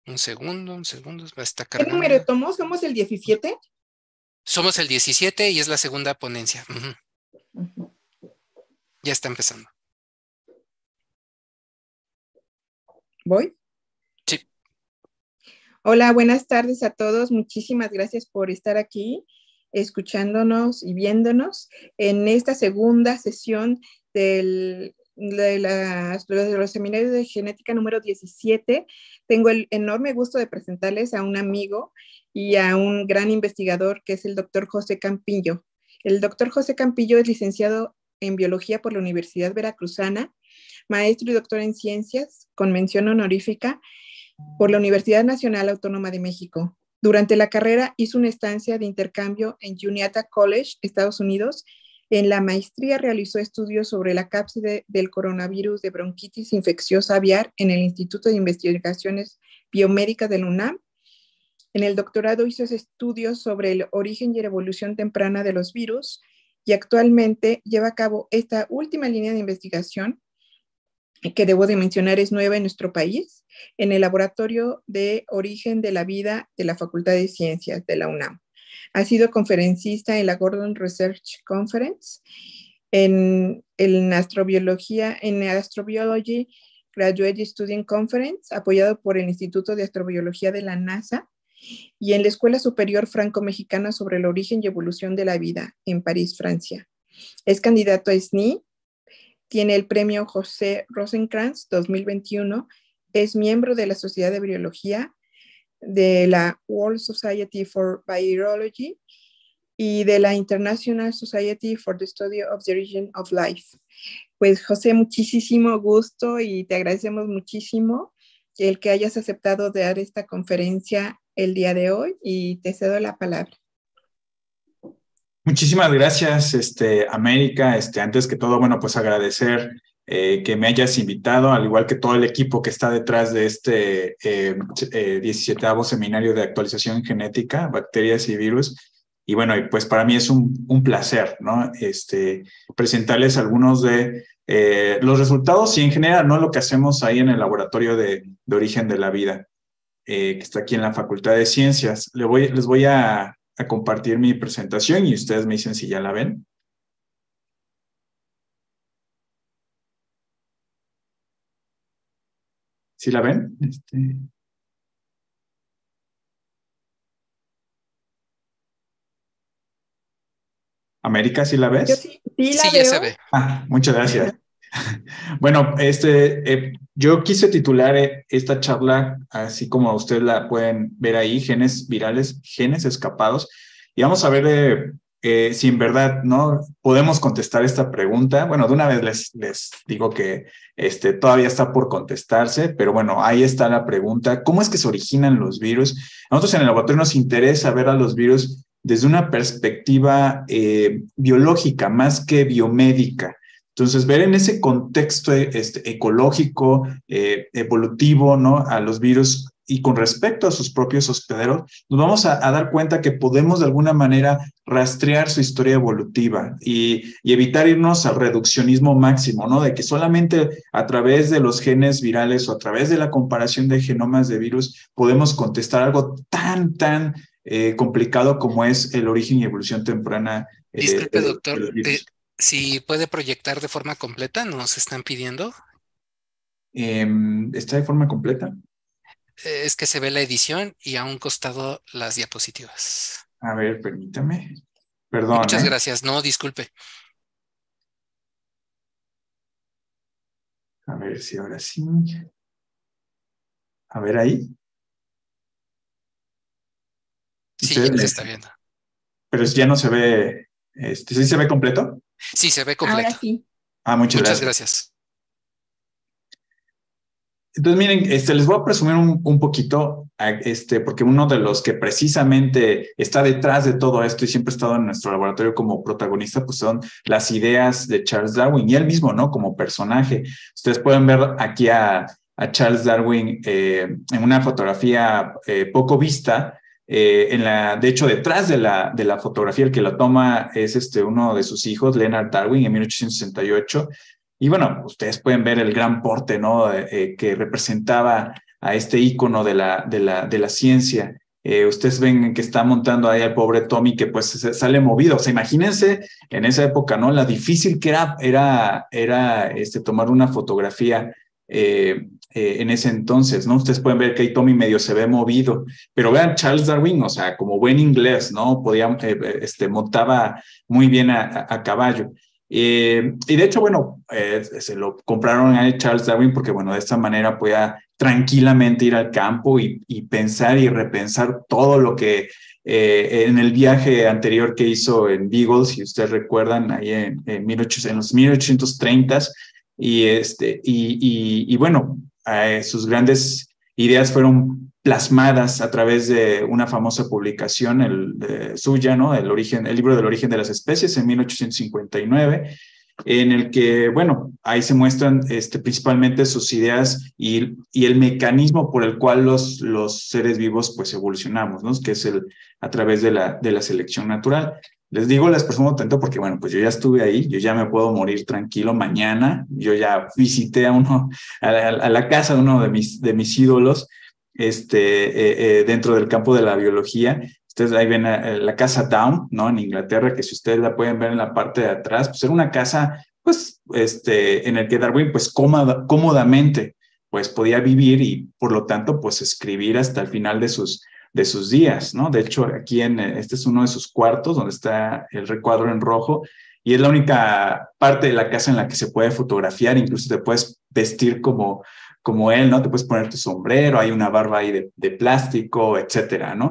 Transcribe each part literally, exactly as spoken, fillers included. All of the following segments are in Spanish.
Un segundo, un segundo, va a estar ¿Qué cargando. número tomó? ¿Somos el diecisiete? Somos el diecisiete y es la segunda ponencia. Ujú. Uh-huh. Ya está empezando. ¿Voy? Sí. Hola, buenas tardes a todos. Muchísimas gracias por estar aquí, escuchándonos y viéndonos en esta segunda sesión del, de, las, de los seminarios de genética número diecisiete. Tengo el enorme gusto de presentarles a un amigo y a un gran investigador que es el doctor José Campillo. El doctor José Campillo es licenciado en biología por la Universidad Veracruzana, maestro y doctor en ciencias con mención honorífica por la Universidad Nacional Autónoma de México. Durante la carrera hizo una estancia de intercambio en Juniata College, Estados Unidos. En la maestría realizó estudios sobre la cápside del coronavirus de bronquitis infecciosa aviar en el Instituto de Investigaciones Biomédicas de la UNAM. En el doctorado hizo estudios sobre el origen y la evolución temprana de los virus y actualmente lleva a cabo esta última línea de investigación que debo de mencionar es nueva en nuestro país, en el Laboratorio de Origen de la Vida de la Facultad de Ciencias de la UNAM. Ha sido conferencista en la Gordon Research Conference, en, en astrobiología, en Astrobiology Graduate Student Conference, apoyado por el Instituto de Astrobiología de la NASA, y en la Escuela Superior Franco-Mexicana sobre el Origen y Evolución de la Vida, en París, Francia. Es candidato a S N I, tiene el premio José Rosenkrantz dos mil veintiuno, es miembro de la Sociedad de Biología, de la World Society for Virology y de la International Society for the Study of the Origin of Life. Pues José, muchísimo gusto y te agradecemos muchísimo el que hayas aceptado dar esta conferencia el día de hoy y te cedo la palabra. Muchísimas gracias, este, América. Este, antes que todo, bueno, pues agradecer eh, que me hayas invitado, al igual que todo el equipo que está detrás de este eh, eh, diecisietavo seminario de actualización genética, bacterias y virus. Y bueno, pues para mí es un, un placer, ¿no? Este, presentarles algunos de eh, los resultados y en general, ¿no? Lo que hacemos ahí en el laboratorio de, de origen de la vida, eh, que está aquí en la Facultad de Ciencias. Le voy, les voy a a compartir mi presentación y ustedes me dicen si ya la ven. ¿Sí la ven? Este... América, ¿sí la ves? Yo sí, sí la Sí, veo. ya se ve. Ah, muchas gracias. Bueno, este, eh, yo quise titular eh, esta charla, así como ustedes la pueden ver ahí, genes virales, genes escapados, y vamos a ver eh, eh, si en verdad no podemos contestar esta pregunta. Bueno, de una vez les, les digo que este, todavía está por contestarse, pero bueno, ahí está la pregunta. ¿Cómo es que se originan los virus? A nosotros en el laboratorio nos interesa ver a los virus desde una perspectiva eh, biológica más que biomédica. Entonces, ver en ese contexto este, ecológico, eh, evolutivo, ¿no? A los virus y con respecto a sus propios hospederos, nos vamos a, a dar cuenta que podemos de alguna manera rastrear su historia evolutiva y, y evitar irnos al reduccionismo máximo, ¿no? De que solamente a través de los genes virales o a través de la comparación de genomas de virus podemos contestar algo tan, tan eh, complicado como es el origen y evolución temprana eh, Disculpe, de, de doctor, los eh, virus. si puede proyectar de forma completa, nos están pidiendo. Eh, ¿Está de forma completa? Eh, es que se ve la edición y a un costado las diapositivas. A ver, permítame. Perdón, Muchas ¿eh? gracias. No, disculpe. A ver si ahora sí. A ver ahí. Sí, ya Ustedes se me... está viendo. Pero ya no se ve... Este, ¿sí se ve completo? Sí, se ve Ahora completo. sí. Ah, muchas Muchas gracias. gracias. Entonces, miren, este, les voy a presumir un, un poquito, este, porque uno de los que precisamente está detrás de todo esto y siempre ha estado en nuestro laboratorio como protagonista, pues son las ideas de Charles Darwin y él mismo, ¿no? Como personaje. Ustedes pueden ver aquí a, a Charles Darwin eh, en una fotografía eh, poco vista. Eh, en la, de hecho, detrás de la, de la fotografía, el que la toma es este, uno de sus hijos, Leonard Darwin, en mil ochocientos sesenta y ocho. Y bueno, ustedes pueden ver el gran porte, ¿no? Eh, que representaba a este ícono de la, de la, de la ciencia. Eh, ustedes ven que está montando ahí al pobre Tommy, que pues se sale movido. O sea, imagínense en esa época, ¿no? La difícil que era, era, era este, tomar una fotografía eh, eh, en ese entonces, ¿no? Ustedes pueden ver que ahí Tommy medio se ve movido, pero vean Charles Darwin, o sea, como buen inglés, ¿no? Podía, eh, este, montaba muy bien a, a, a caballo. Eh, y de hecho, bueno, eh, se lo compraron a Charles Darwin porque, bueno, de esta manera podía tranquilamente ir al campo y, y pensar y repensar todo lo que eh, en el viaje anterior que hizo en Beagle, si ustedes recuerdan, ahí en, en, mil ochocientos, en los mil ochocientos treinta, y, este, y, y, y bueno, eh, sus grandes ideas fueron plasmadas a través de una famosa publicación el, eh, suya, ¿no? El, origen, el libro del origen de las especies en mil ochocientos cincuenta y nueve, en el que, bueno, ahí se muestran este, principalmente sus ideas y, y el mecanismo por el cual los, los seres vivos pues evolucionamos, ¿no? Que es el, a través de la, de la selección natural. Les digo, les presumo tanto porque, bueno, pues yo ya estuve ahí, yo ya me puedo morir tranquilo mañana, yo ya visité a uno, a la, a la casa de uno de mis, de mis ídolos, este, eh, eh, dentro del campo de la biología. Ustedes ahí ven a, la casa Down, ¿no? En Inglaterra, que si ustedes la pueden ver en la parte de atrás, pues era una casa, pues, este, en el que Darwin, pues, cómoda, cómodamente, pues, podía vivir y, por lo tanto, pues, escribir hasta el final de sus, de sus días, ¿no? De hecho, aquí en, este es uno de sus cuartos, donde está el recuadro en rojo, y es la única parte de la casa en la que se puede fotografiar, incluso te puedes vestir como, como él, ¿no? Te puedes poner tu sombrero, hay una barba ahí de, de plástico, etcétera, ¿no?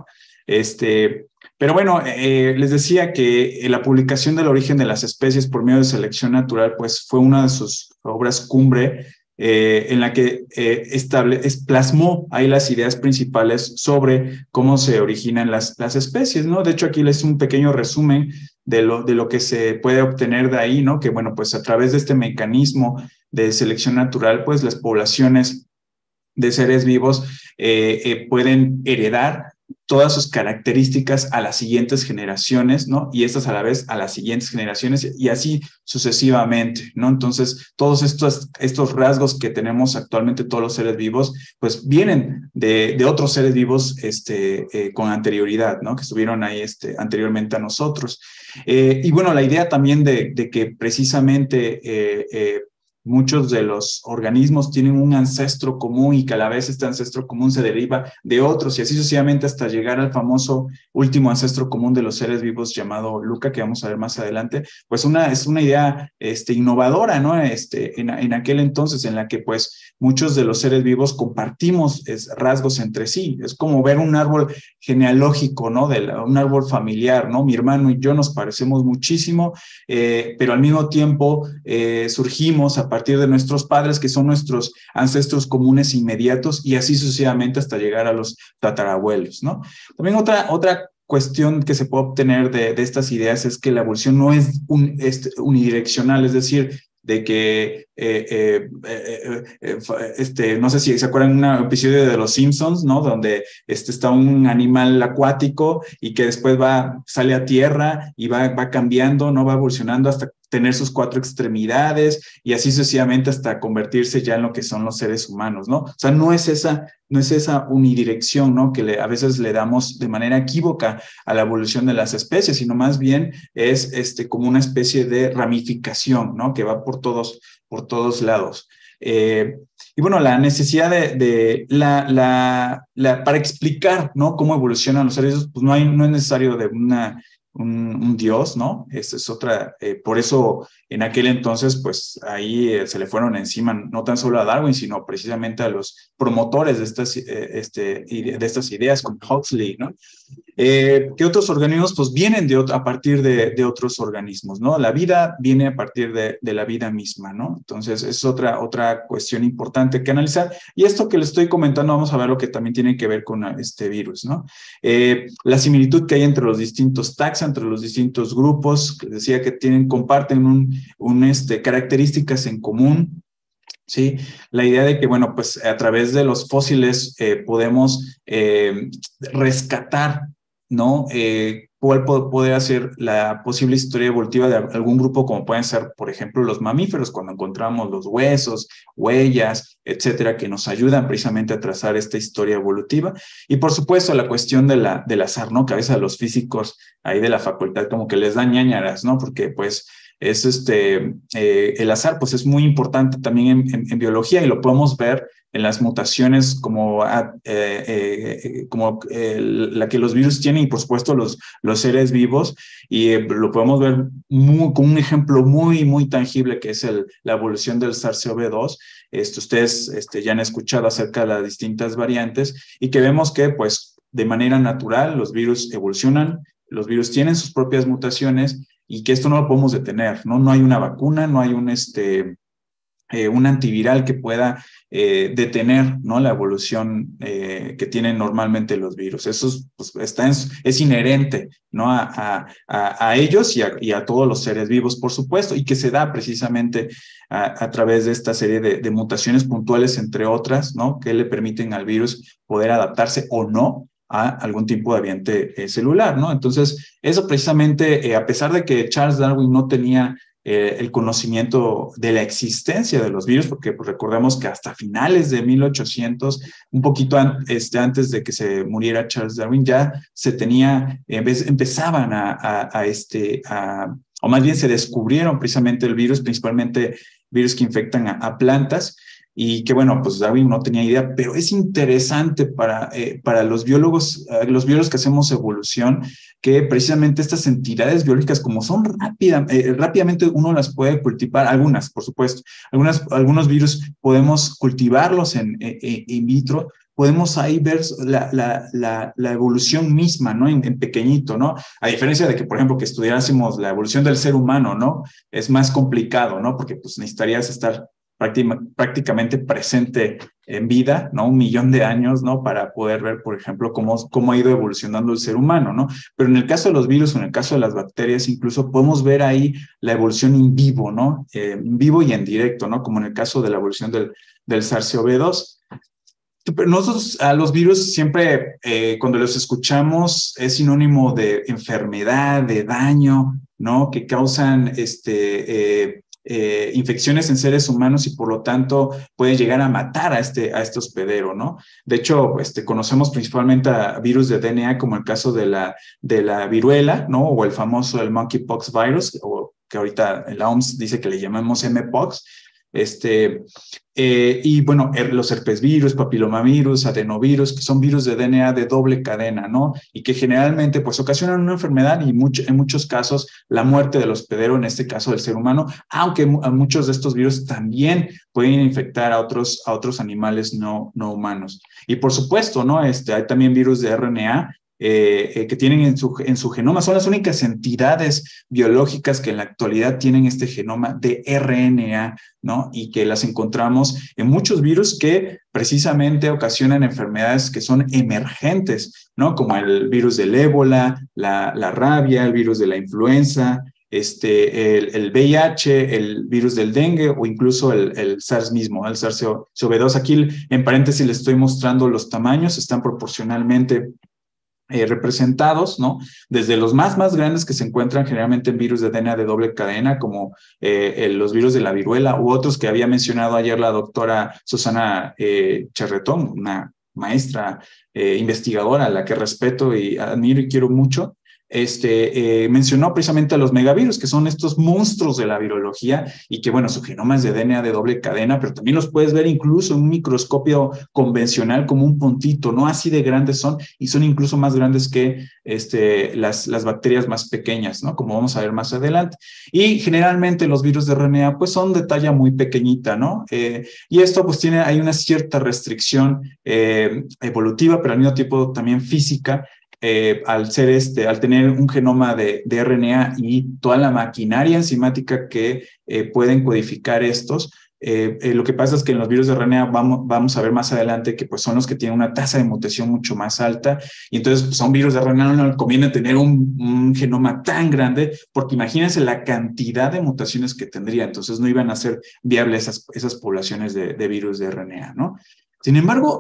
Este, pero bueno, eh, les decía que la publicación del origen de las especies por medio de selección natural, pues fue una de sus obras cumbre, eh, en la que eh, estable, es, plasmó ahí las ideas principales sobre cómo se originan las, las especies, ¿no? De hecho, aquí les un pequeño resumen de lo, de lo que se puede obtener de ahí, ¿no? Que bueno, pues a través de este mecanismo de selección natural, pues las poblaciones de seres vivos eh, eh, pueden heredar todas sus características a las siguientes generaciones, ¿no? Y estas a la vez a las siguientes generaciones y así sucesivamente, ¿no? Entonces, todos estos, estos rasgos que tenemos actualmente todos los seres vivos, pues vienen de, de otros seres vivos este, eh, con anterioridad, ¿no? Que estuvieron ahí este, anteriormente a nosotros. Eh, y bueno, la idea también de, de que precisamente eh, eh, muchos de los organismos tienen un ancestro común y que a la vez este ancestro común se deriva de otros y así sucesivamente hasta llegar al famoso último ancestro común de los seres vivos llamado Luca, que vamos a ver más adelante, pues una, es una idea este, innovadora, ¿no? Este, en, en aquel entonces en la que pues muchos de los seres vivos compartimos es, rasgos entre sí. Es como ver un árbol genealógico, ¿no? De la, un árbol familiar, ¿no? Mi hermano y yo nos parecemos muchísimo, eh, pero al mismo tiempo eh, surgimos a partir de nuestros padres, que son nuestros ancestros comunes inmediatos, y así sucesivamente hasta llegar a los tatarabuelos, ¿no? También otra, otra cuestión que se puede obtener de, de estas ideas es que la evolución no es un, este, unidireccional, es decir, de que, eh, eh, eh, eh, este, no sé si se acuerdan de un episodio de Los Simpsons, ¿no? Donde este, está un animal acuático y que después va, sale a tierra y va, va cambiando, ¿no? Va evolucionando hasta tener sus cuatro extremidades y así sucesivamente hasta convertirse ya en lo que son los seres humanos, ¿no? O sea, no es esa, no es esa unidirección, ¿no? Que le, a veces le damos de manera equívoca a la evolución de las especies, sino más bien es este, como una especie de ramificación, ¿no? Que va por todos, por todos lados. Eh, y bueno, la necesidad de, de la, la, la, para explicar, ¿no? Cómo evolucionan los seres, pues no, hay, no es necesario de una... Un, un dios, ¿no? Esta es otra, eh, por eso en aquel entonces, pues ahí eh, se le fueron encima no tan solo a Darwin, sino precisamente a los promotores de estas, eh, este, de estas ideas, como Huxley, ¿no? Eh, que otros organismos pues vienen de, a partir de, de otros organismos, ¿no? La vida viene a partir de, de la vida misma, ¿no? Entonces es otra, otra cuestión importante que analizar. Y esto que les estoy comentando, vamos a ver lo que también tiene que ver con este virus, ¿no? Eh, la similitud que hay entre los distintos taxa, entre los distintos grupos, que decía que tienen, comparten un, un, este, características en común. Sí, la idea de que, bueno, pues a través de los fósiles eh, podemos eh, rescatar, ¿no? Eh, cuál podría ser la posible historia evolutiva de algún grupo, como pueden ser, por ejemplo, los mamíferos, cuando encontramos los huesos, huellas, etcétera, que nos ayudan precisamente a trazar esta historia evolutiva. Y por supuesto, la cuestión de la, del azar, ¿no? Que a veces a los físicos ahí de la facultad como que les dan ñáñaras, ¿no? Porque pues es este, eh, el azar pues es muy importante también en, en, en biología, y lo podemos ver en las mutaciones como, eh, eh, como eh, la que los virus tienen, y por supuesto los, los seres vivos, y eh, lo podemos ver muy, con un ejemplo muy, muy tangible, que es el, la evolución del SARS-C o V dos. Este, ustedes este, ya han escuchado acerca de las distintas variantes, y que vemos que pues de manera natural los virus evolucionan, los virus tienen sus propias mutaciones, y que esto no lo podemos detener, ¿no? No hay una vacuna, no hay un, este, eh, un antiviral que pueda eh, detener, ¿no? La evolución eh, que tienen normalmente los virus. Eso es, pues, está en, es inherente, ¿no? A, a, a, a ellos y a, y a todos los seres vivos, por supuesto, y que se da precisamente a, a través de esta serie de, de mutaciones puntuales, entre otras, ¿no? Que le permiten al virus poder adaptarse o no a algún tipo de ambiente eh, celular, ¿no? Entonces, eso precisamente, eh, a pesar de que Charles Darwin no tenía eh, el conocimiento de la existencia de los virus, porque pues, recordemos que hasta finales de mil ochocientos, un poquito an este, antes de que se muriera Charles Darwin, ya se tenía, eh, empezaban a, a, a, este, a, o más bien se descubrieron precisamente el virus, principalmente virus que infectan a, a plantas, y que bueno, pues Darwin no tenía idea, pero es interesante para, eh, para los biólogos, eh, los biólogos que hacemos evolución, que precisamente estas entidades biológicas, como son rápida, eh, rápidamente uno las puede cultivar, algunas, por supuesto, algunas, algunos virus podemos cultivarlos en, en, in vitro, podemos ahí ver la, la, la, la evolución misma, ¿no? En, en pequeñito, ¿no? A diferencia de que, por ejemplo, que estudiásemos la evolución del ser humano, ¿no? Es más complicado, ¿no? Porque pues necesitarías estar prácticamente presente en vida, ¿no? Un millón de años, ¿no? Para poder ver, por ejemplo, cómo, cómo ha ido evolucionando el ser humano, ¿no? Pero en el caso de los virus o en el caso de las bacterias, incluso podemos ver ahí la evolución en vivo, ¿no? Eh, en vivo y en directo, ¿no? Como en el caso de la evolución del, del SARS-C o V dos. Pero nosotros a los virus siempre, eh, cuando los escuchamos, es sinónimo de enfermedad, de daño, ¿no? Que causan este... Eh, Eh, infecciones en seres humanos, y por lo tanto puede llegar a matar a este, a este hospedero, ¿no? De hecho, este, conocemos principalmente a virus de D N A, como el caso de la, de la viruela, ¿no? O el famoso el monkeypox virus, o que ahorita la O M S dice que le llamamos M pox. Este, eh, y bueno, los herpesvirus, papilomavirus, adenovirus, que son virus de D N A de doble cadena, ¿no? Y que generalmente pues ocasionan una enfermedad y mucho, en muchos casos la muerte del hospedero, en este caso del ser humano, aunque muchos de estos virus también pueden infectar a otros, a otros animales no, no humanos. Y por supuesto, ¿no? Este, hay también virus de R N A, Eh, eh, que tienen en su, en su genoma, son las únicas entidades biológicas que en la actualidad tienen este genoma de R N A, ¿no? Y que las encontramos en muchos virus que precisamente ocasionan enfermedades que son emergentes, ¿no? Como el virus del ébola, la, la rabia, el virus de la influenza, este, el, el V I H, el virus del dengue, o incluso el, el SARS mismo, el SARS-C o V dos. Aquí en paréntesis les estoy mostrando los tamaños, están proporcionalmente Eh, representados, ¿no? Desde los más, más grandes, que se encuentran generalmente en virus de D N A de doble cadena, como eh, eh, los virus de la viruela, u otros que había mencionado ayer la doctora Susana eh, Cherretón, una maestra eh, investigadora a la que respeto y admiro y quiero mucho. Este, eh, mencionó precisamente a los megavirus, que son estos monstruos de la virología, y que, bueno, su genoma es de D N A de doble cadena, pero también los puedes ver incluso en un microscopio convencional como un puntito, ¿no? Así de grandes son, y son incluso más grandes que este, las, las bacterias más pequeñas, ¿no? Como vamos a ver más adelante. Y generalmente los virus de R N A, pues, son de talla muy pequeñita, ¿no? Eh, y esto, pues, tiene, hay una cierta restricción eh, evolutiva, pero al mismo tiempo también física, Eh, al ser este, al tener un genoma de, de R N A y toda la maquinaria enzimática que eh, pueden codificar estos, eh, eh, lo que pasa es que en los virus de R N A vamos, vamos a ver más adelante que pues, son los que tienen una tasa de mutación mucho más alta, y entonces pues, a un virus de R N A no le conviene tener un, un genoma tan grande, porque imagínense la cantidad de mutaciones que tendría, entonces no iban a ser viables esas, esas poblaciones de, de virus de R N A, ¿no? Sin embargo,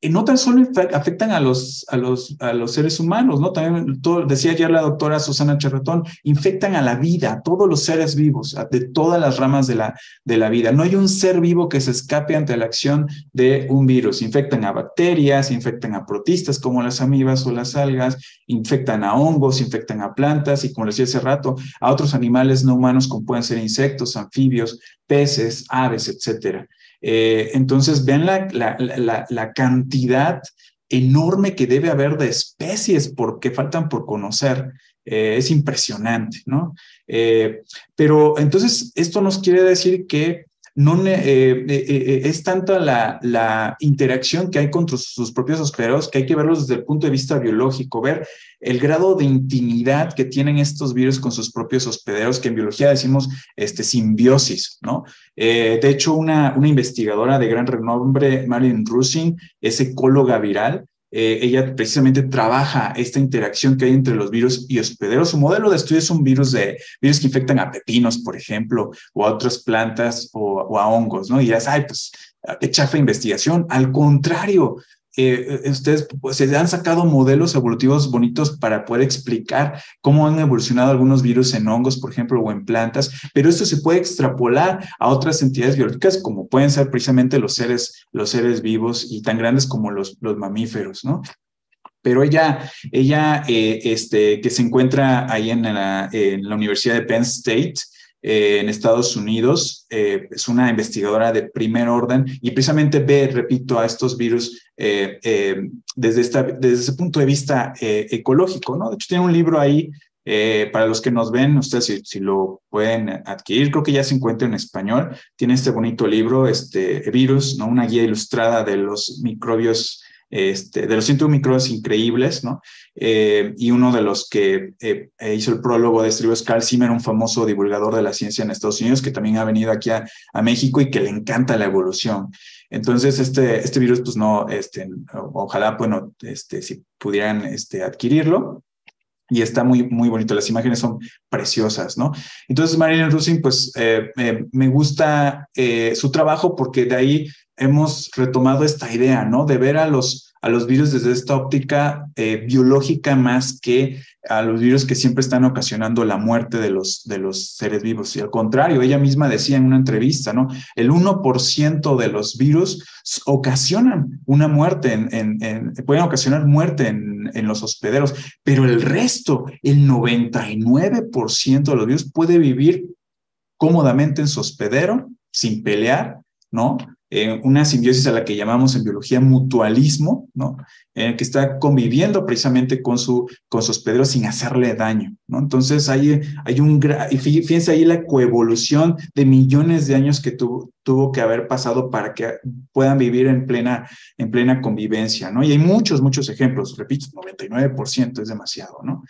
y no tan solo afectan a los, a los, a los seres humanos, ¿no? También, todo, decía ayer la doctora Susana Cherretón, infectan a la vida, a todos los seres vivos, de todas las ramas de la, de la vida. No hay un ser vivo que se escape ante la acción de un virus. Infectan a bacterias, infectan a protistas como las amibas o las algas, infectan a hongos, infectan a plantas y, como les decía hace rato, a otros animales no humanos como pueden ser insectos, anfibios, peces, aves, etcétera. Eh, entonces, vean la, la, la, la cantidad enorme que debe haber de especies por, que faltan por conocer. Eh, es impresionante, ¿no? Eh, pero entonces, esto nos quiere decir que no eh, eh, eh, es tanta la, la interacción que hay con sus, sus propios hospederos que hay que verlos desde el punto de vista biológico, ver el grado de intimidad que tienen estos virus con sus propios hospederos, que en biología decimos este, simbiosis, ¿no? Eh, de hecho, una, una investigadora de gran renombre, Marilyn Rusin, es ecóloga viral. Eh, ella precisamente trabaja esta interacción que hay entre los virus y hospederos. Su modelo de estudio es un virus, de, virus que infectan a pepinos, por ejemplo, o a otras plantas o, o a hongos, ¿no? Y ya, ay, pues, qué chafa investigación. Al contrario, eh, ustedes pues, se han sacado modelos evolutivos bonitos para poder explicar cómo han evolucionado algunos virus en hongos, por ejemplo, o en plantas, pero esto se puede extrapolar a otras entidades biológicas como pueden ser precisamente los seres, los seres vivos y tan grandes como los, los mamíferos, ¿no? Pero ella, ella eh, este, que se encuentra ahí en la, en la Universidad de Penn State, Eh, en Estados Unidos, eh, es una investigadora de primer orden y precisamente ve, repito, a estos virus eh, eh, desde, esta, desde ese punto de vista eh, ecológico, ¿no? De hecho, tiene un libro ahí, eh, para los que nos ven, ustedes si, si lo pueden adquirir, creo que ya se encuentra en español, tiene este bonito libro, este Virus, ¿no? Una guía ilustrada de los microbios, Este, de los ciento uno microbios increíbles, ¿no? Eh, y uno de los que eh, hizo el prólogo de este libro es Carl Zimmer, un famoso divulgador de la ciencia en Estados Unidos, que también ha venido aquí a, a México y que le encanta la evolución. Entonces, este, este virus, pues no, este, ojalá, bueno, este, si pudieran este, adquirirlo. Y está muy, muy bonito, las imágenes son preciosas, ¿no? Entonces, Marilyn Rusin, pues, eh, eh, me gusta eh, su trabajo porque de ahí hemos retomado esta idea, ¿no? De ver a los, a los virus desde esta óptica eh, biológica más que a los virus que siempre están ocasionando la muerte de los, de los seres vivos. Y al contrario, ella misma decía en una entrevista, ¿no? El uno por ciento de los virus ocasionan una muerte, en, en, en, pueden ocasionar muerte en, en los hospederos, pero el resto, el noventa y nueve por ciento de los virus puede vivir cómodamente en su hospedero, sin pelear, ¿no? Eh, una simbiosis a la que llamamos en biología mutualismo, ¿no? Eh, que está conviviendo precisamente con su, con su hospedero sin hacerle daño, ¿no? Entonces hay, hay un, y fíjense ahí la coevolución de millones de años que tuvo, tuvo que haber pasado para que puedan vivir en plena, en plena convivencia, ¿no? Y hay muchos, muchos ejemplos, repito, noventa y nueve por ciento es demasiado, ¿no?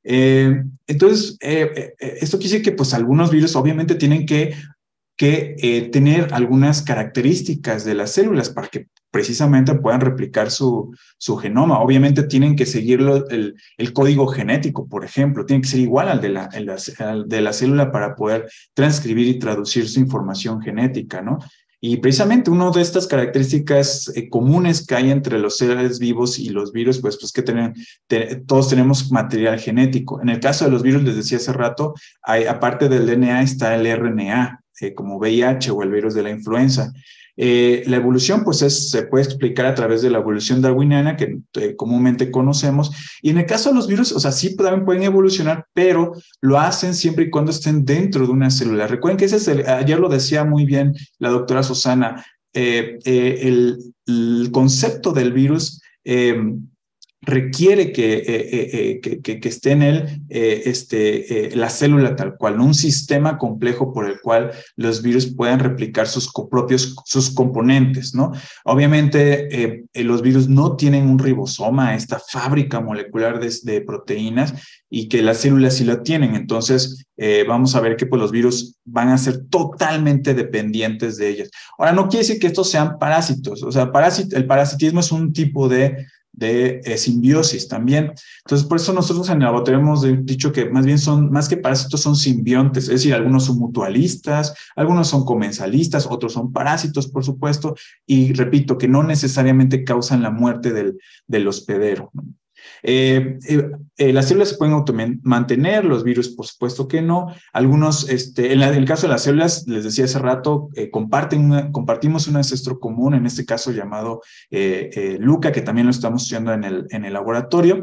Eh, entonces, eh, eh, esto quiere decir que pues algunos virus obviamente tienen que que eh, tener algunas características de las células para que precisamente puedan replicar su, su genoma. Obviamente tienen que seguir el, el código genético, por ejemplo, tiene que ser igual al de, la, el, al de la célula para poder transcribir y traducir su información genética, ¿no? Y precisamente una de estas características eh, comunes que hay entre los seres vivos y los virus, pues, pues que tienen, te, todos tenemos material genético. En el caso de los virus, les decía hace rato, hay, aparte del D N A está el R N A, eh, como V I H o el virus de la influenza. Eh, la evolución, pues, es, se puede explicar a través de la evolución darwiniana que eh, comúnmente conocemos. Y en el caso de los virus, o sea, sí también pueden evolucionar, pero lo hacen siempre y cuando estén dentro de una célula. Recuerden que ese es el, ayer lo decía muy bien la doctora Susana, eh, eh, el, el concepto del virus eh, requiere que, eh, eh, que, que, que esté en él eh, este, eh, la célula tal cual, ¿no? Un sistema complejo por el cual los virus puedan replicar sus propios, sus componentes, ¿no? Obviamente eh, los virus no tienen un ribosoma, esta fábrica molecular de, de proteínas, y que las células sí la tienen. Entonces eh, vamos a ver que pues, los virus van a ser totalmente dependientes de ellas. Ahora, no quiere decir que estos sean parásitos, o sea, parásit el parasitismo es un tipo de de eh, simbiosis también. Entonces, por eso nosotros en el laboratorio hemos dicho que más bien son, más que parásitos, son simbiontes, es decir, algunos son mutualistas, algunos son comensalistas, otros son parásitos, por supuesto, y repito, que no necesariamente causan la muerte del, del hospedero, ¿no? Eh, eh, eh, las células se pueden automantener, los virus por supuesto que no. Algunos, este, en, la, en el caso de las células, les decía hace rato, eh, comparten una, compartimos un ancestro común, en este caso llamado eh, eh, LUCA, que también lo estamos estudiando en el, en el laboratorio,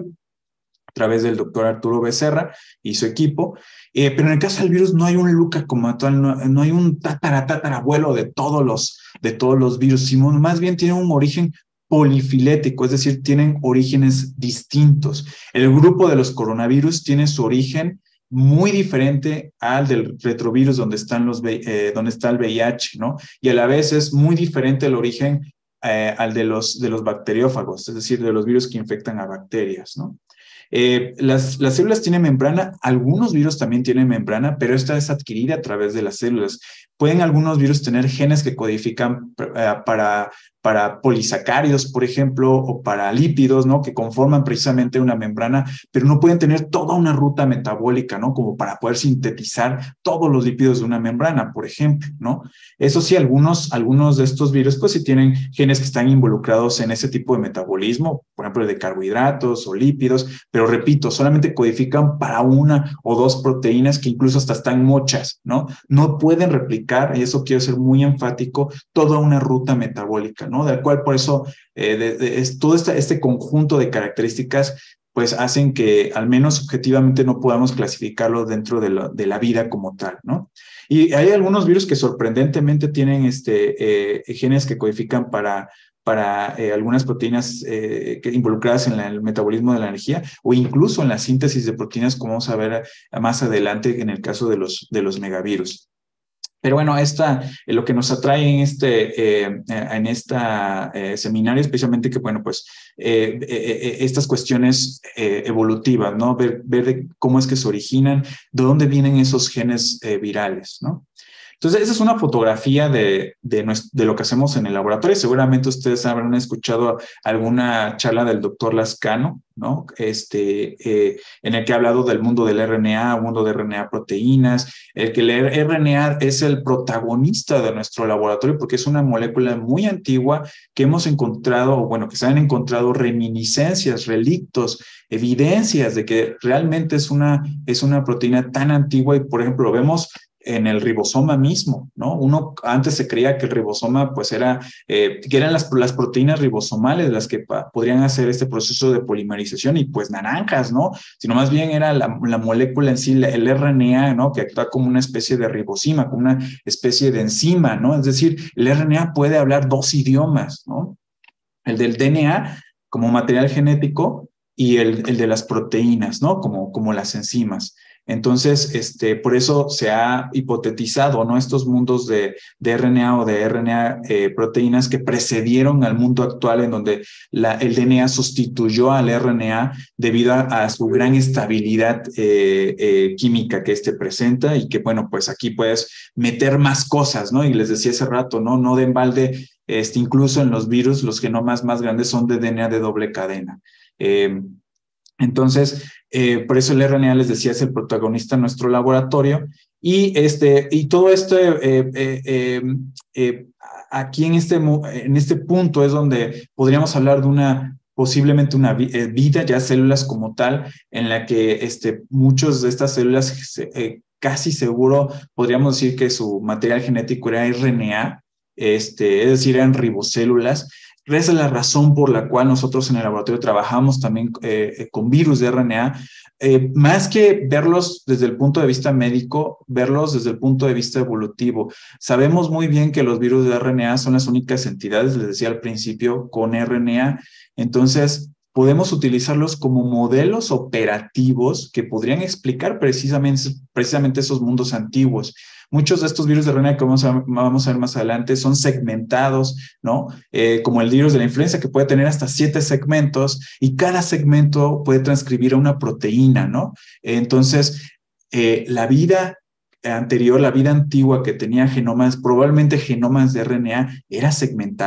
a través del doctor Arturo Becerra y su equipo. Eh, pero en el caso del virus no hay un LUCA como tal, no, no hay un tatara, tatarabuelo de todos los, de todos los virus, sino más bien tiene un origen polifilético, es decir, tienen orígenes distintos. El grupo de los coronavirus tiene su origen muy diferente al del retrovirus donde, están los, eh, donde está el V I H, ¿no? Y a la vez es muy diferente el origen eh, al de los, de los bacteriófagos, es decir, de los virus que infectan a bacterias, ¿no? Eh, las, las células tienen membrana, algunos virus también tienen membrana, pero esta es adquirida a través de las células. Pueden algunos virus tener genes que codifican uh, para, para polisacáridos, por ejemplo, o para lípidos, ¿no? Que conforman precisamente una membrana, pero no pueden tener toda una ruta metabólica, ¿no? Como para poder sintetizar todos los lípidos de una membrana, por ejemplo, ¿no? Eso sí, algunos, algunos de estos virus, pues sí tienen genes que están involucrados en ese tipo de metabolismo, por ejemplo, de carbohidratos o lípidos, pero repito, solamente codifican para una o dos proteínas que incluso hasta están mochas, ¿no? No pueden replicar, y eso quiero ser muy enfático, toda una ruta metabólica, ¿no? Del cual por eso eh, de, de, es, todo este, este conjunto de características pues hacen que al menos objetivamente no podamos clasificarlo dentro de la, de la vida como tal, ¿no? Y hay algunos virus que sorprendentemente tienen este, eh, genes que codifican para para eh, algunas proteínas eh, que involucradas en la, el metabolismo de la energía o incluso en la síntesis de proteínas, como vamos a ver más adelante en el caso de los, de los megavirus. Pero bueno, esta, eh, lo que nos atrae en este eh, en esta eh, seminario, especialmente que, bueno, pues eh, eh, estas cuestiones eh, evolutivas, ¿no? Ver, ver de cómo es que se originan, de dónde vienen esos genes eh, virales, ¿no? Entonces, esa es una fotografía de, de, nuestro, de lo que hacemos en el laboratorio. Seguramente ustedes habrán escuchado alguna charla del doctor Lascano, ¿no? Este, eh, en el que ha hablado del mundo del R N A, mundo de R N A proteínas, el que el R N A es el protagonista de nuestro laboratorio porque es una molécula muy antigua que hemos encontrado, o bueno, que se han encontrado reminiscencias, relictos, evidencias de que realmente es una, es una proteína tan antigua y, por ejemplo, lo vemos en el ribosoma mismo, ¿no? Uno antes se creía que el ribosoma pues era, eh, que eran las, las proteínas ribosomales las que pa, podrían hacer este proceso de polimerización y pues naranjas, ¿no? Sino más bien era la, la molécula en sí, el R N A, ¿no? Que actúa como una especie de ribosima, como una especie de enzima, ¿no? Es decir, el R N A puede hablar dos idiomas, ¿no? El del D N A como material genético y el, el de las proteínas, ¿no? Como, como las enzimas. Entonces, este, por eso se ha hipotetizado, ¿no? Estos mundos de, de R N A o de R N A eh, proteínas que precedieron al mundo actual en donde la, el D N A sustituyó al R N A debido a, a su gran estabilidad eh, eh, química que este presenta y que, bueno, pues aquí puedes meter más cosas, ¿no? Y les decía hace rato, ¿no? No de embalde, este, incluso en los virus, los genomas más grandes son de D N A de doble cadena. Eh, Entonces, eh, por eso el R N A, les decía, es el protagonista en nuestro laboratorio. Y, este, y todo esto, eh, eh, eh, eh, aquí en este, en este punto es donde podríamos hablar de una, posiblemente una vida, ya células como tal, en la que este, muchas de estas células, eh, casi seguro, podríamos decir que su material genético era R N A, este, es decir, eran ribocélulas. Esa es la razón por la cual nosotros en el laboratorio trabajamos también eh, con virus de R N A, eh, más que verlos desde el punto de vista médico, verlos desde el punto de vista evolutivo. Sabemos muy bien que los virus de R N A son las únicas entidades, les decía al principio, con R N A. Entonces, podemos utilizarlos como modelos operativos que podrían explicar precisamente, precisamente esos mundos antiguos. Muchos de estos virus de R N A que vamos a, vamos a ver más adelante son segmentados, ¿no? Eh, como el virus de la influenza, que puede tener hasta siete segmentos y cada segmento puede transcribir a una proteína, ¿no? Eh, entonces, eh, la vida anterior, la vida antigua que tenía genomas, probablemente genomas de R N A, era segmentado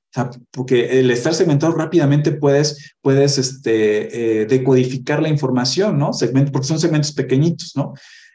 O sea, porque el estar segmentado rápidamente puedes, puedes este, eh, decodificar la información, ¿no? Segment, porque son segmentos pequeñitos, ¿no?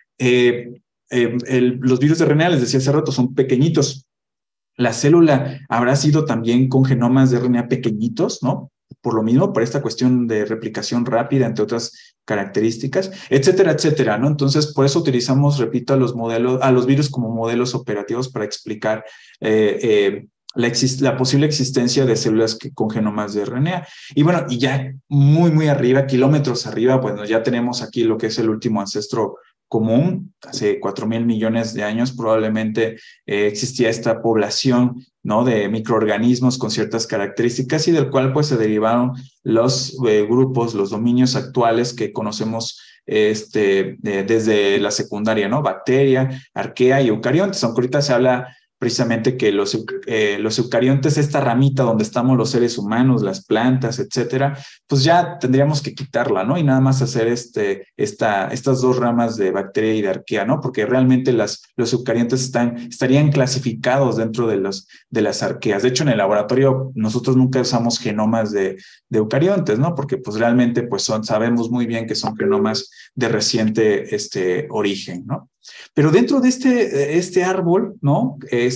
Eh, eh, el, los virus de R N A, les decía hace rato, son pequeñitos. La célula habrá sido también con genomas de R N A pequeñitos, ¿no? Por lo mismo, por esta cuestión de replicación rápida, entre otras características, etcétera, etcétera, ¿no? Entonces, por eso utilizamos, repito, a los modelos, a los virus como modelos operativos para explicar eh, eh, la, la posible existencia de células que, con genomas de R N A. Y bueno, y ya muy, muy arriba, kilómetros arriba, bueno, ya tenemos aquí lo que es el último ancestro común. Hace cuatro mil millones de años probablemente eh, existía esta población, ¿no?, de microorganismos con ciertas características y del cual pues se derivaron los eh, grupos, los dominios actuales que conocemos este, eh, desde la secundaria, ¿no? Bacteria, arquea y eucariontes. Aunque ahorita se habla precisamente que los, eh, los eucariontes, esta ramita donde estamos los seres humanos, las plantas, etcétera, pues ya tendríamos que quitarla, ¿no? Y nada más hacer este, esta, estas dos ramas de bacteria y de arquea, ¿no? Porque realmente las, los eucariontes están, estarían clasificados dentro de, los, de las arqueas. De hecho, en el laboratorio nosotros nunca usamos genomas de, de eucariontes, ¿no? Porque pues realmente pues son, sabemos muy bien que son genomas de reciente este, origen, ¿no? Pero dentro de este, este árbol, ¿no?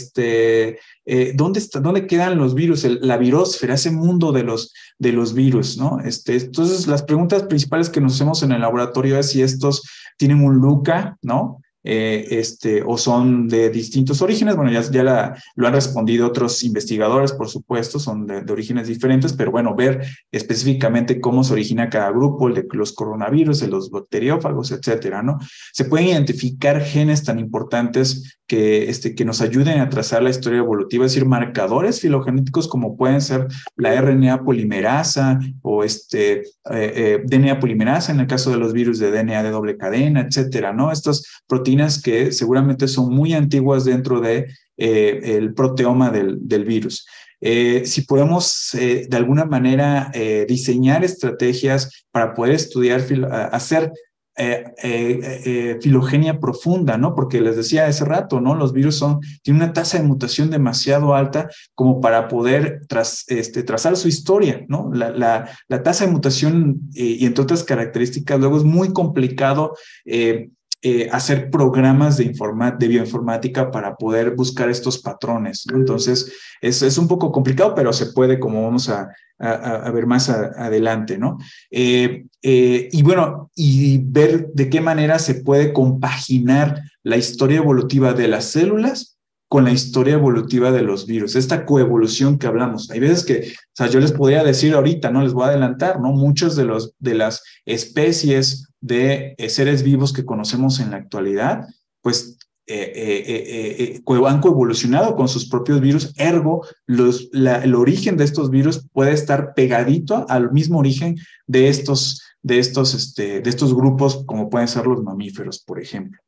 Este, eh, ¿dónde, está, ¿Dónde quedan los virus? El, la virósfera, ese mundo de los, de los virus, ¿no? Este, entonces, las preguntas principales que nos hacemos en el laboratorio es si estos tienen un LUCA, ¿no? Eh, este, o son de distintos orígenes. Bueno, ya, ya la, lo han respondido otros investigadores, por supuesto, son de, de orígenes diferentes, pero bueno, ver específicamente cómo se origina cada grupo, el de los coronavirus, de los bacteriófagos, etcétera, ¿no? Se pueden identificar genes tan importantes que, este, que nos ayuden a trazar la historia evolutiva, es decir, marcadores filogenéticos como pueden ser la R N A polimerasa o este, eh, eh, D N A polimerasa en el caso de los virus de D N A de doble cadena, etcétera, ¿no? Estas proteínas que seguramente son muy antiguas dentro de, eh, el proteoma del, del virus. Eh, si podemos eh, de alguna manera eh, diseñar estrategias para poder estudiar, hacer eh, eh, eh, filogenia profunda, ¿no? Porque les decía hace rato, ¿no? Los virus son, tienen una tasa de mutación demasiado alta como para poder tras, este, trazar su historia, ¿no? La, la, la tasa de mutación eh, y entre otras características luego es muy complicado eh, Eh, hacer programas de, informa de bioinformática para poder buscar estos patrones, ¿no? Entonces, es, es un poco complicado, pero se puede, como vamos a, a, a ver más a, adelante, ¿no? Eh, eh, y bueno, y ver de qué manera se puede compaginar la historia evolutiva de las células con la historia evolutiva de los virus, esta coevolución que hablamos. Hay veces que, o sea, yo les podría decir ahorita, no les voy a adelantar, ¿no? Muchos de, los, de las especies de eh, seres vivos que conocemos en la actualidad, pues eh, eh, eh, eh, han coevolucionado con sus propios virus, ergo, los, la, el origen de estos virus puede estar pegadito al mismo origen de estos, de estos, este, de estos grupos, como pueden ser los mamíferos, por ejemplo.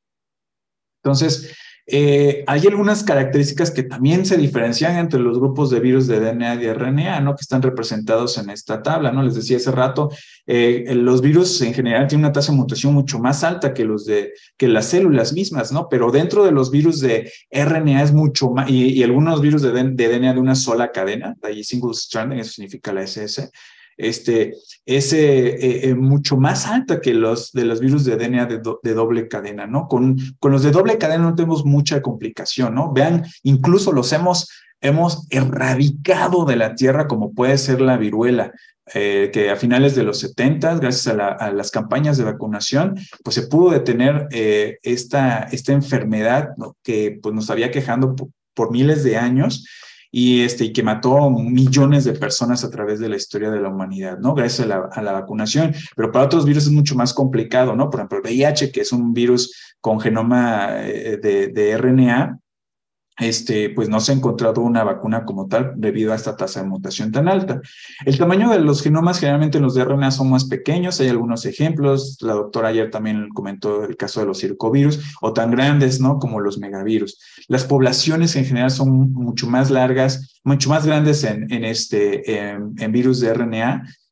Entonces, Eh, hay algunas características que también se diferencian entre los grupos de virus de D N A y de R N A, ¿no? Que están representados en esta tabla, ¿no? Les decía hace rato, eh, los virus en general tienen una tasa de mutación mucho más alta que los de que las células mismas, ¿no? Pero dentro de los virus de R N A es mucho más, y, y algunos virus de, de D N A de una sola cadena, de ahí single stranding, eso significa la S S, este, es eh, eh, mucho más alta que los de los virus de D N A de, do, de doble cadena, ¿no? Con, con los de doble cadena no tenemos mucha complicación, ¿no? Vean, incluso los hemos, hemos erradicado de la Tierra, como puede ser la viruela, eh, que a finales de los setenta, gracias a, la, a las campañas de vacunación, pues se pudo detener eh, esta, esta enfermedad, ¿no? Que pues, nos había quejando por, por miles de años, y, este, y que mató millones de personas a través de la historia de la humanidad, ¿no? Gracias a la, a la vacunación. Pero para otros virus es mucho más complicado, ¿no? Por ejemplo, el V I H, que es un virus con genoma de, de R N A, este, pues no se ha encontrado una vacuna como tal debido a esta tasa de mutación tan alta. El tamaño de los genomas generalmente los de R N A son más pequeños, hay algunos ejemplos, la doctora ayer también comentó el caso de los circovirus, o tan grandes, ¿no? Como los megavirus. Las poblaciones en general son mucho más largas, mucho más grandes en, en, este, en, en virus de R N A,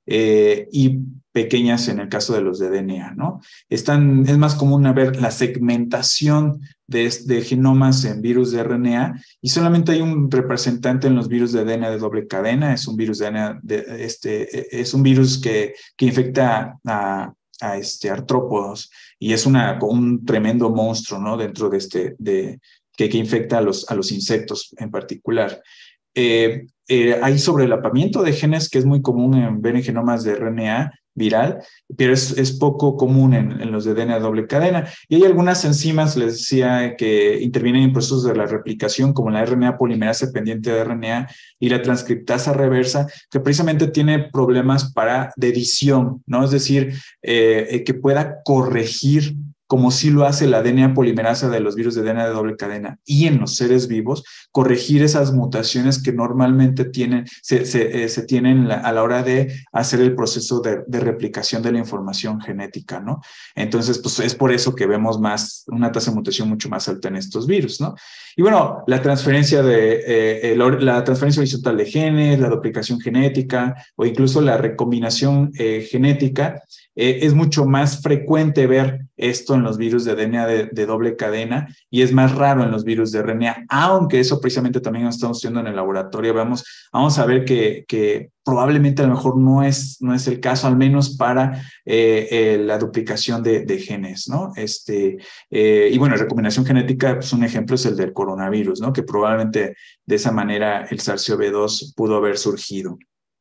eh, y pequeñas en el caso de los de D N A, ¿no? Están, es más común ver la segmentación de, de genomas en virus de R N A y solamente hay un representante en los virus de D N A de doble cadena, es un virus de D N A, de, este, es un virus que, que infecta a, a este, artrópodos y es una, un tremendo monstruo, ¿no? Dentro de este, de, que, que infecta a los, a los insectos en particular. Eh, eh, hay sobrelapamiento de genes que es muy común en ver en genomas de R N A viral, pero es, es poco común en, en los de D N A doble cadena. Y hay algunas enzimas, les decía, que intervienen en procesos de la replicación, como la R N A polimerasa pendiente de R N A y la transcriptasa reversa, que precisamente tiene problemas para de edición, ¿no? Es decir, eh, que pueda corregir, como sí lo hace la D N A polimerasa de los virus de D N A de doble cadena y en los seres vivos, corregir esas mutaciones que normalmente tienen, se, se, eh, se tienen la, a la hora de hacer el proceso de, de replicación de la información genética, ¿no? Entonces, pues es por eso que vemos más, una tasa de mutación mucho más alta en estos virus, ¿no? Y bueno, la transferencia, de, eh, la transferencia horizontal de genes, la duplicación genética o incluso la recombinación eh, genética, Eh, es mucho más frecuente ver esto en los virus de D N A de, de doble cadena y es más raro en los virus de R N A, aunque eso precisamente también lo estamos haciendo en el laboratorio. Vamos, vamos a ver que, que probablemente a lo mejor no es, no es el caso, al menos para eh, eh, la duplicación de, de genes, ¿no? Este, eh, y bueno, recombinación genética, pues un ejemplo es el del coronavirus, ¿no? Que probablemente de esa manera el SARS-CoV dos pudo haber surgido.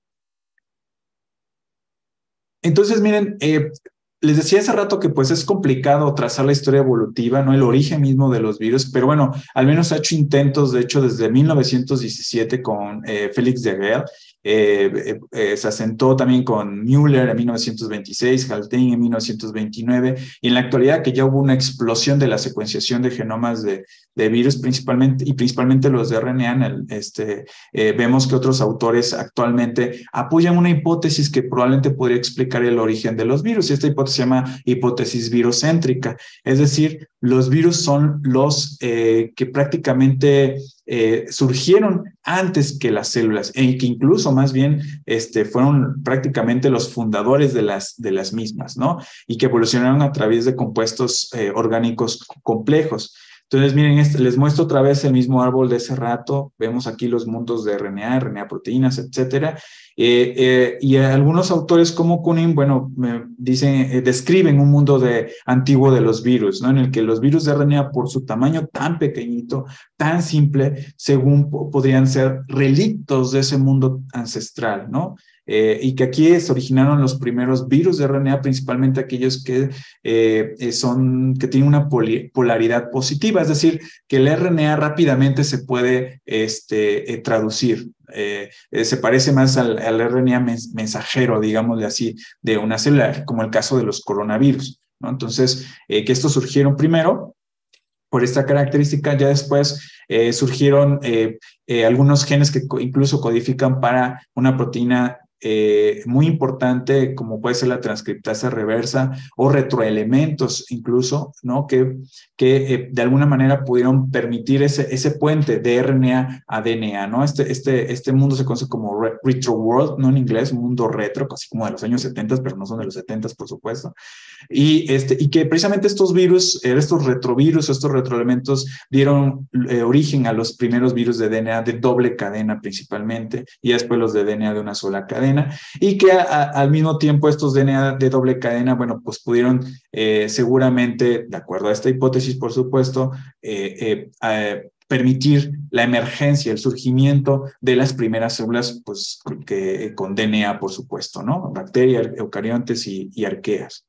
Entonces, miren, eh, les decía hace rato que pues es complicado trazar la historia evolutiva, ¿no? El origen mismo de los virus, pero bueno, al menos ha hecho intentos, de hecho, desde mil novecientos diecisiete con eh, Félix de Geel, eh, eh, eh, se asentó también con Müller en mil novecientos veintiséis, Haldane en mil novecientos veintinueve, y en la actualidad que ya hubo una explosión de la secuenciación de genomas de, de virus, principalmente, y principalmente los de R N A, este, eh, vemos que otros autores actualmente apoyan una hipótesis que probablemente podría explicar el origen de los virus, y esta hipótesis se llama hipótesis virocéntrica, es decir, los virus son los eh, que prácticamente eh, surgieron antes que las células, e que incluso más bien este, fueron prácticamente los fundadores de las, de las mismas, ¿no? Y que evolucionaron a través de compuestos eh, orgánicos complejos. Entonces, miren, este, les muestro otra vez el mismo árbol de ese rato. Vemos aquí los mundos de R N A, R N A proteínas, etcétera. Eh, eh, y algunos autores como Kunin, bueno, me dicen, eh, describen un mundo de, antiguo de los virus, ¿no? En el que los virus de R N A, por su tamaño tan pequeñito, tan simple, según podrían ser relictos de ese mundo ancestral, ¿no? Eh, y que aquí se originaron los primeros virus de R N A, principalmente aquellos que, eh, son, que tienen una poli, polaridad positiva, es decir, que el R N A rápidamente se puede este, eh, traducir. Eh, eh, se parece más al, al R N A mens mensajero, digámosle así, de una célula, como el caso de los coronavirus, ¿no? Entonces, eh, que estos surgieron primero por esta característica, ya después eh, surgieron eh, eh, algunos genes que co incluso codifican para una proteína Eh, muy importante, como puede ser la transcriptasa reversa o retroelementos incluso, ¿no? Que, que eh, de alguna manera pudieron permitir ese, ese puente de R N A a D N A, ¿no? Este, este, este mundo se conoce como re retro world, ¿no? En inglés, un mundo retro, casi como de los años setenta, pero no son de los setenta, por supuesto. Y, este, y que precisamente estos virus, estos retrovirus, estos retroelementos dieron eh, origen a los primeros virus de D N A de doble cadena principalmente, y después los de D N A de una sola cadena. Y que a, a, al mismo tiempo estos D N A de doble cadena, bueno, pues pudieron eh, seguramente, de acuerdo a esta hipótesis, por supuesto, eh, eh, eh, permitir la emergencia, el surgimiento de las primeras células, pues, que, con D N A, por supuesto, ¿no? Bacterias, eucariontes y, y arqueas.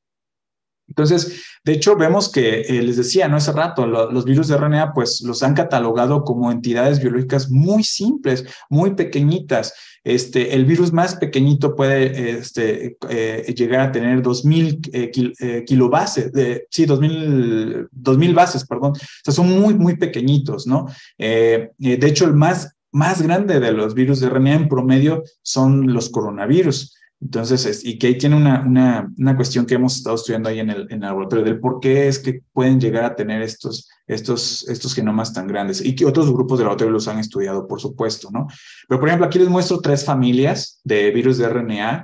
Entonces, de hecho, vemos que, eh, les decía, ¿no? Hace rato, lo, los virus de R N A, pues, los han catalogado como entidades biológicas muy simples, muy pequeñitas. Este, el virus más pequeñito puede este, eh, llegar a tener dos mil eh, kil, eh, kilobases, de, sí, dos mil bases, perdón. O sea, son muy, muy pequeñitos, ¿no? Eh, de hecho, el más, más grande de los virus de R N A en promedio son los coronavirus. Entonces, y que ahí tiene una, una, una cuestión que hemos estado estudiando ahí en el, en el laboratorio del por qué es que pueden llegar a tener estos, estos, estos genomas tan grandes, y que otros grupos de laboratorio los han estudiado, por supuesto, ¿no? Pero, por ejemplo, aquí les muestro tres familias de virus de R N A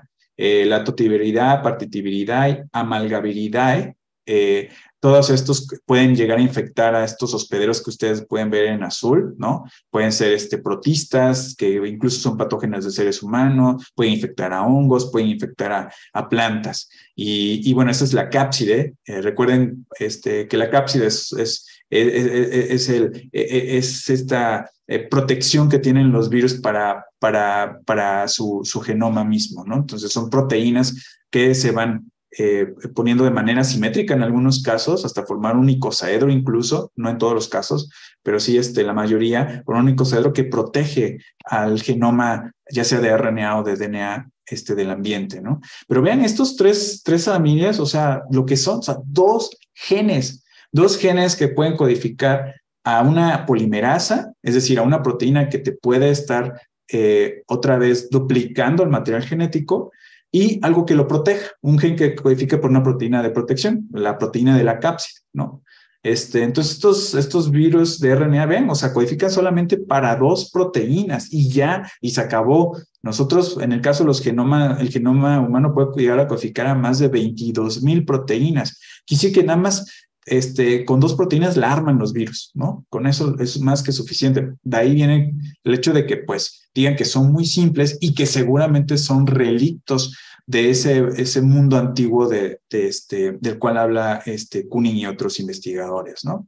eh, latotiberidae, partitiberidae, amalgaberidae. Eh, todos estos pueden llegar a infectar a estos hospederos que ustedes pueden ver en azul, ¿no? Pueden ser este, protistas, que incluso son patógenas de seres humanos, pueden infectar a hongos, pueden infectar a, a plantas. Y, y bueno, esa es la cápside. Eh, recuerden este, que la cápside es, es, es, es, el, es esta eh, protección que tienen los virus para, para, para su, su genoma mismo, ¿no? Entonces son proteínas que se van Eh, poniendo de manera simétrica en algunos casos, hasta formar un icosaedro incluso, no en todos los casos, pero sí este, la mayoría, por un icosaedro que protege al genoma, ya sea de R N A o de D N A este, del ambiente, ¿no? Pero vean estos tres, tres familias, o sea, lo que son, o sea, dos genes, dos genes que pueden codificar a una polimerasa, es decir, a una proteína que te puede estar eh, otra vez duplicando el material genético, y algo que lo proteja, un gen que codifica por una proteína de protección, la proteína de la cápside, ¿no? Este, entonces, estos, estos virus de R N A, ven, o sea, codifican solamente para dos proteínas y ya, y se acabó. Nosotros, en el caso de los genoma, el genoma humano puede llegar a codificar a más de veintidós mil proteínas. Quisiera que nada más este, con dos proteínas la arman los virus, ¿no? Con eso es más que suficiente. De ahí viene el hecho de que, pues, digan que son muy simples y que seguramente son relictos de ese, ese mundo antiguo de, de este, del cual habla este, Kunin y otros investigadores, ¿no?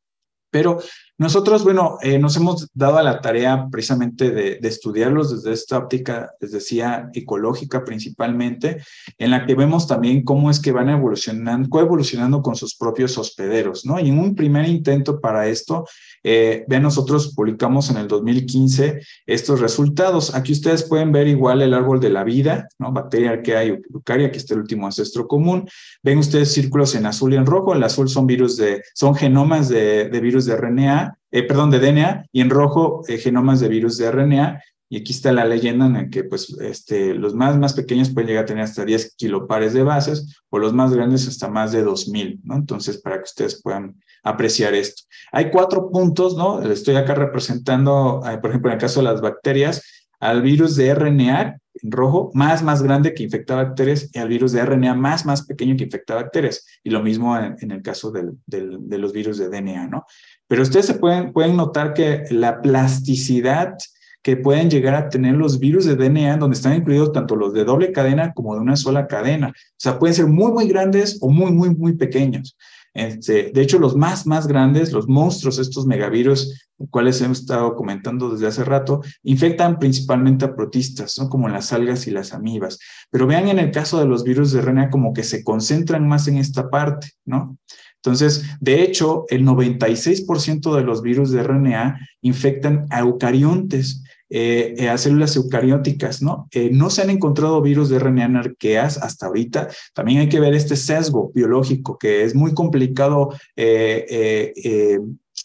Pero nosotros, bueno, eh, nos hemos dado a la tarea precisamente de, de estudiarlos desde esta óptica, les decía, ecológica principalmente, en la que vemos también cómo es que van evolucionando, coevolucionando con sus propios hospederos, ¿no? Y en un primer intento para esto, eh, vean, nosotros publicamos en el dos mil quince estos resultados. Aquí ustedes pueden ver igual el árbol de la vida, ¿no? Bacteria, arquea y eucaria, aquí está el último ancestro común. Ven ustedes círculos en azul y en rojo. El azul son virus de, son genomas de, de virus de R N A, Eh, perdón, de D N A, y en rojo eh, genomas de virus de R N A, y aquí está la leyenda en la que pues, este, los más, más pequeños pueden llegar a tener hasta diez kilopares de bases, o los más grandes hasta más de dos mil, ¿no? Entonces, para que ustedes puedan apreciar esto. Hay cuatro puntos, ¿no? Estoy acá representando, eh, por ejemplo, en el caso de las bacterias, al virus de R N A en rojo, más, más grande que infecta bacterias, y al virus de R N A más, más pequeño que infecta bacterias. Y lo mismo en, en el caso del, del, de los virus de D N A, ¿no? Pero ustedes se pueden, pueden notar que la plasticidad que pueden llegar a tener los virus de D N A, donde están incluidos tanto los de doble cadena como de una sola cadena. O sea, pueden ser muy, muy grandes o muy, muy, muy pequeños. Este, de hecho, los más, más grandes, los monstruos, estos megavirus, los cuales hemos estado comentando desde hace rato, infectan principalmente a protistas, ¿no? Como las algas y las amibas. Pero vean en el caso de los virus de R N A como que se concentran más en esta parte, ¿no? Entonces, de hecho, el noventa y seis por ciento de los virus de R N A infectan a eucariontes, eh, eh, a células eucarióticas, ¿no? Eh, no se han encontrado virus de R N A en arqueas hasta ahorita. También hay que ver este sesgo biológico, que es muy complicado eh, eh, eh,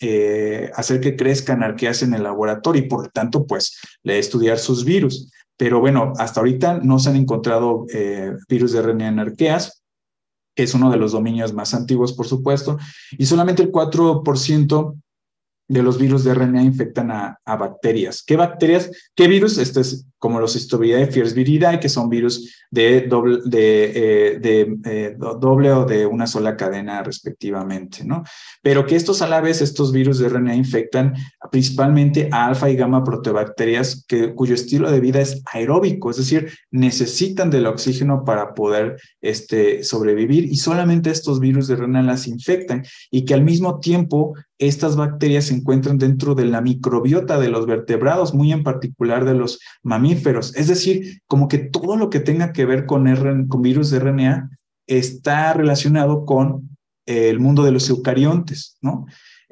eh, hacer que crezcan arqueas en el laboratorio y, por lo tanto, pues, estudiar sus virus. Pero bueno, hasta ahorita no se han encontrado eh, virus de R N A en arqueas, que es uno de los dominios más antiguos, por supuesto, y solamente el cuatro por ciento de los virus de R N A infectan a, a bacterias. ¿Qué bacterias? ¿Qué virus? Este es como los Histobiridae, Fiersviridae, que son virus de doble, de, eh, de, eh, doble o de una sola cadena respectivamente, ¿no? Pero que estos a la vez, estos virus de R N A infectan principalmente a alfa y gamma proteobacterias que, cuyo estilo de vida es aeróbico, es decir, necesitan del oxígeno para poder este, sobrevivir, y solamente estos virus de R N A las infectan, y que al mismo tiempo estas bacterias se encuentran dentro de la microbiota de los vertebrados, muy en particular de los mamíferos. Es decir, como que todo lo que tenga que ver con, R, con virus de R N A está relacionado con eh, el mundo de los eucariontes, ¿no?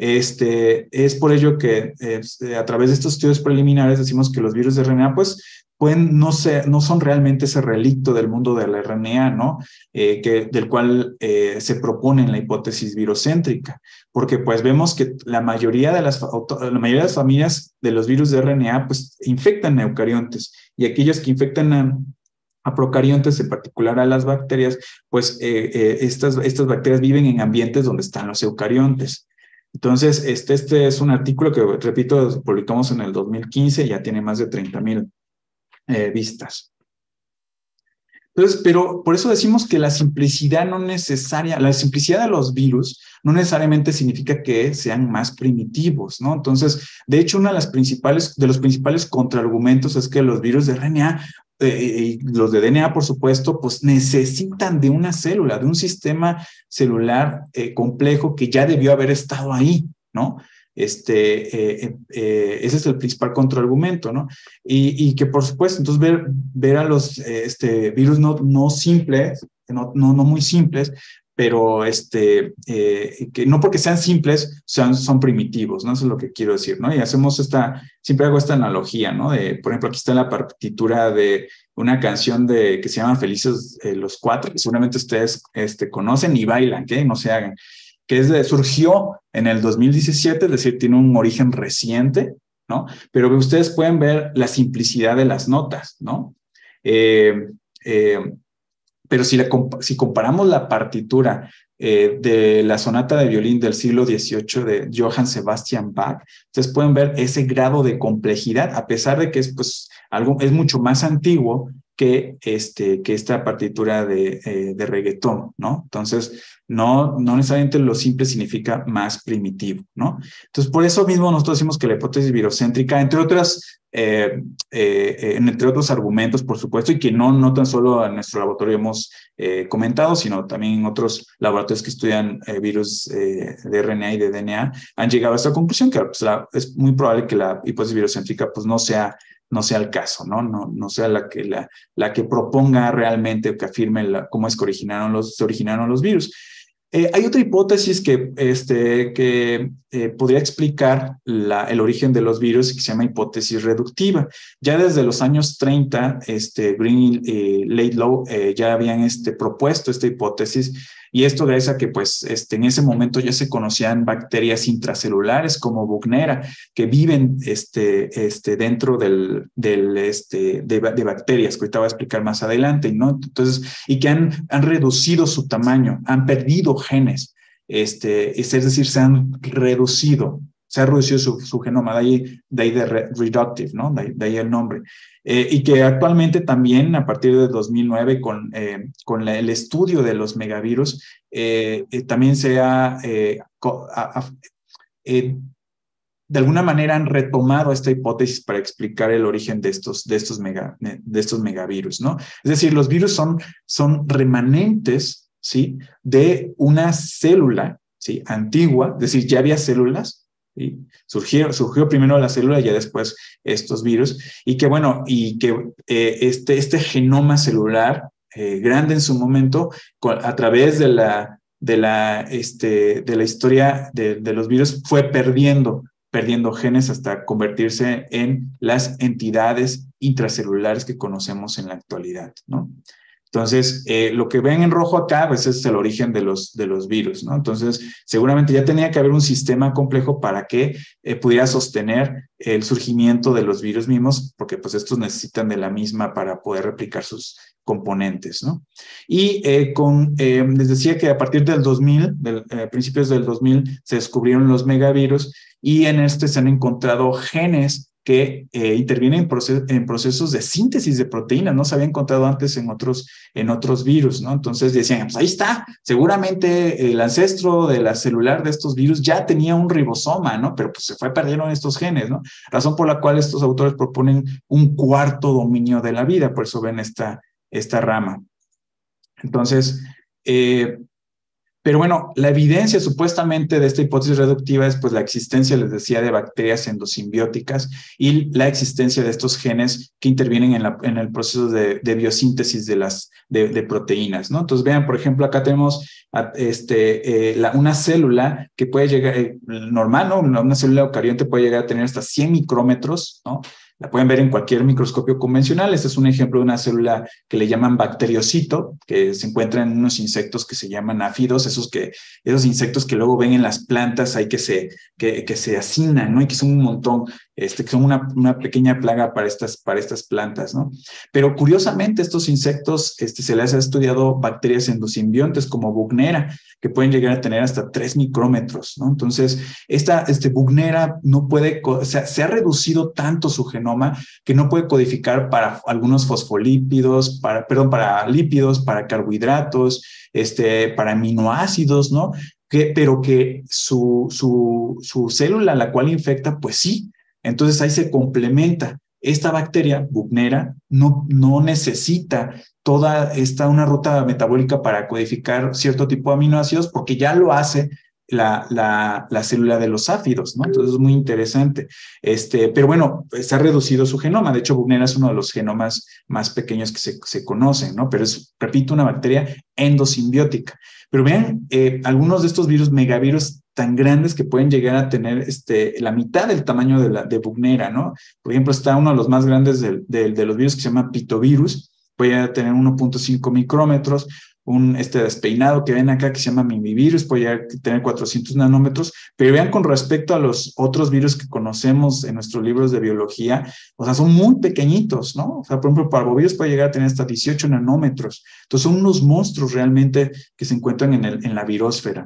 Este, es por ello que eh, a través de estos estudios preliminares decimos que los virus de R N A, pues, pueden no, ser, no son realmente ese relicto del mundo del R N A, ¿no? Eh, que, del cual eh, se propone en la hipótesis virocéntrica, porque pues vemos que la mayoría de las, la mayoría de las familias de los virus de R N A pues infectan a eucariontes, y aquellos que infectan a, a procariontes, en particular a las bacterias, pues eh, eh, estas, estas bacterias viven en ambientes donde están los eucariontes. Entonces, este, este es un artículo que, repito, publicamos en el dos mil quince, ya tiene más de treinta mil Eh, vistas. Entonces, pero por eso decimos que la simplicidad no necesaria, la simplicidad de los virus no necesariamente significa que sean más primitivos, ¿no? Entonces, de hecho, uno de, las principales, de los principales contraargumentos es que los virus de R N A eh, y los de D N A, por supuesto, pues necesitan de una célula, de un sistema celular eh, complejo que ya debió haber estado ahí, ¿no? Este, eh, eh, ese es el principal contraargumento, ¿no? Y, y que por supuesto, entonces ver, ver a los eh, este, virus no, no simples, no, no, no muy simples, pero este, eh, que no porque sean simples sean, son primitivos, ¿no? Eso es lo que quiero decir, ¿no? Y hacemos esta, siempre hago esta analogía, ¿no? De, por ejemplo, aquí está la partitura de una canción de, que se llama Felices eh, los Cuatro, que seguramente ustedes este, conocen y bailan, ¿qué? No se hagan. Que es de, surgió en el dos mil diecisiete, es decir, tiene un origen reciente, ¿no? Pero ustedes pueden ver la simplicidad de las notas, ¿no? Eh, eh, pero si, la, si comparamos la partitura eh, de la sonata de violín del siglo dieciocho de Johann Sebastian Bach, ustedes pueden ver ese grado de complejidad, a pesar de que es, pues, algo, es mucho más antiguo que, este, que esta partitura de, eh, de reggaetón, ¿no? Entonces, no, no necesariamente lo simple significa más primitivo, ¿no? Entonces, por eso mismo nosotros decimos que la hipótesis virocéntrica, entre otras, eh, eh, entre otros argumentos, por supuesto, y que no, no tan solo en nuestro laboratorio hemos eh, comentado, sino también en otros laboratorios que estudian eh, virus eh, de R N A y de D N A, han llegado a esta conclusión, que pues, la, es muy probable que la hipótesis virocéntrica pues, no sea no sea el caso, ¿no? No, no sea la que, la, la que proponga realmente o que afirme la, cómo es que originaron los, se originaron los virus. Eh, hay otra hipótesis que, este, que eh, podría explicar la, el origen de los virus que se llama hipótesis reductiva. Ya desde los años treinta, este, Green y eh, Laidlaw eh, ya habían este, propuesto esta hipótesis, y esto gracias a que pues, este, en ese momento ya se conocían bacterias intracelulares como Buchnera, que viven este, este, dentro del, del, este, de, de bacterias, que ahorita voy a explicar más adelante, ¿no? Entonces, y que han, han reducido su tamaño, han perdido genes, este, es decir, se han reducido, se ha reducido su, su genoma, de ahí de, ahí de re, reductive, ¿no? De, de ahí el nombre. Eh, y que actualmente también, a partir de dos mil nueve, con, eh, con la, el estudio de los megavirus, eh, eh, también se ha, eh, a, a, eh, de alguna manera han retomado esta hipótesis para explicar el origen de estos, de estos, mega, de estos megavirus, ¿no? Es decir, los virus son, son remanentes, ¿sí? De una célula, ¿sí? Antigua, es decir, ya había células, ¿sí? Surgió, surgió primero la célula y ya después estos virus, y que bueno, y que eh, este, este genoma celular eh, grande en su momento, a través de la, de la, este, de la historia de, de los virus, fue perdiendo, perdiendo genes hasta convertirse en las entidades intracelulares que conocemos en la actualidad, ¿no? Entonces, eh, lo que ven en rojo acá, pues es el origen de los, de los virus, ¿no? Entonces, seguramente ya tenía que haber un sistema complejo para que eh, pudiera sostener el surgimiento de los virus mismos, porque pues estos necesitan de la misma para poder replicar sus componentes, ¿no? Y eh, con, eh, les decía que a partir del dos mil, del, eh, principios del dos mil, se descubrieron los megavirus, y en este se han encontrado genes que eh, intervienen en, proces en procesos de síntesis de proteínas, no se había encontrado antes en otros, en otros virus, ¿no? Entonces decían, pues ahí está, seguramente el ancestro de la celular de estos virus ya tenía un ribosoma, ¿no? Pero pues se fue perdiendo estos genes, ¿no? Razón por la cual estos autores proponen un cuarto dominio de la vida, por eso ven esta, esta rama. Entonces, eh, pero bueno, la evidencia supuestamente de esta hipótesis reductiva es pues la existencia, les decía, de bacterias endosimbióticas y la existencia de estos genes que intervienen en, la, en el proceso de, de biosíntesis de las de, de proteínas, ¿no? Entonces vean, por ejemplo, acá tenemos a, este, eh, la, una célula que puede llegar, eh, normal, ¿no? Una, una célula eucarionte puede llegar a tener hasta cien micrómetros, ¿no? La pueden ver en cualquier microscopio convencional. Este es un ejemplo de una célula que le llaman bacteriocito, que se encuentra en unos insectos que se llaman áfidos, esos, que, esos insectos que luego ven en las plantas ahí que se, que, que se hacinan, ¿no? Y que son un montón. este, que son una, una pequeña plaga para estas, para estas plantas, ¿no? Pero curiosamente estos insectos este, se les ha estudiado bacterias endosimbiontes como Buchnera, que pueden llegar a tener hasta tres micrómetros, ¿no? Entonces, esta este, Buchnera no puede, o sea, se ha reducido tanto su genoma que no puede codificar para algunos fosfolípidos, para, perdón, para lípidos, para carbohidratos, este, para aminoácidos, ¿no? Que, pero que su, su, su célula, la cual infecta, pues sí. Entonces ahí se complementa. Esta bacteria, Buchnera, no, no necesita toda esta, una ruta metabólica para codificar cierto tipo de aminoácidos porque ya lo hace la, la, la célula de los áfidos, ¿no? Entonces es muy interesante. Este, pero bueno, se ha reducido su genoma. De hecho, Buchnera es uno de los genomas más pequeños que se, se conocen, ¿no? Pero es, repito, una bacteria endosimbiótica. Pero vean, eh, algunos de estos virus, megavirus tan grandes que pueden llegar a tener este, la mitad del tamaño de, la, de Buchnera, ¿no? Por ejemplo, está uno de los más grandes de, de, de los virus que se llama pitovirus, puede tener uno punto cinco micrómetros, un este despeinado que ven acá que se llama mimivirus, puede llegar a tener cuatrocientos nanómetros, pero vean con respecto a los otros virus que conocemos en nuestros libros de biología, o sea, son muy pequeñitos, ¿no? O sea, por ejemplo, parvovirus puede llegar a tener hasta dieciocho nanómetros. Entonces, son unos monstruos realmente que se encuentran en, el, en la virósfera.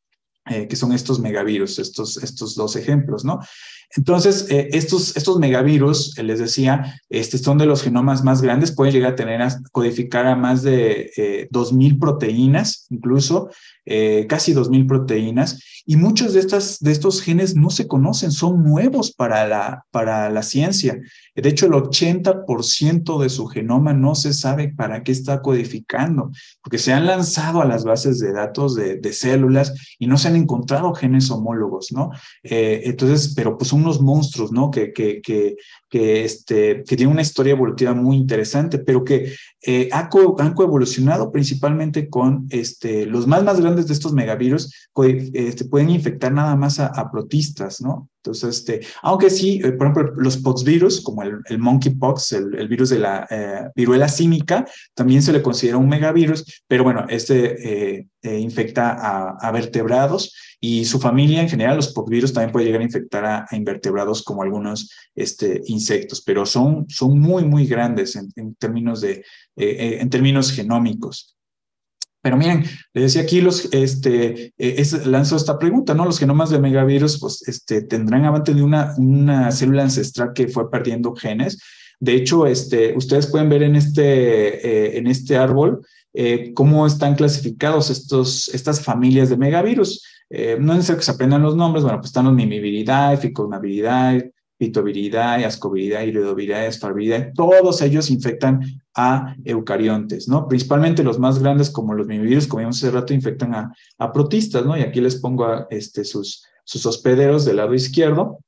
Eh, que son estos megavirus, estos, estos dos ejemplos, ¿no? Entonces, eh, estos, estos megavirus, eh, les decía, este, son de los genomas más grandes, pueden llegar a tener, a codificar a más de eh, dos mil proteínas, incluso, eh, casi dos mil proteínas, y muchos de, estas, de estos genes no se conocen, son nuevos para la, para la ciencia. De hecho, el ochenta por ciento de su genoma no se sabe para qué está codificando, porque se han lanzado a las bases de datos de, de células y no se han encontrado genes homólogos, ¿no? Eh, entonces, pero pues son unos monstruos, ¿no? Que, que, que, que, este, que tienen una historia evolutiva muy interesante, pero que eh, ha co han coevolucionado principalmente con este, los más, más grandes de estos megavirus, este, pueden infectar nada más a, a protistas, ¿no? Entonces, este, aunque sí, eh, por ejemplo, los poxvirus, como el, el monkeypox, el, el virus de la eh, viruela símica, también se le considera un megavirus, pero bueno, este eh, eh, infecta a, a vertebrados y su familia en general, los poxvirus, también puede llegar a infectar a, a invertebrados como algunos este, insectos, pero son, son muy, muy grandes en, en, términos, de, eh, en términos genómicos. Pero miren, les decía aquí, los, este, eh, es, lanzo esta pregunta, ¿no? Los genomas de megavirus, pues, este, tendrán avance de una, una célula ancestral que fue perdiendo genes. De hecho, este, ustedes pueden ver en este, eh, en este árbol eh, cómo están clasificados estos, estas familias de megavirus. Eh, no es necesario que se aprendan los nombres, bueno, pues están los Mimiviridae, Ficomaviridae, Pitoviridae, Ascoviridae, Iridoviridae, Asfarviridae, todos ellos infectan a eucariontes, ¿no? Principalmente los más grandes, como los mimivirus, como vimos hace rato, infectan a, a protistas, ¿no? Y aquí les pongo a, este, sus, sus hospederos del lado izquierdo.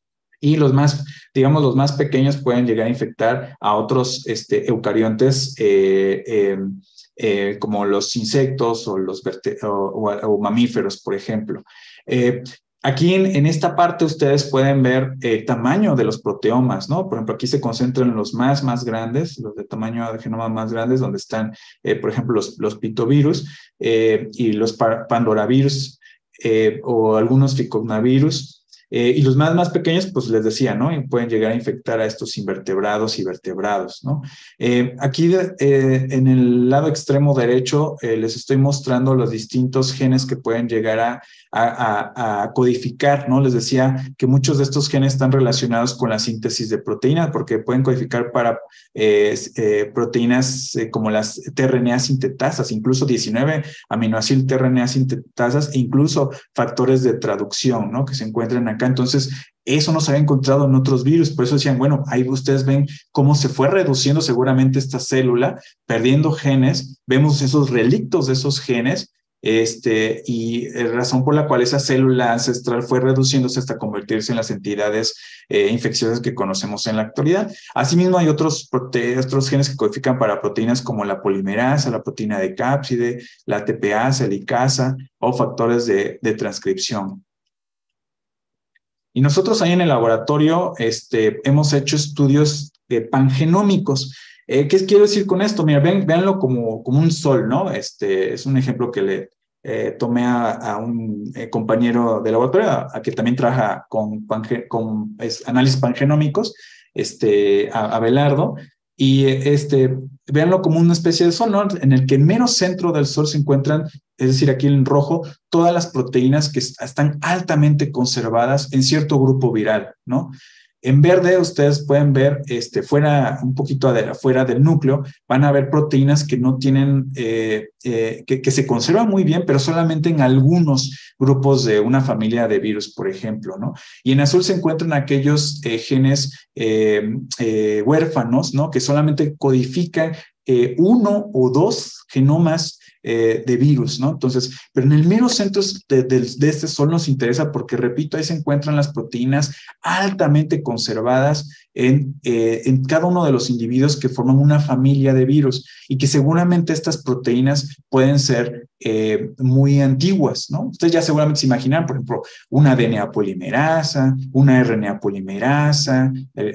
Y los más, digamos, los más pequeños pueden llegar a infectar a otros este, eucariontes eh, eh, eh, como los insectos o los o, o, o mamíferos, por ejemplo. Eh, Aquí en, en esta parte ustedes pueden ver el tamaño de los proteomas, ¿no? Por ejemplo, aquí se concentran los más, más grandes, los de tamaño de genoma más grandes, donde están, eh, por ejemplo, los, los pitovirus eh, y los pandoravirus eh, o algunos ficonavirus. Eh, y los más, más pequeños, pues les decía, ¿no? Y pueden llegar a infectar a estos invertebrados y vertebrados, ¿no? Eh, aquí eh, en el lado extremo derecho eh, les estoy mostrando los distintos genes que pueden llegar a, a, a, a codificar, ¿no? Les decía que muchos de estos genes están relacionados con la síntesis de proteínas porque pueden codificar para eh, eh, proteínas eh, como las tRNA sintetasas, incluso diecinueve aminoácidos tRNA sintetasas e incluso factores de traducción, ¿no? Que se encuentran acá. Entonces, eso no se había encontrado en otros virus, por eso decían, bueno, ahí ustedes ven cómo se fue reduciendo seguramente esta célula, perdiendo genes, vemos esos relictos de esos genes, este, y razón por la cual esa célula ancestral fue reduciéndose hasta convertirse en las entidades eh, infecciosas que conocemos en la actualidad. Asimismo, hay otros, otros genes que codifican para proteínas como la polimerasa, la proteína de cápside, la T P asa, la licasa o factores de, de transcripción. Y nosotros ahí en el laboratorio este, hemos hecho estudios eh, pangenómicos. Eh, ¿Qué quiero decir con esto? Mira, ven, véanlo como, como un sol, ¿no? Este, es un ejemplo que, le, eh, tomé a, a un eh, compañero de laboratorio, a, a que también trabaja con, pange, con es, análisis pangenómicos, este, a, a Belardo, y este, véanlo como una especie de sol, ¿no? En el que en mero centro del sol se encuentran, es decir, aquí en rojo, todas las proteínas que están altamente conservadas en cierto grupo viral, ¿no? En verde ustedes pueden ver, este, fuera, un poquito de, fuera del núcleo, van a ver proteínas que no tienen, eh, eh, que, que se conservan muy bien, pero solamente en algunos grupos de una familia de virus, por ejemplo, ¿no? Y en azul se encuentran aquellos eh, genes eh, eh, huérfanos, ¿no? Que solamente codifican eh, uno o dos genomas Eh, de virus, ¿no? Entonces, pero en el mero centro de, de, de este sol nos interesa porque, repito, ahí se encuentran las proteínas altamente conservadas en, eh, en cada uno de los individuos que forman una familia de virus y que seguramente estas proteínas pueden ser eh, muy antiguas, ¿no? Ustedes ya seguramente se imaginan, por ejemplo, una D N A polimerasa, una R N A polimerasa,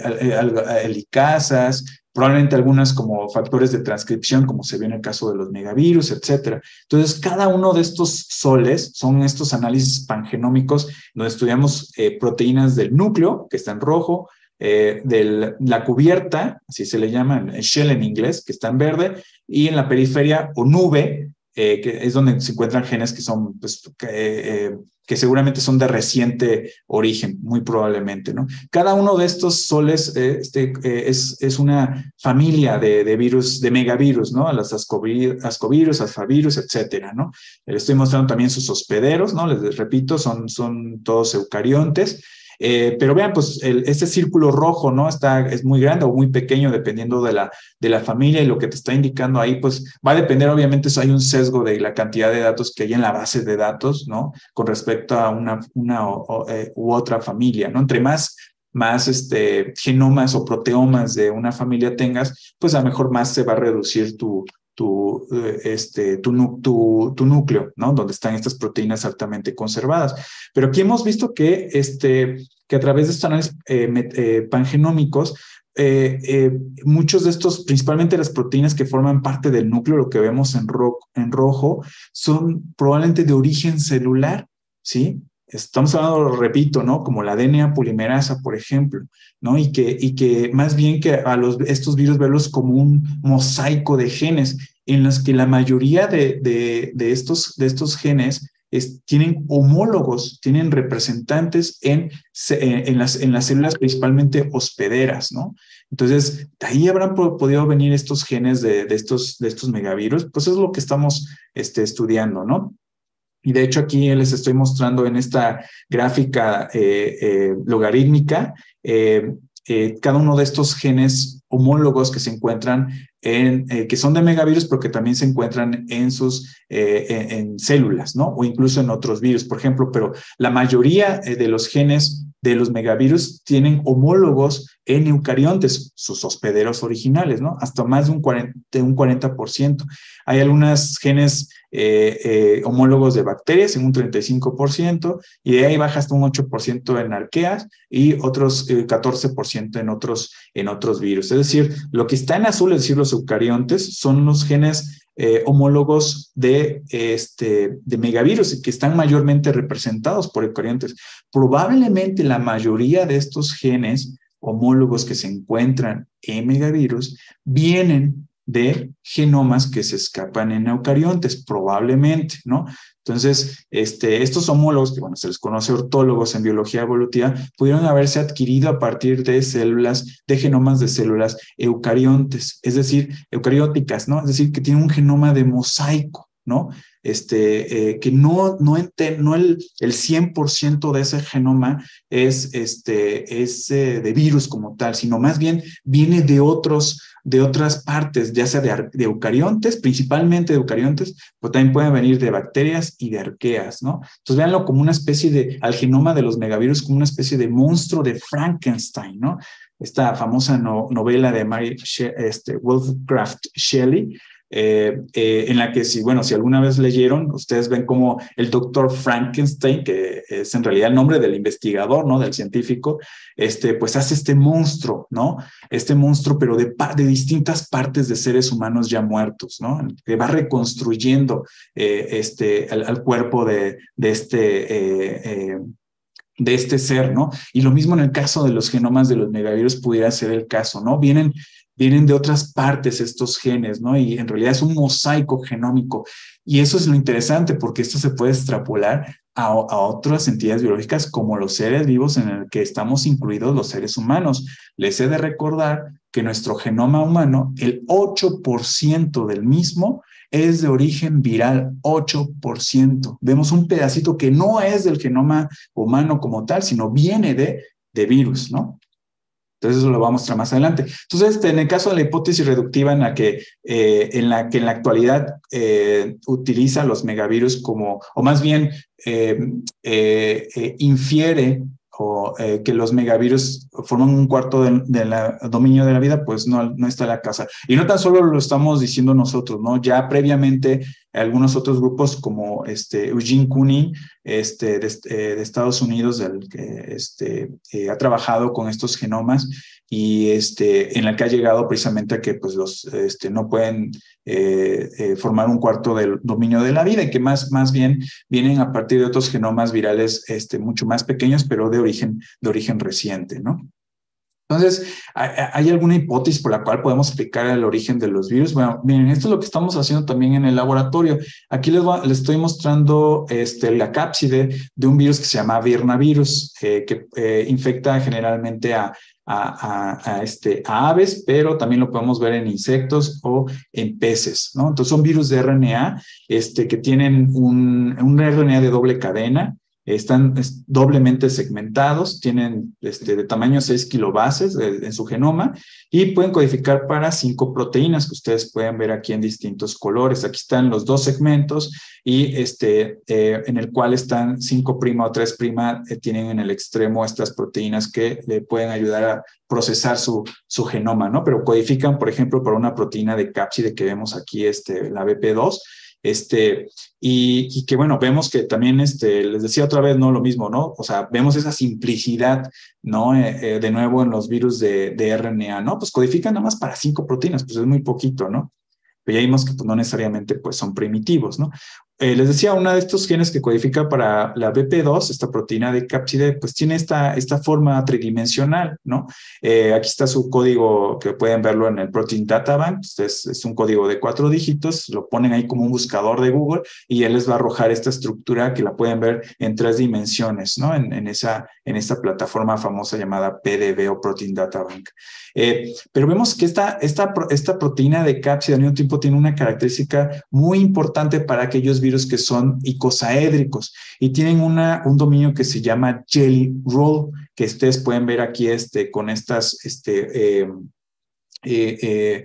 helicasas, probablemente algunas como factores de transcripción, como se ve en el caso de los megavirus, etcétera. Entonces, cada uno de estos soles son estos análisis pangenómicos donde estudiamos eh, proteínas del núcleo, que está en rojo, eh, de la cubierta, así se le llama, shell en inglés, que está en verde, y en la periferia o nube, eh, que es donde se encuentran genes que son, pues, que, eh, que seguramente son de reciente origen, muy probablemente, ¿no? Cada uno de estos soles eh, este, eh, es, es una familia de, de virus, de megavirus, ¿no? Las ascovirus, ascovirus, alfavirus, etcétera, ¿no? Les estoy mostrando también sus hospederos, ¿no? Les repito, son, son todos eucariontes. Eh, pero vean, pues el, este círculo rojo, ¿no? Está, es muy grande o muy pequeño dependiendo de la, de la familia, y lo que te está indicando ahí, pues va a depender, obviamente, si hay un sesgo de la cantidad de datos que hay en la base de datos, ¿no? Con respecto a una, una o, o, eh, u otra familia, ¿no? Entre más, más este, genomas o proteomas de una familia tengas, pues a lo mejor más se va a reducir tu, tu, este, tu, tu, tu núcleo, ¿no? Donde están estas proteínas altamente conservadas. Pero aquí hemos visto que, este, que a través de estos análisis eh, eh, pangenómicos, eh, eh, muchos de estos, principalmente las proteínas que forman parte del núcleo, lo que vemos en, ro en rojo, son probablemente de origen celular, ¿sí? Estamos hablando, repito, ¿no? Como la D N A polimerasa, por ejemplo, ¿no? Y que, y que más bien que a los, estos virus verlos como un mosaico de genes en los que la mayoría de, de, de, estos, de estos genes es, tienen homólogos, tienen representantes en, en, las, en las células principalmente hospederas, ¿no? Entonces, de ahí habrán podido venir estos genes de, de, estos, de estos megavirus, pues es lo que estamos este, estudiando, ¿no? Y de hecho aquí les estoy mostrando en esta gráfica eh, eh, logarítmica eh, eh, cada uno de estos genes homólogos que se encuentran en, eh, que son de megavirus, pero que también se encuentran en sus eh, en, en células, ¿no? O incluso en otros virus, por ejemplo, pero la mayoría eh, de los genes de los megavirus tienen homólogos en eucariontes, sus hospederos originales, ¿no? Hasta más de un cuarenta, de un cuarenta por ciento. Hay algunos genes eh, eh, homólogos de bacterias en un treinta y cinco por ciento, y de ahí baja hasta un ocho por ciento en arqueas y otros eh, catorce por ciento en otros, en otros virus. Es decir, lo que está en azul, es decir, los eucariontes, son los genes Eh, homólogos de, este, de megavirus que están mayormente representados por eucariontes. Probablemente la mayoría de estos genes homólogos que se encuentran en megavirus vienen de genomas que se escapan en eucariontes, probablemente, ¿no? Entonces, este, estos homólogos, que bueno, se les conoce ortólogos en biología evolutiva, pudieron haberse adquirido a partir de células, de genomas de células eucariontes, es decir, eucarióticas, ¿no? Es decir, que tienen un genoma de mosaico, ¿no? Este, eh, que no, no, ente, no el, el cien por ciento de ese genoma es, este, es eh, de virus como tal, sino más bien viene de otros, de otras partes, ya sea de, de eucariontes, principalmente de eucariontes, pero también pueden venir de bacterias y de arqueas, ¿no? Entonces, véanlo como una especie de, al genoma de los megavirus, como una especie de monstruo de Frankenstein, ¿no? Esta famosa no, novela de Mary este, Wollstonecraft Shelley, eh, eh, en la que si, bueno, si alguna vez leyeron, ustedes ven como el doctor Frankenstein, que es en realidad el nombre del investigador, ¿no? Del científico, este, pues hace este monstruo, ¿no? Este monstruo, pero de, de distintas partes de seres humanos ya muertos, ¿no? Que va reconstruyendo eh, este, al, al cuerpo de, de este... Eh, eh, de este ser, ¿no? Y lo mismo en el caso de los genomas de los megavirus pudiera ser el caso, ¿no? Vienen, vienen de otras partes estos genes, ¿no? Y en realidad es un mosaico genómico. Y eso es lo interesante, porque esto se puede extrapolar a, a otras entidades biológicas como los seres vivos en el que estamos incluidos los seres humanos. Les he de recordar que nuestro genoma humano, el ocho por ciento del mismo es de origen viral, ocho por ciento. Vemos un pedacito que no es del genoma humano como tal, sino viene de, de virus, ¿no? Entonces eso lo vamos a mostrar más adelante. Entonces, en el caso de la hipótesis reductiva en la que, eh, en, la, que en la actualidad eh, utiliza los megavirus como, o más bien eh, eh, eh, infiere o eh, que los megavirus forman un cuarto del de la, dominio de la vida, pues no, no está la casa. Y no tan solo lo estamos diciendo nosotros, ¿no? Ya previamente algunos otros grupos como este, Eugene Koonin, este, de, de Estados Unidos, del que este, eh, ha trabajado con estos genomas y este, en la que ha llegado precisamente a que pues, los, este, no pueden eh, eh, formar un cuarto del dominio de la vida y que más, más bien vienen a partir de otros genomas virales este, mucho más pequeños, pero de origen, de origen reciente, ¿no? Entonces, ¿hay alguna hipótesis por la cual podemos explicar el origen de los virus? Bueno, miren, esto es lo que estamos haciendo también en el laboratorio. Aquí les, va, les estoy mostrando este, la cápside de un virus que se llama virnavirus, eh, que eh, infecta generalmente a, a, a, a, este, a aves, pero también lo podemos ver en insectos o en peces, ¿no? Entonces, son virus de R N A este, que tienen un, un R N A de doble cadena. Están doblemente segmentados, tienen este, de tamaño seis kilobases en su genoma y pueden codificar para cinco proteínas que ustedes pueden ver aquí en distintos colores. Aquí están los dos segmentos y este, eh, en el cual están cinco' o tres', eh, tienen en el extremo estas proteínas que le pueden ayudar a procesar su, su genoma, ¿no? Pero codifican, por ejemplo, para una proteína de cápside que vemos aquí, este, la B P dos. Este, y, y que bueno, vemos que también, este, les decía otra vez, no lo mismo, ¿no? O sea, vemos esa simplicidad, ¿no? Eh, eh, de nuevo en los virus de, de R N A, ¿no? Pues codifican nada más para cinco proteínas, pues es muy poquito, ¿no? Pero ya vimos que pues, no necesariamente pues, son primitivos, ¿no? Eh, les decía, uno de estos genes que codifica para la B P dos, esta proteína de cápside, pues tiene esta, esta forma tridimensional, ¿no? Eh, aquí está su código, que pueden verlo en el Protein Data Bank. Es, es un código de cuatro dígitos, lo ponen ahí como un buscador de Google y él les va a arrojar esta estructura que la pueden ver en tres dimensiones, ¿no? En, en, esa, en esta plataforma famosa llamada P D B o Protein Data Bank. Eh, pero vemos que esta, esta, esta proteína de cápside al mismo tiempo tiene una característica muy importante para aquellos virus que son icosaédricos y tienen una, un dominio que se llama Jelly Roll, que ustedes pueden ver aquí este, con estas este, eh, eh, eh,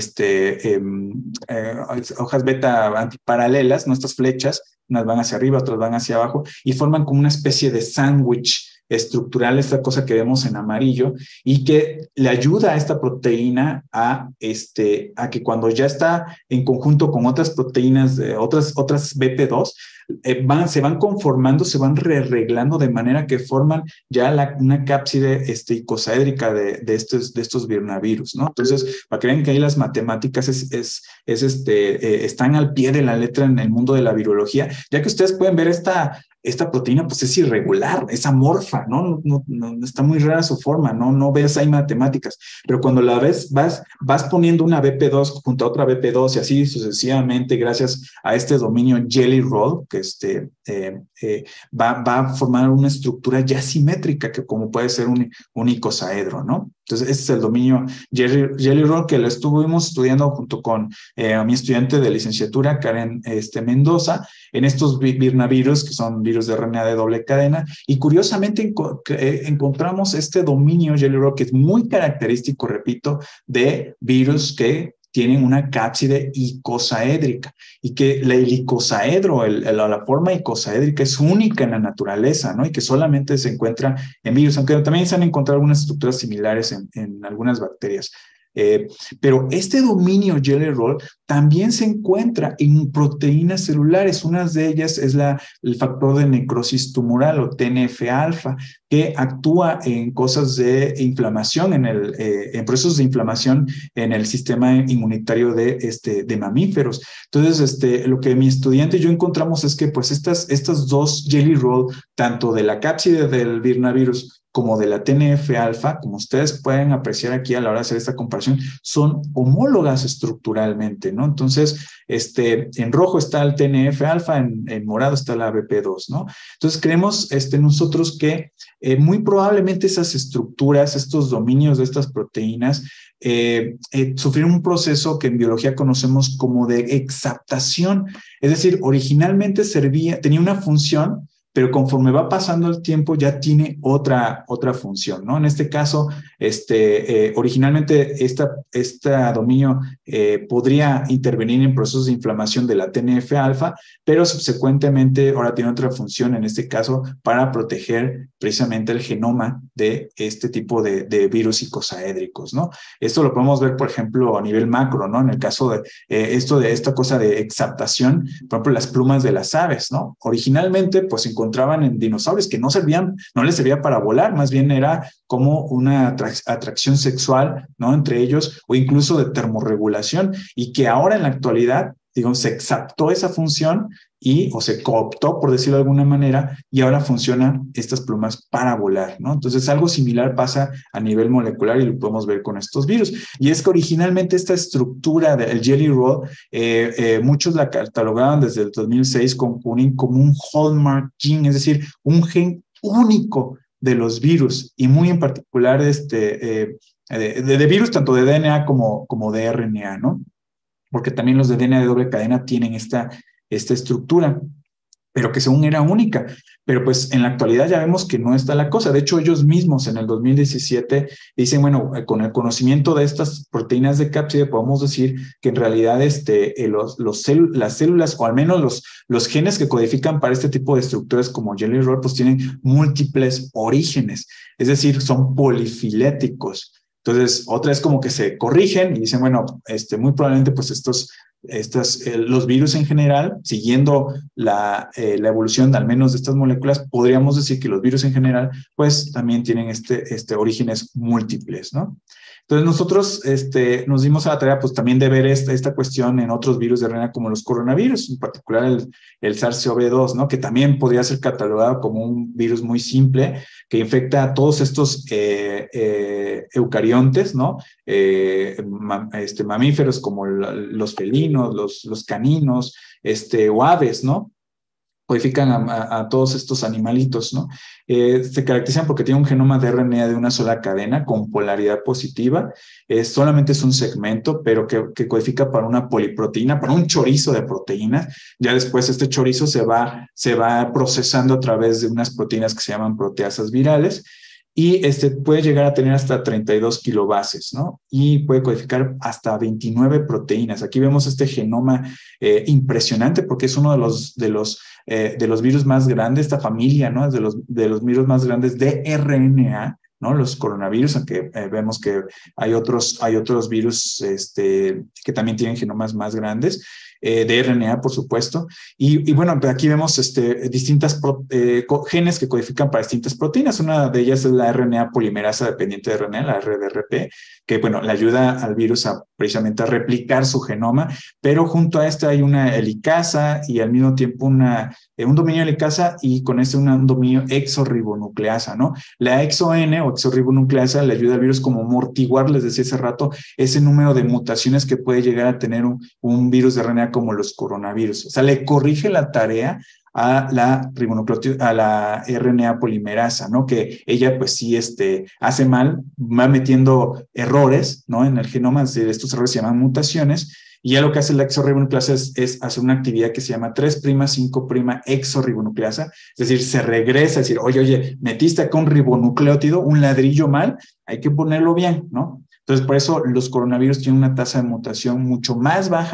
este, eh, eh, hojas beta antiparalelas, nuestras flechas, unas van hacia arriba, otras van hacia abajo y forman como una especie de sándwich estructural, esta cosa que vemos en amarillo, y que le ayuda a esta proteína a, este, a que cuando ya está en conjunto con otras proteínas, de otras, otras B P dos, eh, van, se van conformando, se van rearreglando de manera que forman ya la, una cápside este, icosaédrica de, de, estos, de estos virnavirus, ¿no? Entonces, para que vean que ahí las matemáticas es, es, es este, eh, están al pie de la letra en el mundo de la virología, ya que ustedes pueden ver esta... esta proteína pues es irregular, es amorfa, ¿no? No, no, no está muy rara su forma, ¿no? No ves ahí matemáticas, pero cuando la ves, vas, vas poniendo una B P dos junto a otra B P dos y así sucesivamente gracias a este dominio Jelly Roll, que este, eh, eh, va, va a formar una estructura ya simétrica que como puede ser un, un icosaedro, ¿no? Entonces, ese es el dominio Jelly, Jelly Roll que lo estuvimos estudiando junto con eh, mi estudiante de licenciatura, Karen este, Mendoza, en estos virnavirus, que son virus de R N A de doble cadena, y curiosamente enco eh, encontramos este dominio Jelly Roll que es muy característico, repito, de virus que tienen una cápside icosaédrica y que el icosaedro, el, el, la forma icosaédrica es única en la naturaleza, ¿no? Y que solamente se encuentra en virus, aunque también se han encontrado algunas estructuras similares en, en algunas bacterias. Eh, pero este dominio Jelly Roll también se encuentra en proteínas celulares. Una de ellas es la, el factor de necrosis tumoral o T N F alfa, que actúa en cosas de inflamación, en, el, eh, en procesos de inflamación en el sistema inmunitario de, este, de mamíferos. Entonces, este, lo que mi estudiante y yo encontramos es que pues estas, estas dos Jelly Roll, tanto de la cápside del virnavirus como de la T N F alfa, como ustedes pueden apreciar aquí a la hora de hacer esta comparación, son homólogas estructuralmente, ¿no? Entonces, este, en rojo está el T N F alfa, en, en morado está la A B P dos, ¿no? Entonces, creemos este, nosotros que eh, muy probablemente esas estructuras, estos dominios de estas proteínas, eh, eh, sufrieron un proceso que en biología conocemos como de exaptación. Es decir, originalmente servía, tenía una función, pero conforme va pasando el tiempo ya tiene otra, otra función, ¿no? En este caso, este, eh, originalmente esta, este dominio eh, podría intervenir en procesos de inflamación de la T N F alfa, pero subsecuentemente ahora tiene otra función, en este caso, para proteger precisamente el genoma de este tipo de, de virus icosaédricos, ¿no? Esto lo podemos ver, por ejemplo, a nivel macro, ¿no? En el caso de eh, esto de esta cosa de exaptación, por ejemplo, las plumas de las aves, ¿no? Originalmente, pues, encontraban en dinosaurios que no servían, no les servía para volar, más bien era como una atrac atracción sexual, ¿no? Entre ellos, o incluso de termorregulación, y que ahora en la actualidad, digamos, se exaptó esa función y, o se cooptó, por decirlo de alguna manera, y ahora funcionan estas plumas para volar, ¿no? Entonces, algo similar pasa a nivel molecular y lo podemos ver con estos virus. Y es que originalmente esta estructura del Jelly Roll, eh, eh, muchos la catalogaban desde el dos mil seis con, como un hallmark gene, es decir, un gen único de los virus, y muy en particular este, eh, de, de, de virus, tanto de D N A como, como de R N A, ¿no? Porque también los de D N A de doble cadena tienen esta, esta estructura, pero que según era única. Pero pues en la actualidad ya vemos que no está la cosa. De hecho, ellos mismos en el dos mil diecisiete dicen, bueno, con el conocimiento de estas proteínas de cápside podemos decir que en realidad este, eh, los, los cél las células, o al menos los, los genes que codifican para este tipo de estructuras como Jelly Roll, pues tienen múltiples orígenes, es decir, son polifiléticos. Entonces, otra es como que se corrigen y dicen, bueno, este, muy probablemente pues estos, estas, eh, los virus en general, siguiendo la, eh, la evolución de al menos de estas moléculas, podríamos decir que los virus en general pues también tienen este, este, orígenes múltiples, ¿no? Entonces nosotros este, nos dimos a la tarea pues también de ver esta, esta cuestión en otros virus de R N A como los coronavirus, en particular el, el SARS-C o V dos, ¿no? Que también podría ser catalogado como un virus muy simple que infecta a todos estos eh, eh, eucariontes, ¿no? Eh, ma, este, mamíferos como la, los felinos, los, los caninos, este, o aves, ¿no? Codifican a, a, a todos estos animalitos, ¿no? Eh, se caracterizan porque tienen un genoma de R N A de una sola cadena con polaridad positiva. Eh, solamente es un segmento, pero que, que codifica para una poliproteína, para un chorizo de proteínas. Ya después este chorizo se va, se va procesando a través de unas proteínas que se llaman proteasas virales. Y este puede llegar a tener hasta treinta y dos kilobases, ¿no? Y puede codificar hasta veintinueve proteínas. Aquí vemos este genoma eh, impresionante porque es uno de los, de los, eh, de los virus más grandes, esta familia, ¿no? Es de los, de los virus más grandes de R N A, ¿no? Los coronavirus, aunque eh, vemos que hay otros, hay otros virus este, que también tienen genomas más grandes. Eh, de R N A, por supuesto. Y, y bueno, aquí vemos este, distintas pro, eh, genes que codifican para distintas proteínas. Una de ellas es la R N A polimerasa dependiente de R N A, la R D R P, que bueno, le ayuda al virus a precisamente a replicar su genoma, pero junto a esta hay una helicasa y al mismo tiempo una, eh, un dominio helicasa y con este una, un dominio exorribonucleasa, ¿no? La exo-N o exorribonucleasa le ayuda al virus como amortiguar, les decía hace rato, ese número de mutaciones que puede llegar a tener un, un virus de R N A como los coronavirus. O sea, le corrige la tarea a la ribonucleótido, a la R N A polimerasa, ¿no? Que ella, pues sí, este, hace mal, va metiendo errores, ¿no? En el genoma, estos errores se llaman mutaciones, y ya lo que hace la exorribonucleasa es, es hacer una actividad que se llama tres' cinco' exorribonucleasa, es decir, se regresa, es decir, oye, oye, metiste acá un ribonucleótido, un ladrillo mal, hay que ponerlo bien, ¿no? Entonces, por eso los coronavirus tienen una tasa de mutación mucho más baja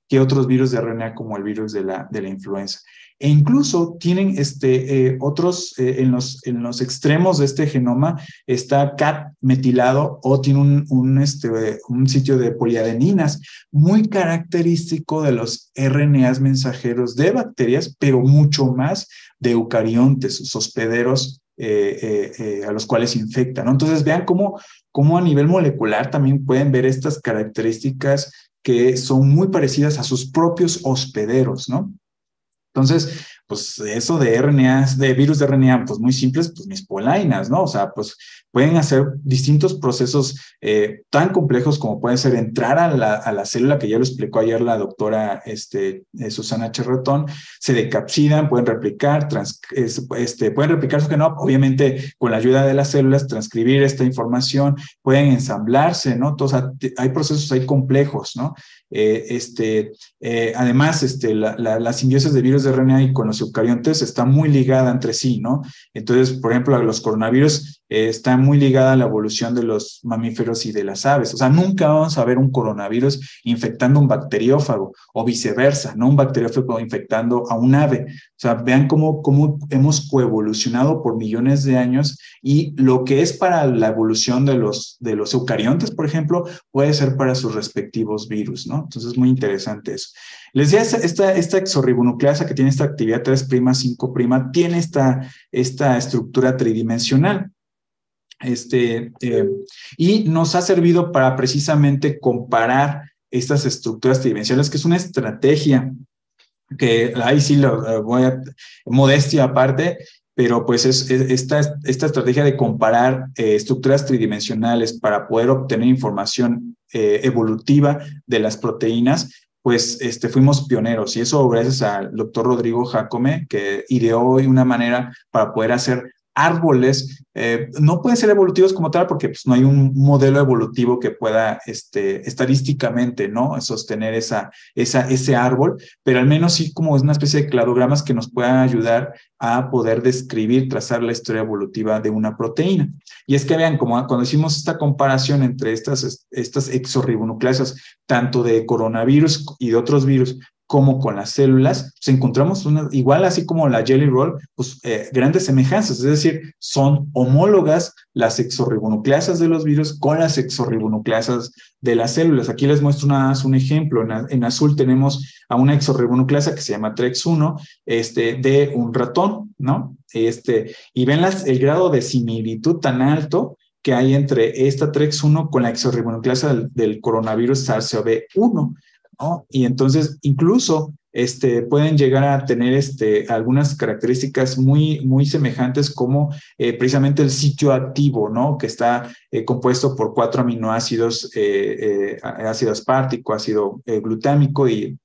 que otros virus de R N A como el virus de la, de la influenza. E incluso tienen este, eh, otros, eh, en, los, en los extremos de este genoma está C A T metilado o tiene un, un, este, un sitio de poliadeninas muy característico de los R N As mensajeros de bacterias, pero mucho más de eucariontes, sus hospederos eh, eh, eh, a los cuales infectan, ¿no? Entonces vean cómo, cómo a nivel molecular también pueden ver estas características que son muy parecidas a sus propios hospederos, ¿no? Entonces, pues eso de R N As, de virus de R N A, pues muy simples, pues mis polainas, ¿no? O sea, pues pueden hacer distintos procesos eh, tan complejos como pueden ser entrar a la, a la célula, que ya lo explicó ayer la doctora este, eh, Susana Cherretón, se decapsidan, pueden replicar, trans, este, pueden replicar su genoma, obviamente con la ayuda de las células, transcribir esta información, pueden ensamblarse, ¿no? Entonces, hay procesos ahí complejos, ¿no? Eh, este, eh, además, este, la, la, la simbiosis de virus de R N A y con los eucariontes está muy ligada entre sí, ¿no? Entonces, por ejemplo, los coronavirus eh, están muy ligada a la evolución de los mamíferos y de las aves. O sea, nunca vamos a ver un coronavirus infectando un bacteriófago o viceversa, no un bacteriófago infectando a un ave. O sea, vean cómo, cómo hemos coevolucionado por millones de años y lo que es para la evolución de los, de los eucariontes, por ejemplo, puede ser para sus respectivos virus, ¿no? Entonces es muy interesante eso. Les decía, esta, esta exorribonucleasa que tiene esta actividad tres' cinco', tiene esta, esta estructura tridimensional. Este, eh, y nos ha servido para precisamente comparar estas estructuras tridimensionales, que es una estrategia que ahí sí lo voy a, modestia aparte, pero pues es, es esta, esta estrategia de comparar eh, estructuras tridimensionales para poder obtener información eh, evolutiva de las proteínas, pues este, fuimos pioneros, y eso gracias al doctor Rodrigo Jacome, que ideó una manera para poder hacer árboles, eh, no pueden ser evolutivos como tal porque pues, no hay un modelo evolutivo que pueda este, estadísticamente, ¿no? sostener esa, esa, ese árbol, pero al menos sí como es una especie de cladogramas que nos puedan ayudar a poder describir, trazar la historia evolutiva de una proteína. Y es que vean, como cuando hicimos esta comparación entre estas, estas exorribonucleasas, tanto de coronavirus y de otros virus, como con las células, pues encontramos una, igual así como la Jelly Roll, pues eh, grandes semejanzas, es decir, son homólogas las exorribonucleasas de los virus con las exorribonucleasas de las células. Aquí les muestro una, un ejemplo, en, en azul tenemos a una exorribonucleasa que se llama TREX uno, este, de un ratón, ¿no? Este, y ven las, el grado de similitud tan alto que hay entre esta TREX uno con la exorribonucleasa del, del coronavirus SARS-CoV uno. ¿No? Y entonces incluso este, pueden llegar a tener este, algunas características muy, muy semejantes como eh, precisamente el sitio activo, ¿no? Que está eh, compuesto por cuatro aminoácidos, eh, eh, ácido aspartico, ácido eh, glutámico y,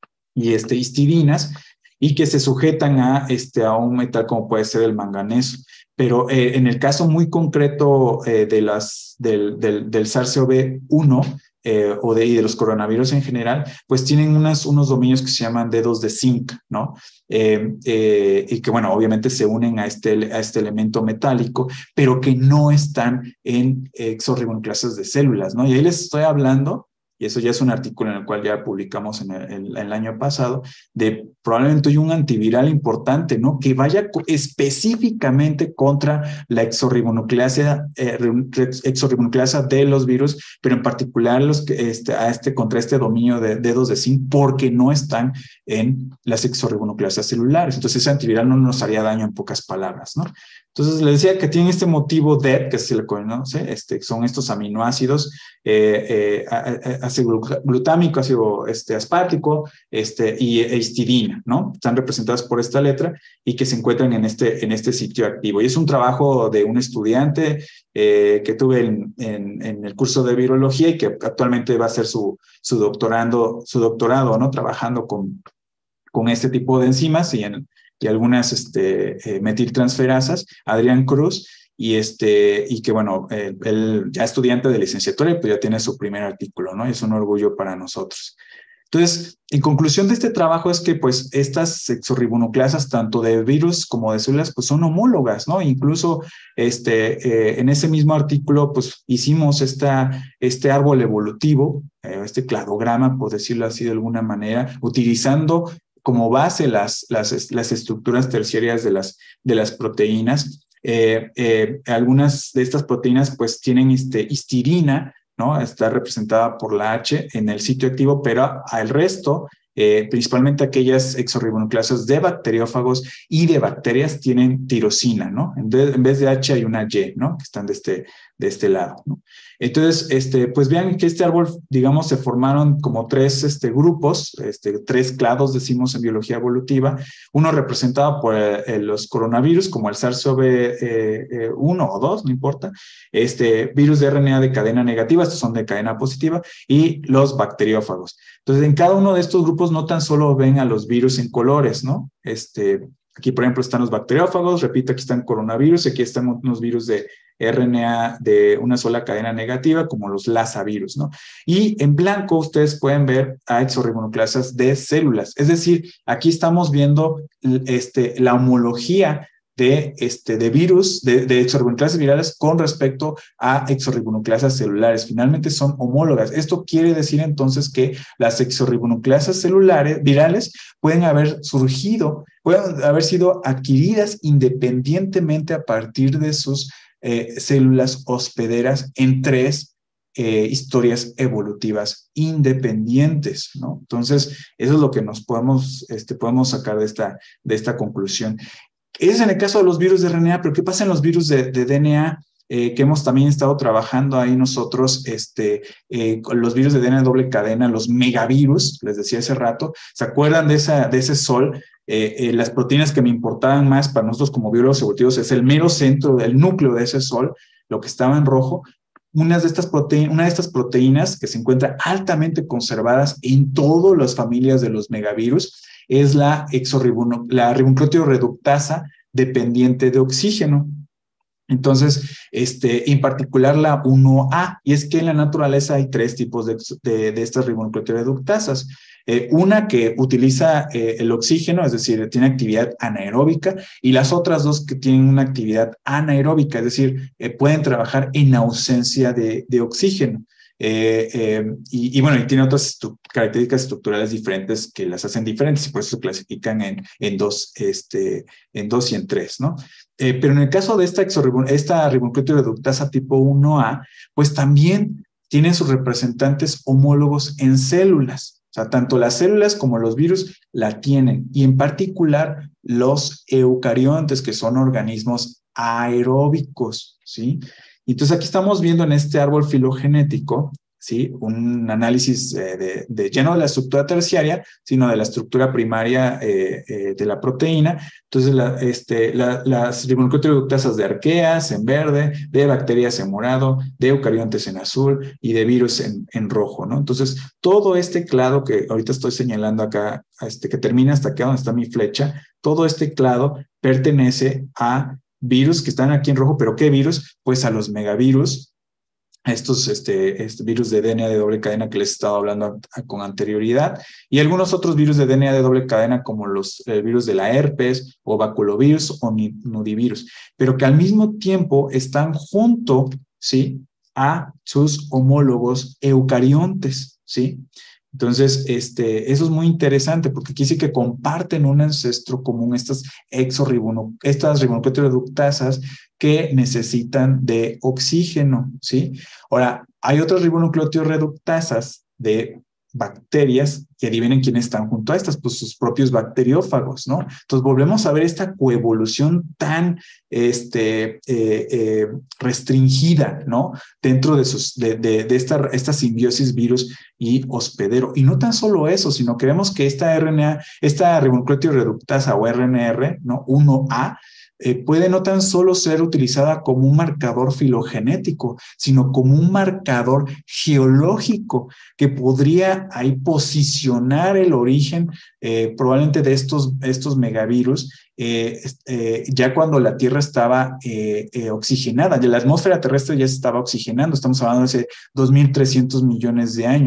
y este, histidinas, y que se sujetan a, este, a un metal como puede ser el manganeso. Pero eh, en el caso muy concreto eh, de las, del, del, del SARS-CoV uno, Eh, o de, y de los coronavirus en general, pues tienen unas, unos dominios que se llaman dedos de zinc, ¿no? Eh, eh, y que, bueno, obviamente se unen a este, a este elemento metálico, pero que no están en exorribonucleasas de células, ¿no? Y ahí les estoy hablando, y eso ya es un artículo en el cual ya publicamos en el, en, en el año pasado, de probablemente hay un antiviral importante, ¿no? Que vaya específicamente contra la exorribonucleasa, eh, exorribonucleasa de los virus, pero en particular los que, este, a este, contra este dominio de dedos de zinc, porque no están en las exorribonucleasas celulares. Entonces ese antiviral no nos haría daño en pocas palabras, ¿no? Entonces les decía que tiene este motivo D E T, que se le conoce, este, son estos aminoácidos, eh, eh, ácido glutámico, ácido este, aspartico este, y e histidina, ¿no? Están representadas por esta letra y que se encuentran en este, en este sitio activo. Y es un trabajo de un estudiante eh, que tuve en, en, en el curso de virología y que actualmente va a hacer su, su, doctorando, su doctorado, ¿no? Trabajando con, con este tipo de enzimas y en y algunas este, eh, metiltransferasas, Adrián Cruz, y, este, y que bueno, eh, él ya estudiante de licenciatura y pues ya tiene su primer artículo, ¿no? Y es un orgullo para nosotros. Entonces, en conclusión de este trabajo es que pues estas exorribonucleasas, tanto de virus como de células, pues son homólogas, ¿no? Incluso este, eh, en ese mismo artículo pues hicimos esta, este árbol evolutivo, eh, este cladograma, por decirlo así de alguna manera, utilizando como base las, las, las estructuras terciarias de las, de las proteínas. Eh, eh, algunas de estas proteínas pues tienen este, histidina, ¿no? Está representada por la H en el sitio activo, pero al resto, eh, principalmente aquellas exorribonucleasas de bacteriófagos y de bacterias, tienen tirosina, ¿no? En vez, en vez de H hay una Y, ¿no? Que están de este, de este lado, ¿no? Entonces, este, pues vean que este árbol, digamos, se formaron como tres este, grupos, este, tres clados, decimos en biología evolutiva, uno representado por eh, los coronavirus, como el SARS-CoV uno o dos, no importa, este, virus de R N A de cadena negativa, estos son de cadena positiva, y los bacteriófagos. Entonces, en cada uno de estos grupos no tan solo ven a los virus en colores, ¿no? Este, aquí, por ejemplo, están los bacteriófagos, repito, aquí están coronavirus, aquí están unos virus de R N A de una sola cadena negativa, como los Lassa-virus, ¿no? Y en blanco ustedes pueden ver a exorribonucleasas de células. Es decir, aquí estamos viendo este, la homología de, este, de virus, de, de exorribonucleasas virales con respecto a exorribonucleasas celulares. Finalmente son homólogas. Esto quiere decir entonces que las exorribonucleasas celulares virales pueden haber surgido, pueden haber sido adquiridas independientemente a partir de sus eh, células hospederas en tres Eh, historias evolutivas independientes, ¿no? Entonces, eso es lo que nos podemos, este, podemos sacar de esta, de esta conclusión. Ese es en el caso de los virus de R N A, pero ¿qué pasa en los virus de, de D N A? Eh, que hemos también estado trabajando ahí nosotros, este, eh, con los virus de D N A de doble cadena, los megavirus, les decía hace rato. ¿Se acuerdan de, esa, de ese sol? Eh, eh, las proteínas que me importaban más para nosotros como biólogos evolutivos es el mero centro, el núcleo de ese sol, lo que estaba en rojo. Una de, estas proteínas, una de estas proteínas que se encuentra altamente conservadas en todas las familias de los megavirus es la, exorribono, la ribonucleotidoreductasa dependiente de oxígeno. Entonces, este, en particular la uno A, y es que en la naturaleza hay tres tipos de, de, de estas ribonucleotidoreductasas. Eh, una que utiliza eh, el oxígeno, es decir, tiene actividad anaeróbica, y las otras dos que tienen una actividad anaeróbica, es decir, eh, pueden trabajar en ausencia de, de oxígeno. Eh, eh, y, y bueno, y tiene otras estru características estructurales diferentes que las hacen diferentes, y por eso se clasifican en, en, dos, este, en dos y en tres, ¿no? Eh, pero en el caso de esta, esta ribonucleotidoreductasa tipo uno A, pues también tienen sus representantes homólogos en células. O sea, tanto las células como los virus la tienen, y en particular los eucariontes, que son organismos aeróbicos, ¿sí? Entonces aquí estamos viendo en este árbol filogenético, ¿sí? Un análisis eh, de, de, ya no de la estructura terciaria, sino de la estructura primaria eh, eh, de la proteína. Entonces, la, este, la, las ribonucleotidoreductasas de arqueas en verde, de bacterias en morado, de eucariontes en azul y de virus en, en rojo, ¿no? Entonces, todo este clado que ahorita estoy señalando acá, este, que termina hasta acá donde está mi flecha, todo este clado pertenece a virus que están aquí en rojo. ¿Pero qué virus? Pues a los megavirus, a estos este, este virus de D N A de doble cadena que les he estado hablando a, a, con anterioridad, y algunos otros virus de D N A de doble cadena como los eh, virus de la herpes o baculovirus o nudivirus, pero que al mismo tiempo están junto, ¿sí?, a sus homólogos eucariontes, ¿sí? Entonces, este, eso es muy interesante porque aquí sí que comparten un ancestro común estas exorribonucleasas, estas ribonucleotidoreductasas que necesitan de oxígeno, ¿sí? Ahora, hay otras ribonucleotidoreductasas de bacterias que adivinen quiénes están junto a estas, pues sus propios bacteriófagos, ¿no? Entonces volvemos a ver esta coevolución tan este, eh, eh, restringida, ¿no? Dentro de, sus, de, de, de esta, esta simbiosis virus y hospedero. Y no tan solo eso, sino que vemos que esta R N A, esta ribonucleotidoreductasa o R N R, ¿no? uno A, Eh, puede no tan solo ser utilizada como un marcador filogenético, sino como un marcador geológico que podría ahí posicionar el origen eh, probablemente de estos, estos megavirus eh, eh, ya cuando la Tierra estaba eh, eh, oxigenada. La atmósfera terrestre ya se estaba oxigenando, estamos hablando de hace dos mil trescientos millones de años.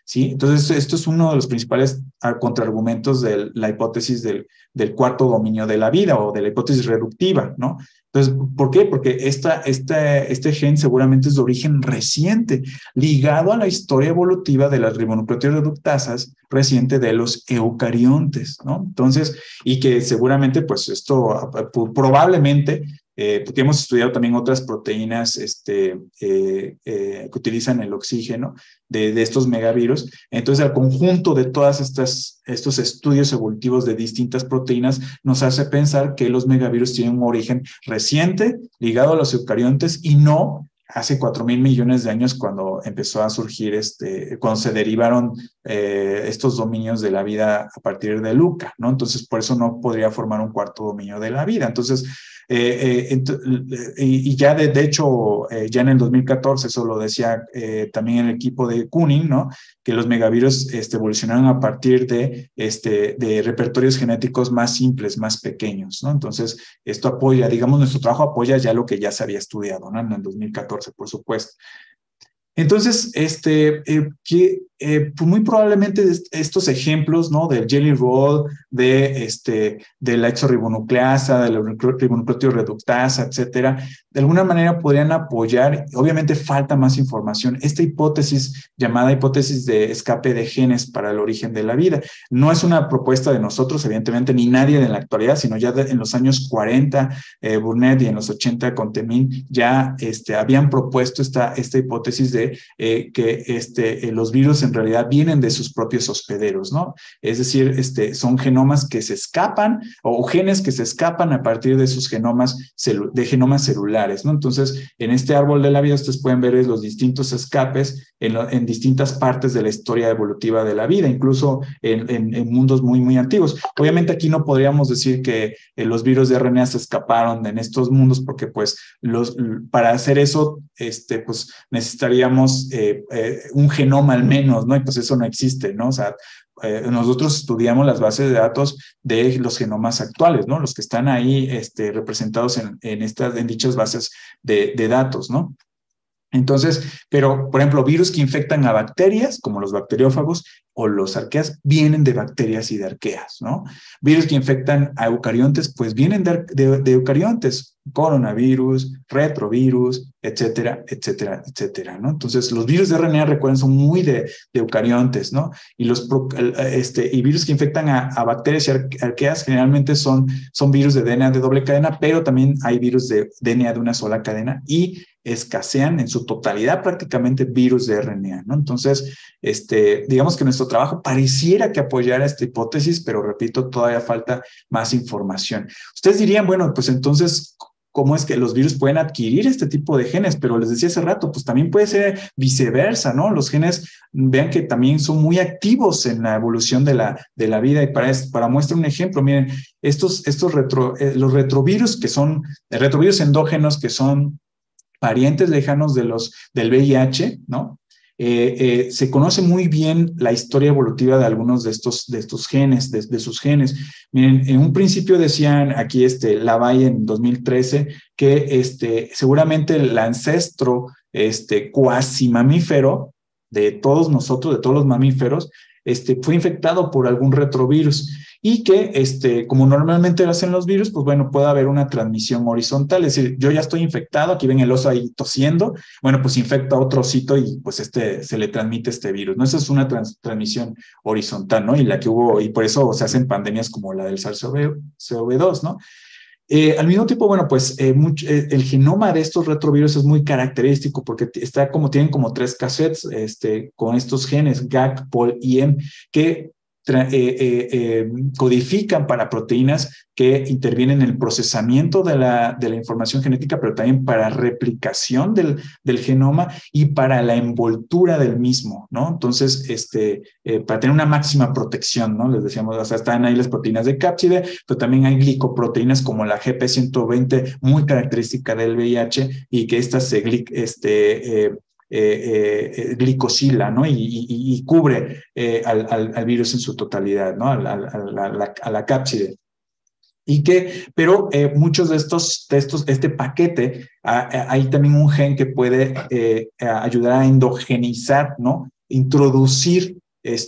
¿sí? Entonces, esto es uno de los principales contraargumentos de la hipótesis del, del cuarto dominio de la vida o de la hipótesis reductiva, ¿no? Entonces, ¿por qué? Porque esta, esta, este gen seguramente es de origen reciente, ligado a la historia evolutiva de las ribonucleótidos reductasas reciente de los eucariontes, ¿no? Entonces, y que seguramente, pues esto probablemente, eh, porque hemos estudiado también otras proteínas este, eh, eh, que utilizan el oxígeno de, de estos megavirus. Entonces, el conjunto de todas estas estos estudios evolutivos de distintas proteínas nos hace pensar que los megavirus tienen un origen reciente ligado a los eucariontes y no hace cuatro mil millones de años cuando empezó a surgir, este, cuando se derivaron eh, estos dominios de la vida a partir de Luca, ¿no? Entonces, por eso no podría formar un cuarto dominio de la vida. Entonces, eh, eh, ent- y, y ya de, de hecho, eh, ya en el dos mil catorce, eso lo decía eh, también el equipo de Kuning, ¿no? Que los megavirus este, evolucionaron a partir de, este, de repertorios genéticos más simples, más pequeños, ¿no? Entonces, esto apoya, digamos, nuestro trabajo apoya ya lo que ya se había estudiado, ¿no? En el dos mil catorce, por supuesto. Entonces, este, eh, que, eh, pues muy probablemente estos ejemplos, ¿no? Del jelly roll, de, este, de la exorribonucleasa, de la ribonucleótido reductasa, etcétera, de alguna manera podrían apoyar, obviamente falta más información, esta hipótesis llamada hipótesis de escape de genes para el origen de la vida. No es una propuesta de nosotros, evidentemente, ni nadie en la actualidad, sino ya de, en los años cuarenta, eh, Burnett, y en los ochenta con Temin, ya este, habían propuesto esta, esta hipótesis de Eh, que este, eh, los virus en realidad vienen de sus propios hospederos, ¿no? Es decir, este, son genomas que se escapan o genes que se escapan a partir de sus genomas, de genomas celulares, ¿no? Entonces, en este árbol de la vida ustedes pueden ver los distintos escapes en, lo, en distintas partes de la historia evolutiva de la vida, incluso en, en, en mundos muy, muy antiguos. Obviamente aquí no podríamos decir que eh, los virus de R N A se escaparon en estos mundos porque pues los, para hacer eso, este, pues necesitaríamos Eh, eh, un genoma al menos, ¿no? Y pues eso no existe, ¿no? O sea, eh, nosotros estudiamos las bases de datos de los genomas actuales, ¿no? Los que están ahí este, representados en, en, estas, en dichas bases de, de datos, ¿no? Entonces, pero, por ejemplo, virus que infectan a bacterias, como los bacteriófagos o los arqueas, vienen de bacterias y de arqueas, ¿no? Virus que infectan a eucariontes, pues vienen de, de, de eucariontes, coronavirus, retrovirus, etcétera, etcétera, etcétera, ¿no? Entonces, los virus de R N A, recuerden, son muy de, de eucariontes, ¿no? Y los este, y virus que infectan a, a bacterias y arqueas generalmente son, son virus de D N A de doble cadena, pero también hay virus de D N A de una sola cadena y escasean en su totalidad prácticamente virus de R N A, ¿no? Entonces, este, digamos que nuestro trabajo pareciera que apoyara esta hipótesis, pero repito, todavía falta más información. Ustedes dirían, bueno, pues entonces, ¿cómo es que los virus pueden adquirir este tipo de genes? Pero les decía hace rato, pues también puede ser viceversa, ¿no? Los genes, vean que también son muy activos en la evolución de la, de la vida. Y para, para muestra un ejemplo, miren, estos, estos retro, eh, los retrovirus que son, eh, retrovirus endógenos que son parientes lejanos de los, del V I H, ¿no? Eh, eh, se conoce muy bien la historia evolutiva de algunos de estos, de estos genes, de, de sus genes. Miren, en un principio decían aquí este, Lavalle en dos mil trece que este, seguramente el ancestro este, cuasi mamífero de todos nosotros, de todos los mamíferos, este, fue infectado por algún retrovirus y que, este, como normalmente lo hacen los virus, pues bueno, puede haber una transmisión horizontal, es decir, yo ya estoy infectado, aquí ven el oso ahí tosiendo, bueno, pues infecta a otro osito y pues este, se le transmite este virus, ¿no? Esa es una trans transmisión horizontal, ¿no? Y la que hubo, y por eso se hacen pandemias como la del SARS CoV dos, ¿no? Eh, al mismo tiempo, bueno, pues eh, mucho, eh, el genoma de estos retrovirus es muy característico porque está como, tienen como tres cassettes este, con estos genes G A C, P O L y M que eh, eh, eh, codifican para proteínas que intervienen en el procesamiento de la, de la información genética, pero también para replicación del, del genoma y para la envoltura del mismo, ¿no? Entonces, este, eh, para tener una máxima protección, ¿no? Les decíamos, o sea, están ahí las proteínas de cápside, pero también hay glicoproteínas como la G P ciento veinte, muy característica del V I H, y que estas se este, eh, Eh, eh, glicosila, ¿no? Y, y, y cubre eh, al, al, al virus en su totalidad, ¿no? A la, a la, a la, a la cápside. Y que, pero eh, muchos de estos, de estos, este paquete, a, a, hay también un gen que puede eh, ayudar a endogenizar, ¿no? introducir,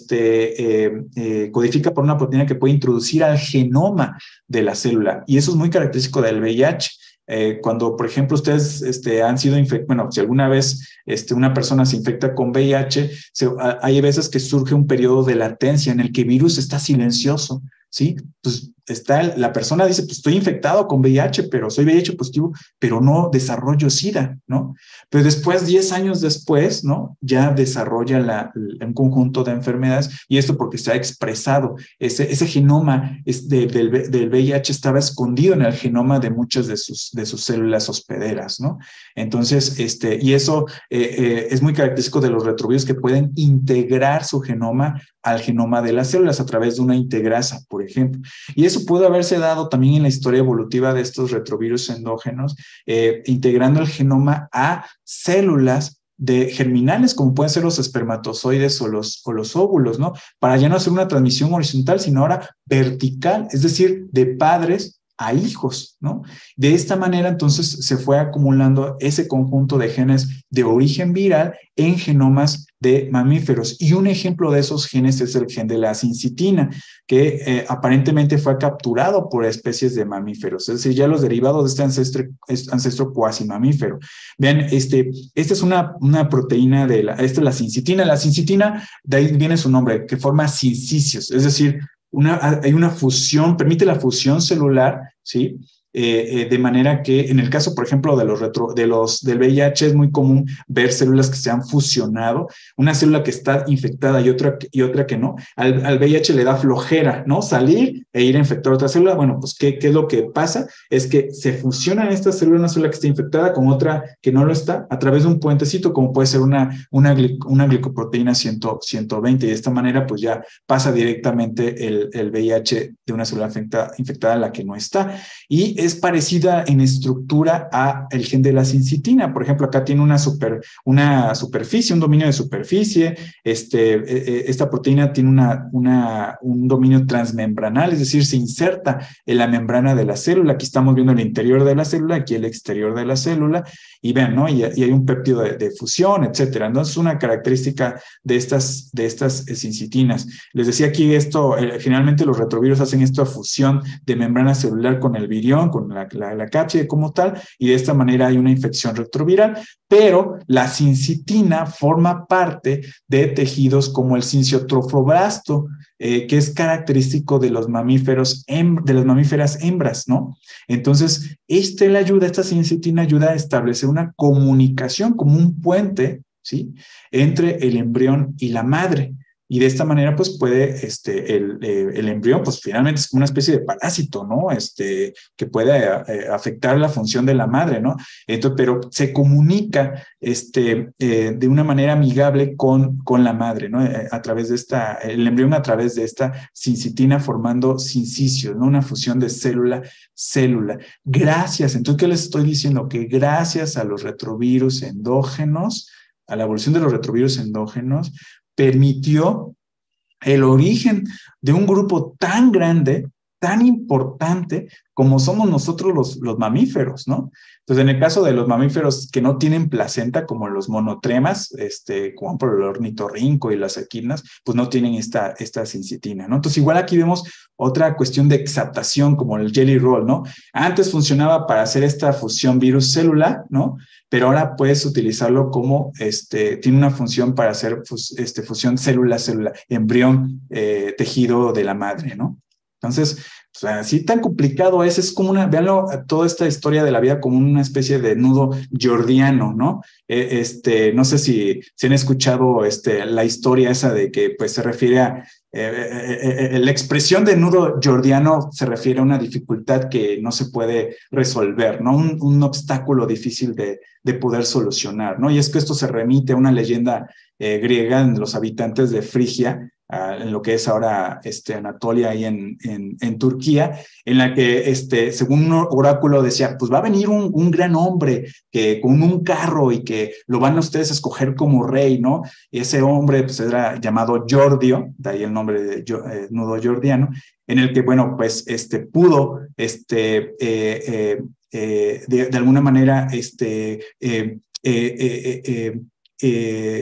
este, eh, eh, codifica por una proteína que puede introducir al genoma de la célula. Y eso es muy característico del V I H. Eh, cuando, por ejemplo, ustedes este, han sido infectados, bueno, si alguna vez este, una persona se infecta con V I H, se, a, hay veces que surge un periodo de latencia en el que el virus está silencioso, ¿sí? Pues está, la persona dice, pues estoy infectado con V I H, pero soy V I H positivo, pero no desarrollo SIDA, ¿no? Pero después, diez años después, ¿no? Ya desarrolla la, un conjunto de enfermedades, y esto porque se ha expresado, ese, ese genoma es de, del, del V I H estaba escondido en el genoma de muchas de sus, de sus células hospederas, ¿no? Entonces, este, y eso eh, eh, es muy característico de los retrovirus, que pueden integrar su genoma al genoma de las células a través de una integrasa, por ejemplo. Y eso pudo haberse dado también en la historia evolutiva de estos retrovirus endógenos, eh, integrando el genoma a células de germinales, como pueden ser los espermatozoides o los, o los óvulos, ¿no? Para ya no hacer una transmisión horizontal, sino ahora vertical, es decir, de padres a hijos, ¿no? De esta manera, entonces, se fue acumulando ese conjunto de genes de origen viral en genomas de mamíferos. Y un ejemplo de esos genes es el gen de la sincitina, que eh, aparentemente fue capturado por especies de mamíferos, es decir, ya los derivados de este ancestro, este ancestro cuasi mamífero. Vean, este, esta es una, una proteína de la, esta es la sincitina. La sincitina, de ahí viene su nombre, que forma sincicios, es decir, Una, hay una fusión, permite la fusión celular, ¿sí? Eh, eh, de manera que en el caso, por ejemplo, de los, retro, de los del V I H es muy común ver células que se han fusionado, una célula que está infectada y otra, y otra que no. Al, al V I H le da flojera, ¿no? Salir e ir a infectar otra célula. Bueno, pues ¿qué, qué es lo que pasa? Es que se fusionan estas células, una célula que está infectada con otra que no lo está, a través de un puentecito, como puede ser una, una, una glicoproteína ciento veinte, y de esta manera pues ya pasa directamente el, el V I H de una célula infectada, infectada a la que no está. Y es parecida en estructura a el gen de la sincitina. Por ejemplo, acá tiene una, super, una superficie, un dominio de superficie. Este, eh, esta proteína tiene una, una, un dominio transmembranal, es decir, se inserta en la membrana de la célula. Aquí estamos viendo el interior de la célula, aquí el exterior de la célula, y vean, ¿no? Y, y hay un péptido de, de fusión, etcétera. Entonces, una característica de estas, de estas eh, sincitinas. Les decía aquí esto, eh, generalmente los retrovirus hacen esto a fusión de membrana celular con el virión, con la, la, la cápside como tal, y de esta manera hay una infección retroviral, pero la sincitina forma parte de tejidos como el sinciotrofoblasto, eh, que es característico de los mamíferos, de las mamíferas hembras, ¿no? Entonces, este le ayuda, esta sincitina ayuda a establecer una comunicación como un puente, ¿sí? Entre el embrión y la madre. Y de esta manera, pues puede, este, el, eh, el embrión, pues finalmente es como una especie de parásito, ¿no? Este, que puede eh, afectar la función de la madre, ¿no? Entonces, pero se comunica, este, eh, de una manera amigable con, con la madre, ¿no? Eh, a través de esta, el embrión a través de esta sincitina formando sincicios, ¿no? Una fusión de célula-célula. Gracias, entonces, ¿qué les estoy diciendo? Que gracias a los retrovirus endógenos, a la evolución de los retrovirus endógenos, permitió el origen de un grupo tan grande, tan importante como somos nosotros los, los mamíferos, ¿no? Entonces, en el caso de los mamíferos que no tienen placenta, como los monotremas, este, como por el ornitorrinco y las equinas, pues no tienen esta, esta sincitina, ¿no? Entonces, igual aquí vemos otra cuestión de exaptación, como el jelly roll, ¿no? Antes funcionaba para hacer esta fusión virus-célula, ¿no? Pero ahora puedes utilizarlo como, este, tiene una función para hacer fus, este, fusión célula-célula, embrión, eh, tejido de la madre, ¿no? Entonces, o sea, así tan complicado es, es como una, véanlo, toda esta historia de la vida como una especie de nudo jordiano, ¿no? Eh, este, no sé si, si han escuchado este, la historia esa de que pues se refiere a, eh, eh, eh, la expresión de nudo jordiano se refiere a una dificultad que no se puede resolver, ¿no? Un, un obstáculo difícil de, de poder solucionar, ¿no? Y es que esto se remite a una leyenda eh, griega en los habitantes de Frigia, Uh, en lo que es ahora este, Anatolia y en, en, en Turquía, en la que, este, según un oráculo decía, pues va a venir un, un gran hombre que, con un carro y que lo van a ustedes a escoger como rey, ¿no? Y ese hombre pues era llamado Jordio, de ahí el nombre de eh, nudo jordiano, en el que, bueno, pues este, pudo, este, eh, eh, eh, de, de alguna manera, este, eh, eh, eh, eh, eh,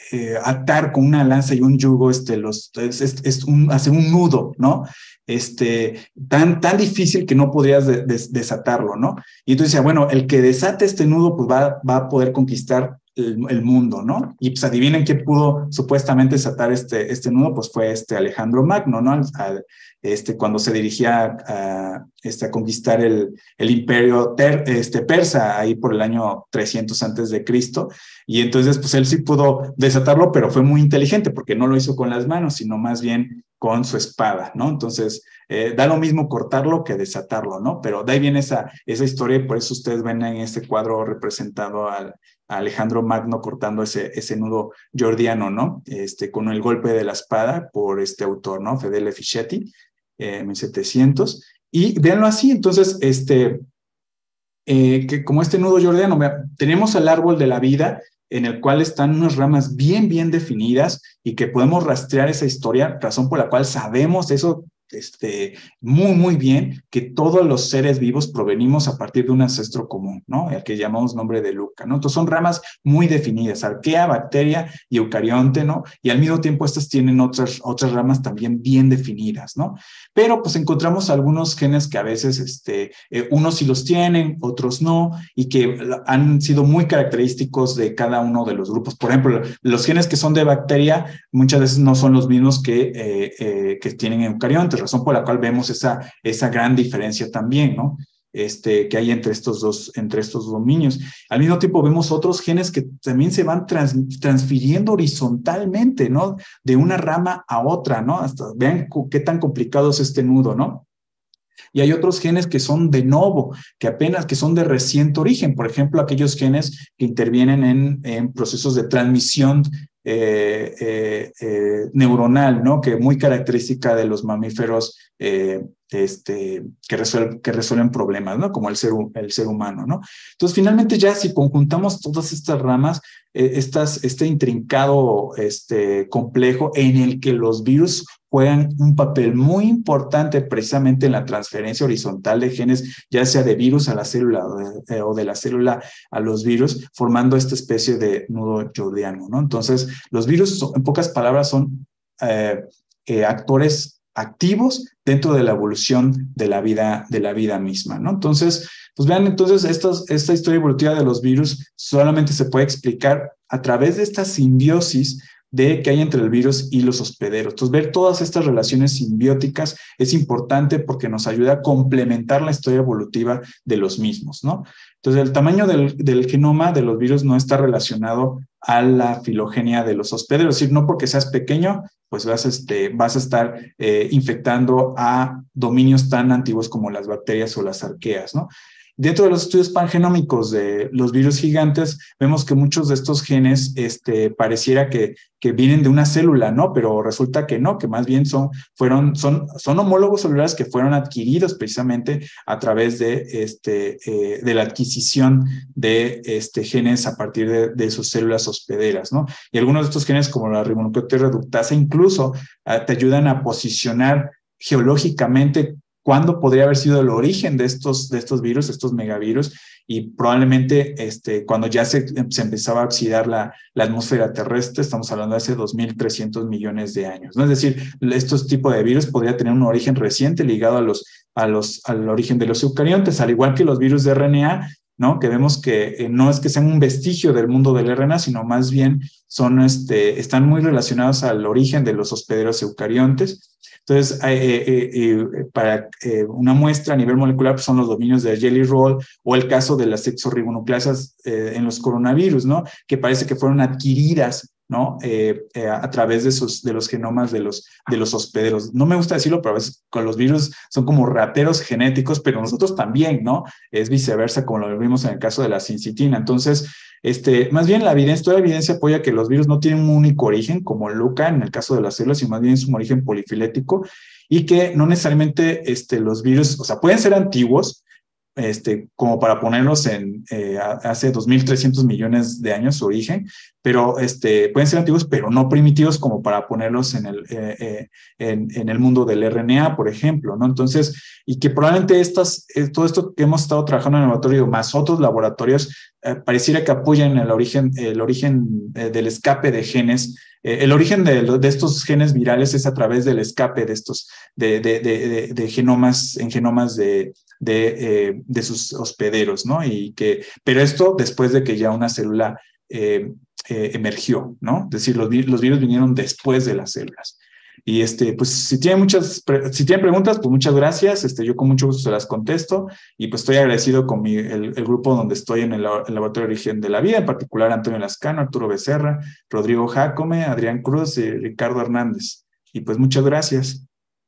eh, atar con una lanza y un yugo, este, los, es, es, es un, hacer un nudo, ¿no? Este, tan, tan difícil que no podrías de, de, desatarlo, ¿no? Y entonces decía, bueno, el que desate este nudo, pues va, va a poder conquistar el, el mundo, ¿no? Y pues adivinen quién pudo supuestamente desatar este, este nudo, pues fue este Alejandro Magno, ¿no? Al, al, este, cuando se dirigía a, a, este, a conquistar el, el imperio ter, este, persa, ahí por el año trescientos antes de Cristo, y entonces pues él sí pudo desatarlo, pero fue muy inteligente, porque no lo hizo con las manos, sino más bien con su espada, ¿no? Entonces, eh, da lo mismo cortarlo que desatarlo, ¿no? Pero de ahí viene esa, esa historia y por eso ustedes ven en este cuadro representado al, a Alejandro Magno cortando ese, ese nudo jordiano, ¿no? Este, con el golpe de la espada por este autor, ¿no? Fedele Fischetti, eh, mil setecientos. Y véanlo así, entonces, este, eh, que como este nudo jordiano, tenemos el árbol de la vida, en el cual están unas ramas bien, bien definidas y que podemos rastrear esa historia, razón por la cual sabemos eso este, muy, muy bien, que todos los seres vivos provenimos a partir de un ancestro común, ¿no? El que llamamos nombre de Luca, ¿no? Entonces son ramas muy definidas, arquea, bacteria y eucarionte, ¿no? Y al mismo tiempo estas tienen otras, otras ramas también bien definidas, ¿no? Pero pues encontramos algunos genes que a veces este, eh, unos sí los tienen, otros no, y que han sido muy característicos de cada uno de los grupos. Por ejemplo, los genes que son de bacteria muchas veces no son los mismos que, eh, eh, que tienen eucariontes, razón por la cual vemos esa, esa gran diferencia también, ¿no? Este, que hay entre estos dos, entre estos dominios. Al mismo tiempo vemos otros genes que también se van trans, transfiriendo horizontalmente, ¿no? De una rama a otra, ¿no? Hasta vean qué tan complicado es este nudo, ¿no? Y hay otros genes que son de novo, que apenas, que son de reciente origen. Por ejemplo, aquellos genes que intervienen en, en procesos de transmisión eh, eh, eh, neuronal, ¿no? Que muy característica de los mamíferos eh, este, que, resuelven, que resuelven problemas, ¿no? Como el ser, el ser humano, ¿no? Entonces, finalmente ya si conjuntamos todas estas ramas, eh, estas, este intrincado este, complejo en el que los virus juegan un papel muy importante precisamente en la transferencia horizontal de genes, ya sea de virus a la célula eh, o de la célula a los virus, formando esta especie de nudo jordiano, ¿no? Entonces, los virus, son, en pocas palabras, son eh, eh, actores activos dentro de la evolución de la vida, de la vida misma, ¿no? Entonces, pues vean, entonces, estos, esta historia evolutiva de los virus solamente se puede explicar a través de esta simbiosis de que hay entre el virus y los hospederos. Entonces, ver todas estas relaciones simbióticas es importante porque nos ayuda a complementar la historia evolutiva de los mismos, ¿no? Entonces, el tamaño del, del genoma de los virus no está relacionado a la filogenia de los hospederos, es decir, no porque seas pequeño, pues vas, este, vas a estar eh, infectando a dominios tan antiguos como las bacterias o las arqueas, ¿no? Dentro de los estudios pangenómicos de los virus gigantes, vemos que muchos de estos genes este, pareciera que, que vienen de una célula, ¿no? Pero resulta que no, que más bien son, fueron, son, son homólogos celulares que fueron adquiridos precisamente a través de, este, eh, de la adquisición de este, genes a partir de, de sus células hospederas, ¿no? Y algunos de estos genes, como la ribonucleótida reductasa, incluso eh, te ayudan a posicionar geológicamente cuándo podría haber sido el origen de estos, de estos virus, estos megavirus, y probablemente este, cuando ya se, se empezaba a oxidar la, la atmósfera terrestre, estamos hablando de hace dos mil trescientos millones de años, ¿no? Es decir, estos tipos de virus podría tener un origen reciente ligado a los, a los, al origen de los eucariontes, al igual que los virus de R N A, ¿no? Que vemos que eh, no es que sean un vestigio del mundo del R N A, sino más bien son, este, están muy relacionados al origen de los hospederos eucariontes. Entonces, eh, eh, eh, para eh, una muestra a nivel molecular pues son los dominios de Jelly Roll o el caso de las exorribonucleasas eh, en los coronavirus, ¿no? Que parece que fueron adquiridas, ¿no? Eh, eh, a través de, sus, de los genomas de los, de los hospederos. No me gusta decirlo, pero a veces con los virus son como rateros genéticos, pero nosotros también, ¿no? Es viceversa, como lo vimos en el caso de la sincitina. Entonces, este, más bien la evidencia, toda la evidencia apoya que los virus no tienen un único origen, como Luca en el caso de las células, sino más bien es un origen polifilético, y que no necesariamente este, los virus, o sea, pueden ser antiguos, este, como para ponerlos en eh, hace dos mil trescientos millones de años su origen, pero este, pueden ser antiguos, pero no primitivos como para ponerlos en el, eh, eh, en, en el mundo del R N A, por ejemplo, ¿no? Entonces, y que probablemente estas, eh, todo esto que hemos estado trabajando en el laboratorio, más otros laboratorios, eh, pareciera que apoyan el origen, el origen eh, del escape de genes. Eh, el origen de, de estos genes virales es a través del escape de estos, de, de, de, de, de genomas, en genomas de, de, eh, de sus hospederos, ¿no? Y que, pero esto después de que ya una célula eh, eh, emergió, ¿no? Es decir, los, los virus vinieron después de las células. Y este, pues si tienen muchas, si tienen preguntas, pues muchas gracias. Este, yo con mucho gusto se las contesto. Y pues estoy agradecido con mi, el, el grupo donde estoy en el, el Laboratorio de Origen de la Vida, en particular Antonio Lascano, Arturo Becerra, Rodrigo Jácome, Adrián Cruz y Ricardo Hernández. Y pues muchas gracias.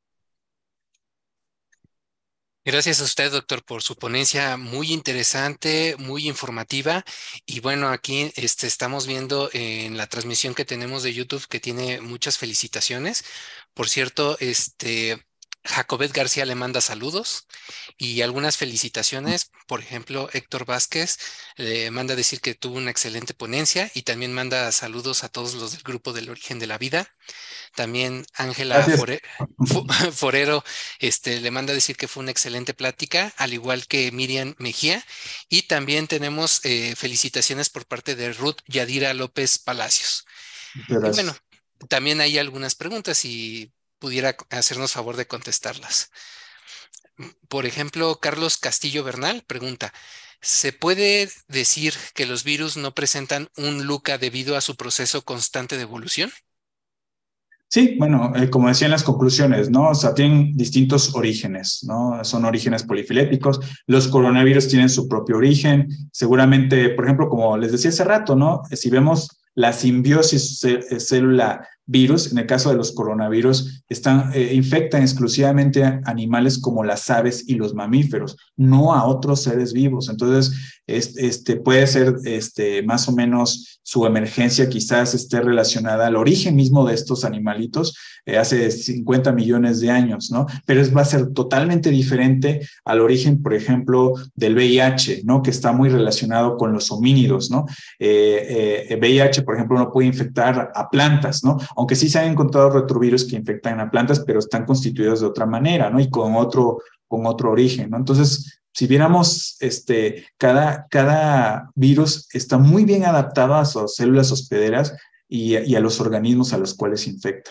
Gracias a usted, doctor, por su ponencia muy interesante, muy informativa. Y bueno, aquí este, estamos viendo en la transmisión que tenemos de YouTube que tiene muchas felicitaciones. Por cierto, este, Jacobet García le manda saludos y algunas felicitaciones. Por ejemplo, Héctor Vázquez le manda decir que tuvo una excelente ponencia y también manda saludos a todos los del grupo del Origen de la Vida. También Ángela Fore, Forero este, le manda a decir que fue una excelente plática, al igual que Miriam Mejía. Y también tenemos eh, felicitaciones por parte de Ruth Yadira López Palacios. Y bueno, también hay algunas preguntas y pudiera hacernos favor de contestarlas. Por ejemplo, Carlos Castillo Bernal pregunta, ¿se puede decir que los virus no presentan un LUCA debido a su proceso constante de evolución? Sí, bueno, eh, como decía en las conclusiones, ¿no? O sea, tienen distintos orígenes, ¿no? Son orígenes polifiléticos. Los coronavirus tienen su propio origen. Seguramente, por ejemplo, como les decía hace rato, ¿no? Si vemos la simbiosis célula-virus, en el caso de los coronavirus, están, eh, infectan exclusivamente a animales como las aves y los mamíferos, no a otros seres vivos. Entonces, este, este, puede ser este, más o menos su emergencia quizás esté relacionada al origen mismo de estos animalitos eh, hace cincuenta millones de años, ¿no? Pero es, va a ser totalmente diferente al origen, por ejemplo, del V I H, ¿no? Que está muy relacionado con los homínidos, ¿no? Eh, eh, V I H, por ejemplo, no puede infectar a plantas, ¿no? Aunque sí se han encontrado retrovirus que infectan a plantas, pero están constituidos de otra manera, ¿no? Y con otro, con otro origen, ¿no? Entonces, si viéramos, este, cada, cada virus está muy bien adaptado a sus células hospederas y, y a los organismos a los cuales infecta.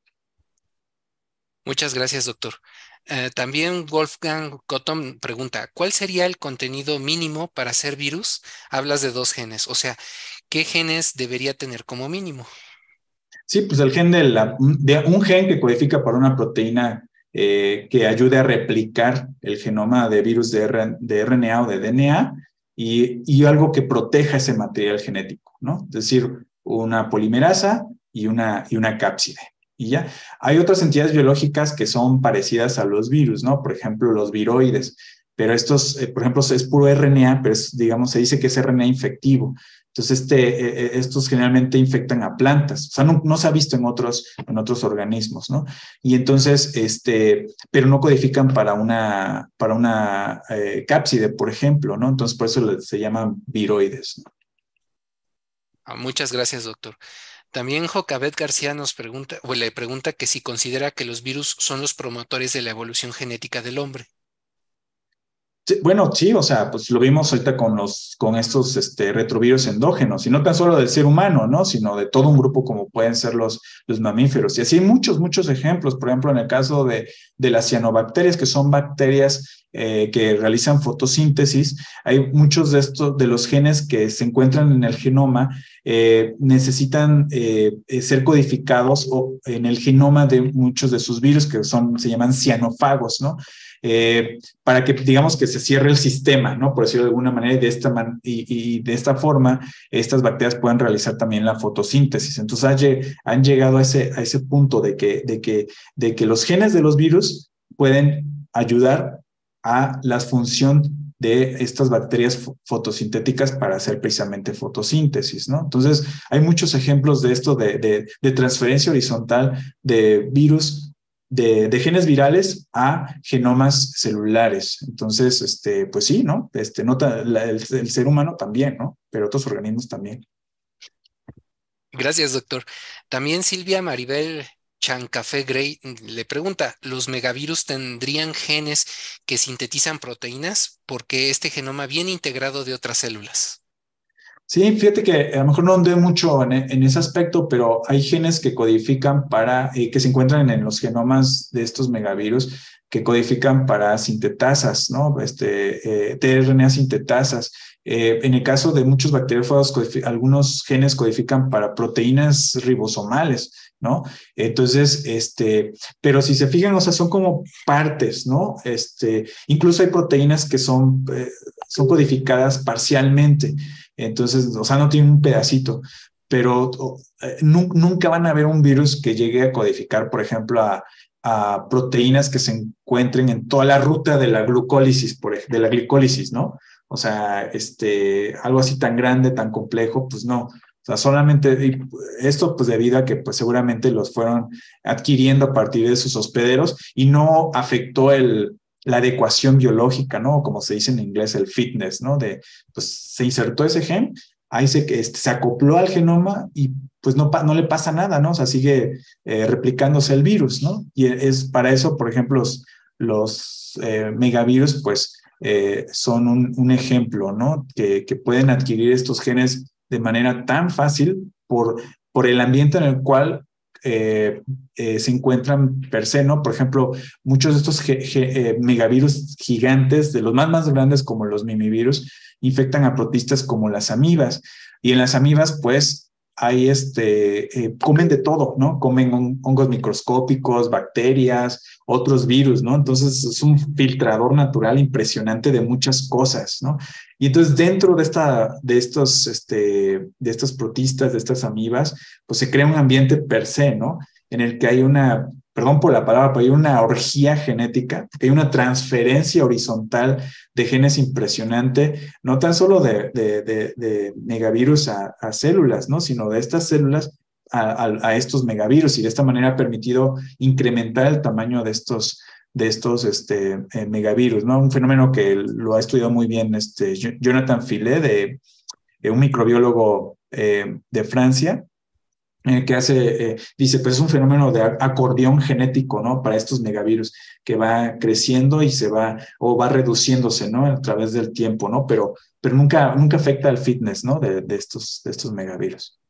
Muchas gracias, doctor. Uh, también Wolfgang Cotton pregunta, ¿cuál sería el contenido mínimo para hacer virus? Hablas de dos genes, o sea, ¿qué genes debería tener como mínimo? Sí, pues el gen de, la, de un gen que codifica para una proteína eh, que ayude a replicar el genoma de virus de, R, de R N A o de D N A y, y algo que proteja ese material genético, ¿no? Es decir, una polimerasa y una, y una cápside. Y ya, hay otras entidades biológicas que son parecidas a los virus, ¿no? Por ejemplo, los viroides. Pero estos, eh, por ejemplo, es puro R N A, pero es, digamos, se dice que es R N A infectivo. Entonces, este, eh, estos generalmente infectan a plantas. O sea, no, no se ha visto en otros, en otros organismos, ¿no? Y entonces, este, pero no codifican para una, para una eh, cápside, por ejemplo, ¿no? Entonces, por eso se llaman viroides, ¿no? Muchas gracias, doctor. También Jocabet García nos pregunta, o le pregunta que si considera que los virus son los promotores de la evolución genética del hombre. Sí, bueno, sí, o sea, pues lo vimos ahorita con los, con estos este, retrovirus endógenos, y no tan solo del ser humano, ¿no? Sino de todo un grupo como pueden ser los, los mamíferos. Y así hay muchos, muchos ejemplos. Por ejemplo, en el caso de, de las cianobacterias, que son bacterias eh, que realizan fotosíntesis, hay muchos de estos, de los genes que se encuentran en el genoma, eh, necesitan eh, ser codificados o, en el genoma de muchos de sus virus, que son, se llaman cianófagos, ¿no? Eh, para que digamos que se cierre el sistema, ¿no? Por decirlo de alguna manera, y de esta, man y, y de esta forma estas bacterias pueden realizar también la fotosíntesis. Entonces han, han llegado a ese, a ese punto de que, de, que, de que los genes de los virus pueden ayudar a la función de estas bacterias fotosintéticas para hacer precisamente fotosíntesis, ¿no? Entonces hay muchos ejemplos de esto de, de, de transferencia horizontal de virus de, de genes virales a genomas celulares. Entonces, este, pues sí, ¿no? Este, no la, el, el ser humano también, ¿no? Pero otros organismos también. Gracias, doctor. También Silvia Maribel Chancafé Gray le pregunta, ¿los megavirus tendrían genes que sintetizan proteínas? Porque este genoma viene integrado de otras células. Sí, fíjate que a lo mejor no andé mucho en, en ese aspecto, pero hay genes que codifican para, eh, que se encuentran en los genomas de estos megavirus, que codifican para sintetasas, ¿no? Este, eh, tRNA sintetasas. Eh, en el caso de muchos bacteriófagos, algunos genes codifican para proteínas ribosomales, ¿no? Entonces, este, pero si se fijan, o sea, son como partes, ¿no? Este, incluso hay proteínas que son, eh, son codificadas parcialmente. Entonces, o sea, no tiene un pedacito, pero eh, nu nunca van a ver un virus que llegue a codificar, por ejemplo, a, a proteínas que se encuentren en toda la ruta de la glucólisis, por ejemplo, de la glicólisis, ¿no? O sea, este, algo así tan grande, tan complejo, pues no. O sea, solamente, y esto pues debido a que pues seguramente los fueron adquiriendo a partir de sus hospederos y no afectó el, la adecuación biológica, ¿no? Como se dice en inglés, el fitness, ¿no? De, pues se insertó ese gen, ahí se, este, se acopló al genoma y pues no, no le pasa nada, ¿no? O sea, sigue eh, replicándose el virus, ¿no? Y es para eso, por ejemplo, los, los eh, megavirus, pues eh, son un, un ejemplo, ¿no? Que, que pueden adquirir estos genes de manera tan fácil por, por el ambiente en el cual Eh, eh, se encuentran per se, ¿no? Por ejemplo, muchos de estos ge, ge, eh, megavirus gigantes, de los más, más grandes como los mimivirus, infectan a protistas como las amibas. Y en las amibas, pues, hay este, eh, comen de todo, ¿no? Comen on, hongos microscópicos, bacterias, otros virus, ¿no? Entonces es un filtrador natural impresionante de muchas cosas, ¿no? Y entonces dentro de, esta, de, estos, este, de estos protistas, de estas amibas, pues se crea un ambiente per se, ¿no? En el que hay una, perdón por la palabra, pero hay una orgía genética, que hay una transferencia horizontal de genes impresionante, no tan solo de, de, de, de megavirus a, a células, ¿no? Sino de estas células a, a, a estos megavirus, y de esta manera ha permitido incrementar el tamaño de estos de estos este, eh, megavirus, ¿no? Un fenómeno que lo ha estudiado muy bien este, Jonathan Fillet, de, de un microbiólogo eh, de Francia, eh, que hace, eh, dice, pues es un fenómeno de acordeón genético, ¿no? Para estos megavirus, que va creciendo y se va, o va reduciéndose, ¿no? A través del tiempo, ¿no? Pero, pero nunca, nunca afecta al fitness, ¿no? De, de, estos, de estos megavirus.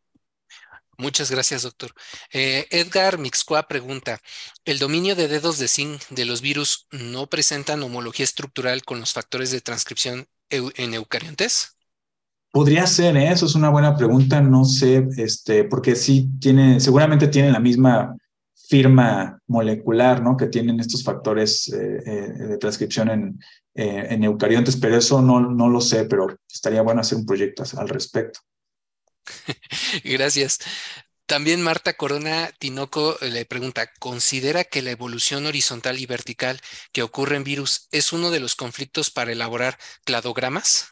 Muchas gracias, doctor. Eh, Edgar Mixcoa pregunta, ¿el dominio de dedos de zinc de los virus no presentan homología estructural con los factores de transcripción eu en eucariontes? Podría ser, ¿eh? Eso es una buena pregunta, no sé, este, porque sí tiene, seguramente tienen la misma firma molecular, ¿no? Que tienen estos factores eh, eh, de transcripción en, eh, en eucariontes, pero eso no, no lo sé, pero estaría bueno hacer un proyecto al respecto. Gracias. También Marta Corona Tinoco le pregunta, ¿considera que la evolución horizontal y vertical que ocurre en virus es uno de los conflictos para elaborar cladogramas?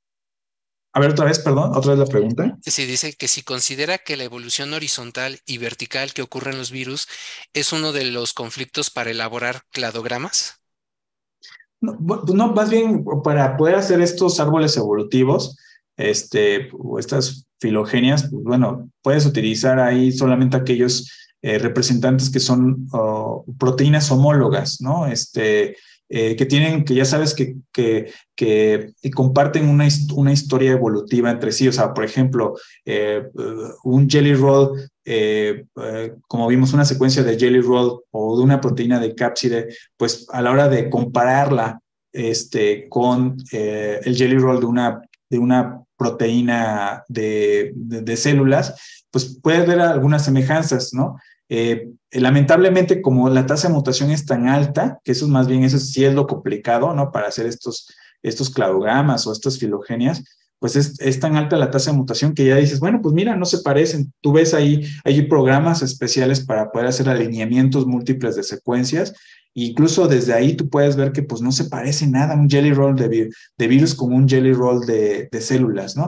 A ver, otra vez, perdón, otra vez la pregunta. Sí, dice que si considera que la evolución horizontal y vertical que ocurre en los virus es uno de los conflictos para elaborar cladogramas. No, no, más bien para poder hacer estos árboles evolutivos, este, o estas filogenias, pues bueno, puedes utilizar ahí solamente aquellos eh, representantes que son uh, proteínas homólogas, ¿no? Este, eh, que tienen, que ya sabes que, que, que, que comparten una, una historia evolutiva entre sí. O sea, por ejemplo, eh, un jelly roll, eh, eh, como vimos, una secuencia de jelly roll o de una proteína de cápside, pues a la hora de compararla este, con eh, el jelly roll de una, de una proteína de, de, de células, pues puede haber algunas semejanzas, ¿no? Eh, lamentablemente, como la tasa de mutación es tan alta, que eso es más bien, eso sí es lo complicado, ¿no? Para hacer estos, estos cladogramas o estas filogenias, pues es, es tan alta la tasa de mutación que ya dices, bueno, pues mira, no se parecen. Tú ves ahí, hay programas especiales para poder hacer alineamientos múltiples de secuencias. Incluso desde ahí tú puedes ver que pues no se parece nada un jelly roll de, de virus con un jelly roll de, de células, ¿no?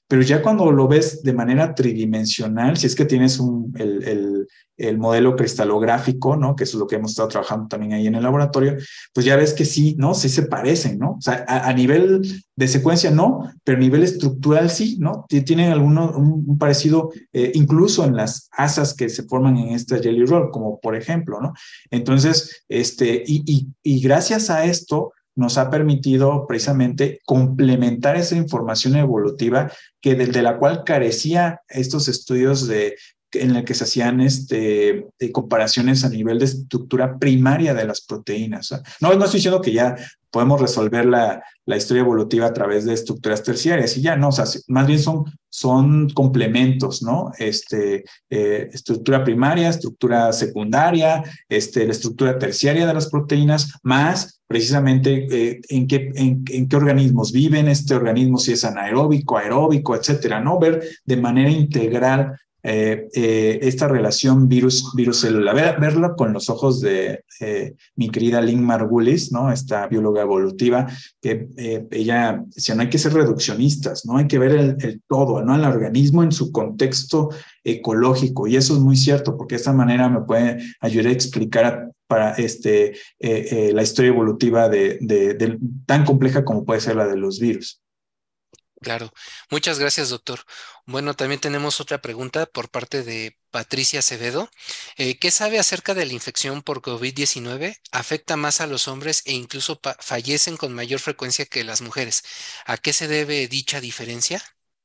pero ya cuando lo ves de manera tridimensional, si es que tienes un, el, el, el modelo cristalográfico, ¿no? Que es lo que hemos estado trabajando también ahí en el laboratorio, pues ya ves que sí, ¿no? Sí se parecen, ¿no? O sea, a, a nivel de secuencia no, pero a nivel estructural sí, ¿no? Tienen alguno, un, un parecido eh, incluso en las asas que se forman en esta Jelly Roll, como por ejemplo, ¿no? Entonces, este, y, y, y gracias a esto nos ha permitido precisamente complementar esa información evolutiva que de, de la cual carecía estos estudios de en el que se hacían este, de comparaciones a nivel de estructura primaria de las proteínas. No, no estoy diciendo que ya podemos resolver la, la historia evolutiva a través de estructuras terciarias y ya, no, o sea, más bien son, son complementos, ¿no? Este, eh, estructura primaria, estructura secundaria, este, la estructura terciaria de las proteínas, más precisamente eh, en, qué, en, en qué organismos viven este organismo, si es anaeróbico, aeróbico, etcétera, ¿no? Ver de manera integral Eh, eh, esta relación virus, virus célula, Ver, verlo con los ojos de eh, mi querida Lynn Margulis, ¿no? Esta bióloga evolutiva, que eh, ella decía, no hay que ser reduccionistas, no hay que ver el, el todo, ¿no? El organismo en su contexto ecológico, y eso es muy cierto, porque de esta manera me puede ayudar a explicar a, para este, eh, eh, la historia evolutiva de, de, de, tan compleja como puede ser la de los virus. Claro. Muchas gracias, doctor. Bueno, también tenemos otra pregunta por parte de Patricia Acevedo. Eh, ¿qué sabe acerca de la infección por COVID diecinueve? ¿Afecta más a los hombres e incluso fallecen con mayor frecuencia que las mujeres? ¿A qué se debe dicha diferencia?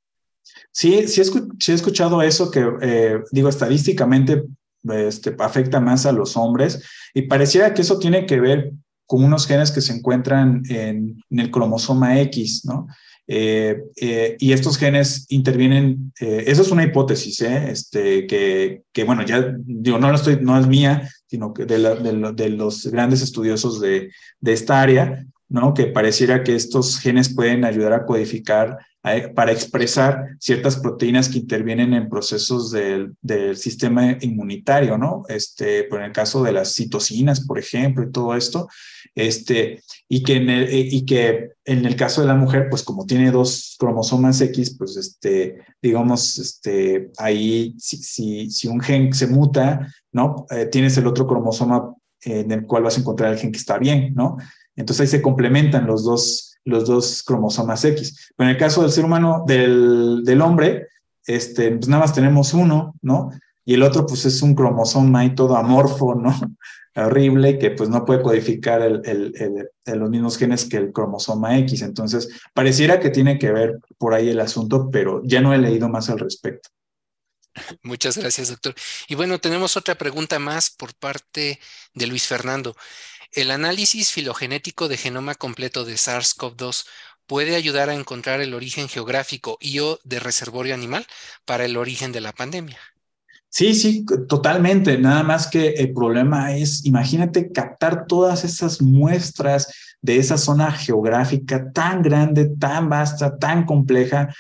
Sí, sí he, sí he escuchado eso, que eh, digo, estadísticamente este, afecta más a los hombres, y pareciera que eso tiene que ver con unos genes que se encuentran en, en el cromosoma X, ¿no? Eh, eh, y estos genes intervienen, eh, eso es una hipótesis, ¿eh? este, que, que bueno, ya digo, no, lo estoy, no es mía, sino que de, la, de, lo, de los grandes estudiosos de, de esta área, ¿no? Que pareciera que estos genes pueden ayudar a codificar, a, para expresar ciertas proteínas que intervienen en procesos del, del sistema inmunitario, ¿no? Este, por el caso de las citocinas, por ejemplo, y todo esto, este, y que en el, y que en el caso de la mujer, pues como tiene dos cromosomas X, pues este, digamos, este, ahí si, si, si un gen se muta, ¿no? Eh, tienes el otro cromosoma en el cual vas a encontrar el gen que está bien, ¿no? Entonces ahí se complementan los dos, los dos cromosomas X. Pero en el caso del ser humano, del, del hombre, este, pues nada más tenemos uno, ¿no? Y el otro pues es un cromosoma ahí todo amorfo, ¿no? Horrible, que pues no puede codificar el, el, el, el, los mismos genes que el cromosoma X. Entonces, pareciera que tiene que ver por ahí el asunto, pero ya no he leído más al respecto. Muchas gracias, doctor. Y bueno, tenemos otra pregunta más por parte de Luis Fernando. ¿El análisis filogenético de genoma completo de SARS CoV dos puede ayudar a encontrar el origen geográfico y o de reservorio animal para el origen de la pandemia? Sí, sí, totalmente. Nada más que el problema es, imagínate captar todas esas muestras de esa zona geográfica tan grande, tan vasta, tan compleja,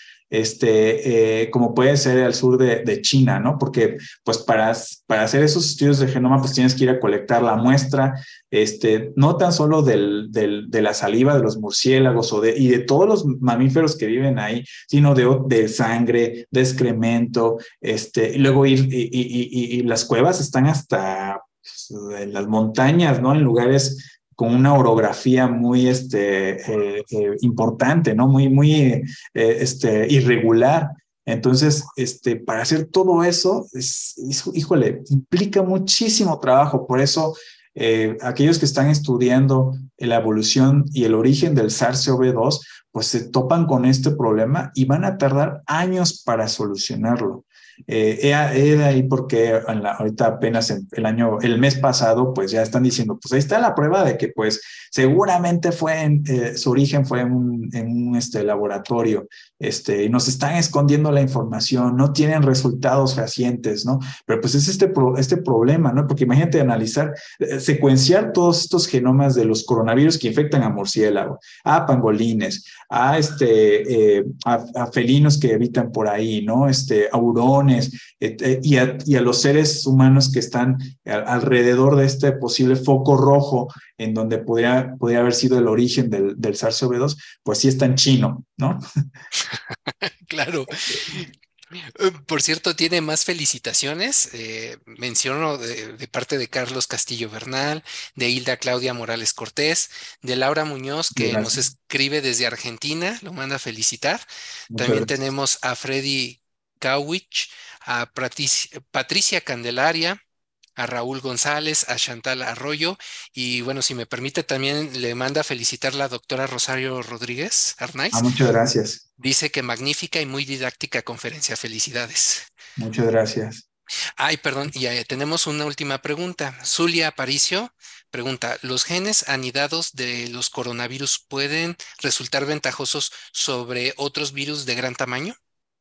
este, eh, como puede ser el sur de, de China, ¿no? Porque, pues, para, para hacer esos estudios de genoma, pues tienes que ir a colectar la muestra, este, no tan solo del, del, de la saliva de los murciélagos o de, y de todos los mamíferos que viven ahí, sino de, de sangre, de excremento, este, y luego ir, y, y, y, y las cuevas están hasta pues, en las montañas, ¿no? En lugares con una orografía muy este, eh, eh, importante, ¿no? Muy, muy eh, este, irregular. Entonces, este, para hacer todo eso, es, es, híjole, implica muchísimo trabajo. Por eso, eh, aquellos que están estudiando la evolución y el origen del SARS CoV dos, pues se topan con este problema y van a tardar años para solucionarlo. Eh, he, he de ahí porque en la, ahorita apenas en el año, el mes pasado, pues ya están diciendo, pues ahí está la prueba de que pues seguramente fue en, eh, su origen fue en un, en un este, laboratorio, este, y nos están escondiendo la información, no tienen resultados fehacientes, ¿no? Pero pues es este, pro, este problema, ¿no? Porque imagínate analizar, eh, secuenciar todos estos genomas de los coronavirus que infectan a murciélagos, a pangolines, a, este, eh, a, a felinos que habitan por ahí, ¿no? Este, a hurones, eh, y, a, y a los seres humanos que están a, alrededor de este posible foco rojo en donde podría, podría haber sido el origen del, del SARS CoV dos, pues sí está en chino, ¿no? Claro. Eh, Por cierto, tiene más felicitaciones. Eh, menciono de, de parte de Carlos Castillo Bernal, de Hilda Claudia Morales Cortés, de Laura Muñoz, que nos Gracias. escribe desde Argentina, lo manda a felicitar. Muchas También gracias. tenemos a Freddy Kawich, a Pratis- Patricia Candelaria, a Raúl González, a Chantal Arroyo, y bueno, si me permite, también le manda a felicitar la doctora Rosario Rodríguez Ah, Arnaiz. muchas gracias. Dice que magnífica y muy didáctica conferencia. Felicidades. Muchas gracias. Ay, perdón, y eh, tenemos una última pregunta. Zulia Aparicio pregunta, ¿los genes anidados de los coronavirus pueden resultar ventajosos sobre otros virus de gran tamaño?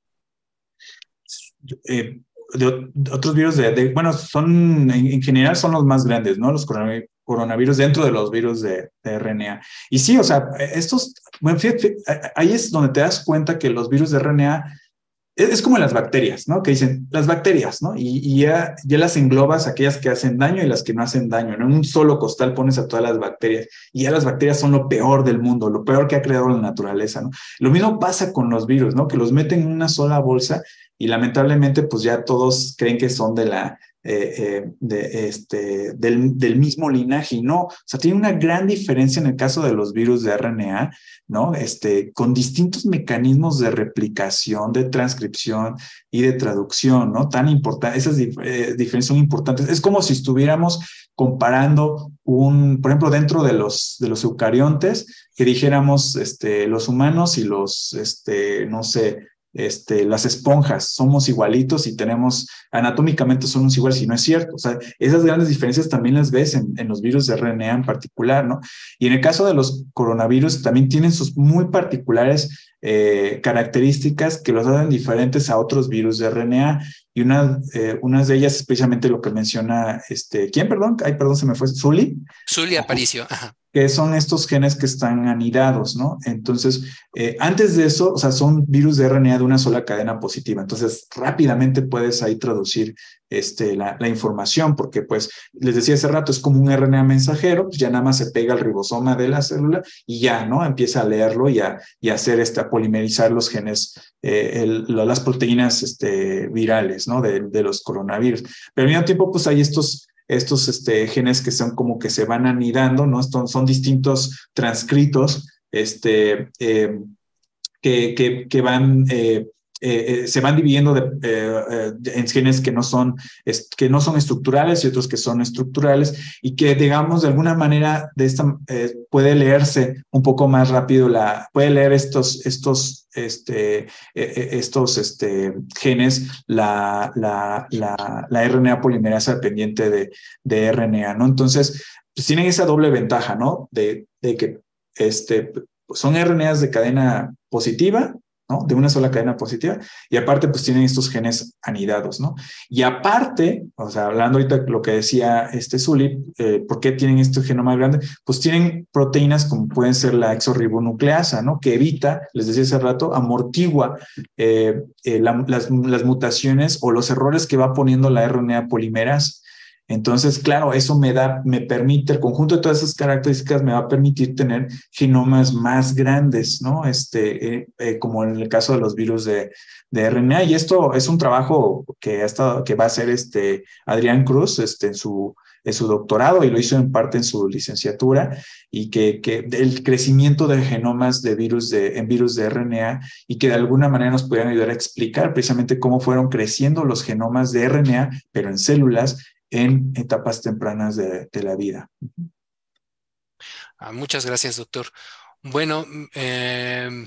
Eh, de, de otros virus de, de- bueno, son, en, en general son los más grandes, ¿no? Los coronavi- coronavirus dentro de los virus de, de R N A. Y sí, o sea, estos, bueno, fíjate, ahí es donde te das cuenta que los virus de R N A es, es como las bacterias, ¿no? Que dicen, las bacterias, ¿no? Y, y ya, ya las englobas, aquellas que hacen daño y las que no hacen daño, ¿no? En un solo costal pones a todas las bacterias y ya las bacterias son lo peor del mundo, lo peor que ha creado la naturaleza, ¿no? Lo mismo pasa con los virus, ¿no? Que los meten en una sola bolsa y lamentablemente pues ya todos creen que son de la, eh, eh, de, este, del, del mismo linaje y no, o sea, tiene una gran diferencia en el caso de los virus de R N A, ¿no? Este, con distintos mecanismos de replicación, de transcripción y de traducción, ¿no? Tan importantes, esas dif eh, diferencias son importantes. Es como si estuviéramos comparando un, por ejemplo, dentro de los, de los eucariontes, que dijéramos este, los humanos y los, este, no sé, este, las esponjas, somos igualitos y tenemos, anatómicamente somos iguales y no es cierto. O sea, esas grandes diferencias también las ves en, en los virus de R N A en particular, ¿no? Y en el caso de los coronavirus también tienen sus muy particulares eh, características que los hacen diferentes a otros virus de R N A. Y una, eh, una de ellas es precisamente lo que menciona, este, ¿quién, perdón? Ay, perdón, se me fue, Zuli, Zulia Aparicio, ajá. que son estos genes que están anidados, ¿no? Entonces, eh, antes de eso, o sea, son virus de R N A de una sola cadena positiva. Entonces, rápidamente puedes ahí traducir este, la, la información, porque pues, les decía hace rato, es como un R N A mensajero, pues ya nada más se pega al ribosoma de la célula y ya, ¿no? Empieza a leerlo y a, y a hacer, este, a polimerizar los genes, eh, el, las proteínas este, virales, ¿no? De, de los coronavirus. Pero al mismo tiempo, pues hay estos estos este, genes que son como que se van anidando, ¿no? Son, son distintos transcritos este, eh, que, que, que, van, eh, eh, se van dividiendo de, eh, eh, en genes que no, son, es, que no son estructurales y otros que son estructurales y que, digamos, de alguna manera de esta, eh, puede leerse un poco más rápido, la, puede leer estos, estos, este, eh, estos este, genes, la, la, la, la R N A polimerasa dependiente de, de R N A, ¿no? Entonces, pues tienen esa doble ventaja, ¿no? De, de que este, son R N As de cadena positiva, ¿no? De una sola cadena positiva, y aparte pues tienen estos genes anidados, ¿no? Y aparte, o sea, hablando ahorita lo que decía este Zuli, eh, ¿por qué tienen este genoma más grande? Pues tienen proteínas como pueden ser la exorribonucleasa, ¿no? Que evita, les decía hace rato, amortigua eh, eh, la, las, las mutaciones o los errores que va poniendo la R N A polimerasa. Entonces, claro, eso me da, me permite, el conjunto de todas esas características me va a permitir tener genomas más grandes, ¿no? Este, eh, eh, como en el caso de los virus de, de R N A. Y esto es un trabajo que ha estado, que va a hacer este Adrián Cruz, este, en su, en su doctorado y lo hizo en parte en su licenciatura y que, que el crecimiento de genomas de virus de, en virus de R N A y que de alguna manera nos pudieran ayudar a explicar precisamente cómo fueron creciendo los genomas de R N A, pero en células en etapas tempranas de, de la vida. Ah, muchas gracias, doctor. Bueno, mm, em,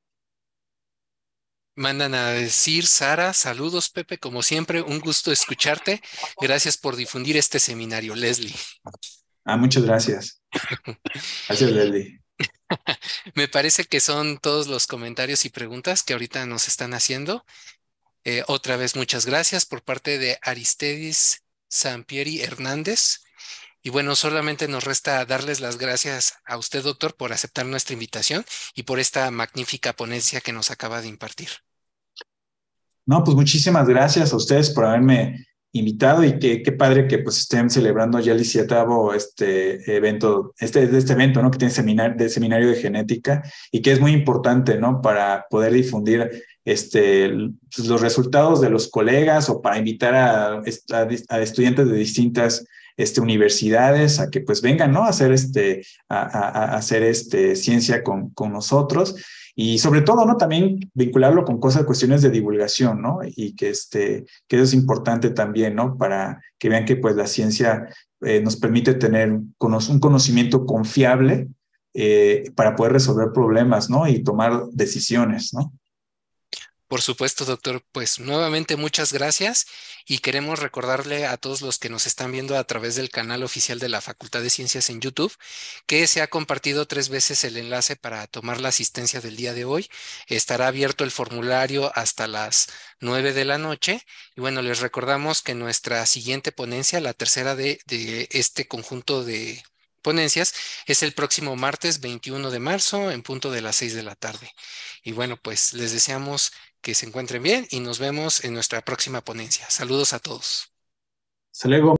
mandan a decir, Sara, saludos, Pepe, como siempre, un gusto escucharte. Gracias por difundir este seminario, Leslie. Ah, muchas gracias. Gracias, Leslie. Me parece que son todos los comentarios y preguntas que ahorita nos están haciendo. Eh, otra vez, muchas gracias por parte de Aristedis Sampieri Hernández. Y bueno, solamente nos resta darles las gracias a usted, doctor, por aceptar nuestra invitación y por esta magnífica ponencia que nos acaba de impartir. No, pues muchísimas gracias a ustedes por haberme invitado y qué, qué padre que pues estén celebrando ya el diecisietavo este evento, este, este evento, ¿no? Que tiene seminar, de seminario de genética y que es muy importante, ¿no? Para poder difundir este, pues, los resultados de los colegas o para invitar a, a, a estudiantes de distintas este, universidades a que pues vengan, ¿no? A hacer, este, a, a, a hacer este, ciencia con, con nosotros. Y sobre todo, ¿no? También vincularlo con cosas, cuestiones de divulgación, ¿no? Y que, este, que eso es importante también, ¿no? Para que vean que pues la ciencia eh, nos permite tener un conocimiento confiable eh, para poder resolver problemas, ¿no? Y tomar decisiones, ¿no? Por supuesto, doctor. Pues nuevamente muchas gracias y queremos recordarle a todos los que nos están viendo a través del canal oficial de la Facultad de Ciencias en YouTube que se ha compartido tres veces el enlace para tomar la asistencia del día de hoy. Estará abierto el formulario hasta las nueve de la noche y bueno, les recordamos que nuestra siguiente ponencia, la tercera de, de este conjunto de ponencias, es el próximo martes veintiuno de marzo en punto de las seis de la tarde. Y bueno, pues les deseamos que se encuentren bien y nos vemos en nuestra próxima ponencia. Saludos a todos. Hasta luego.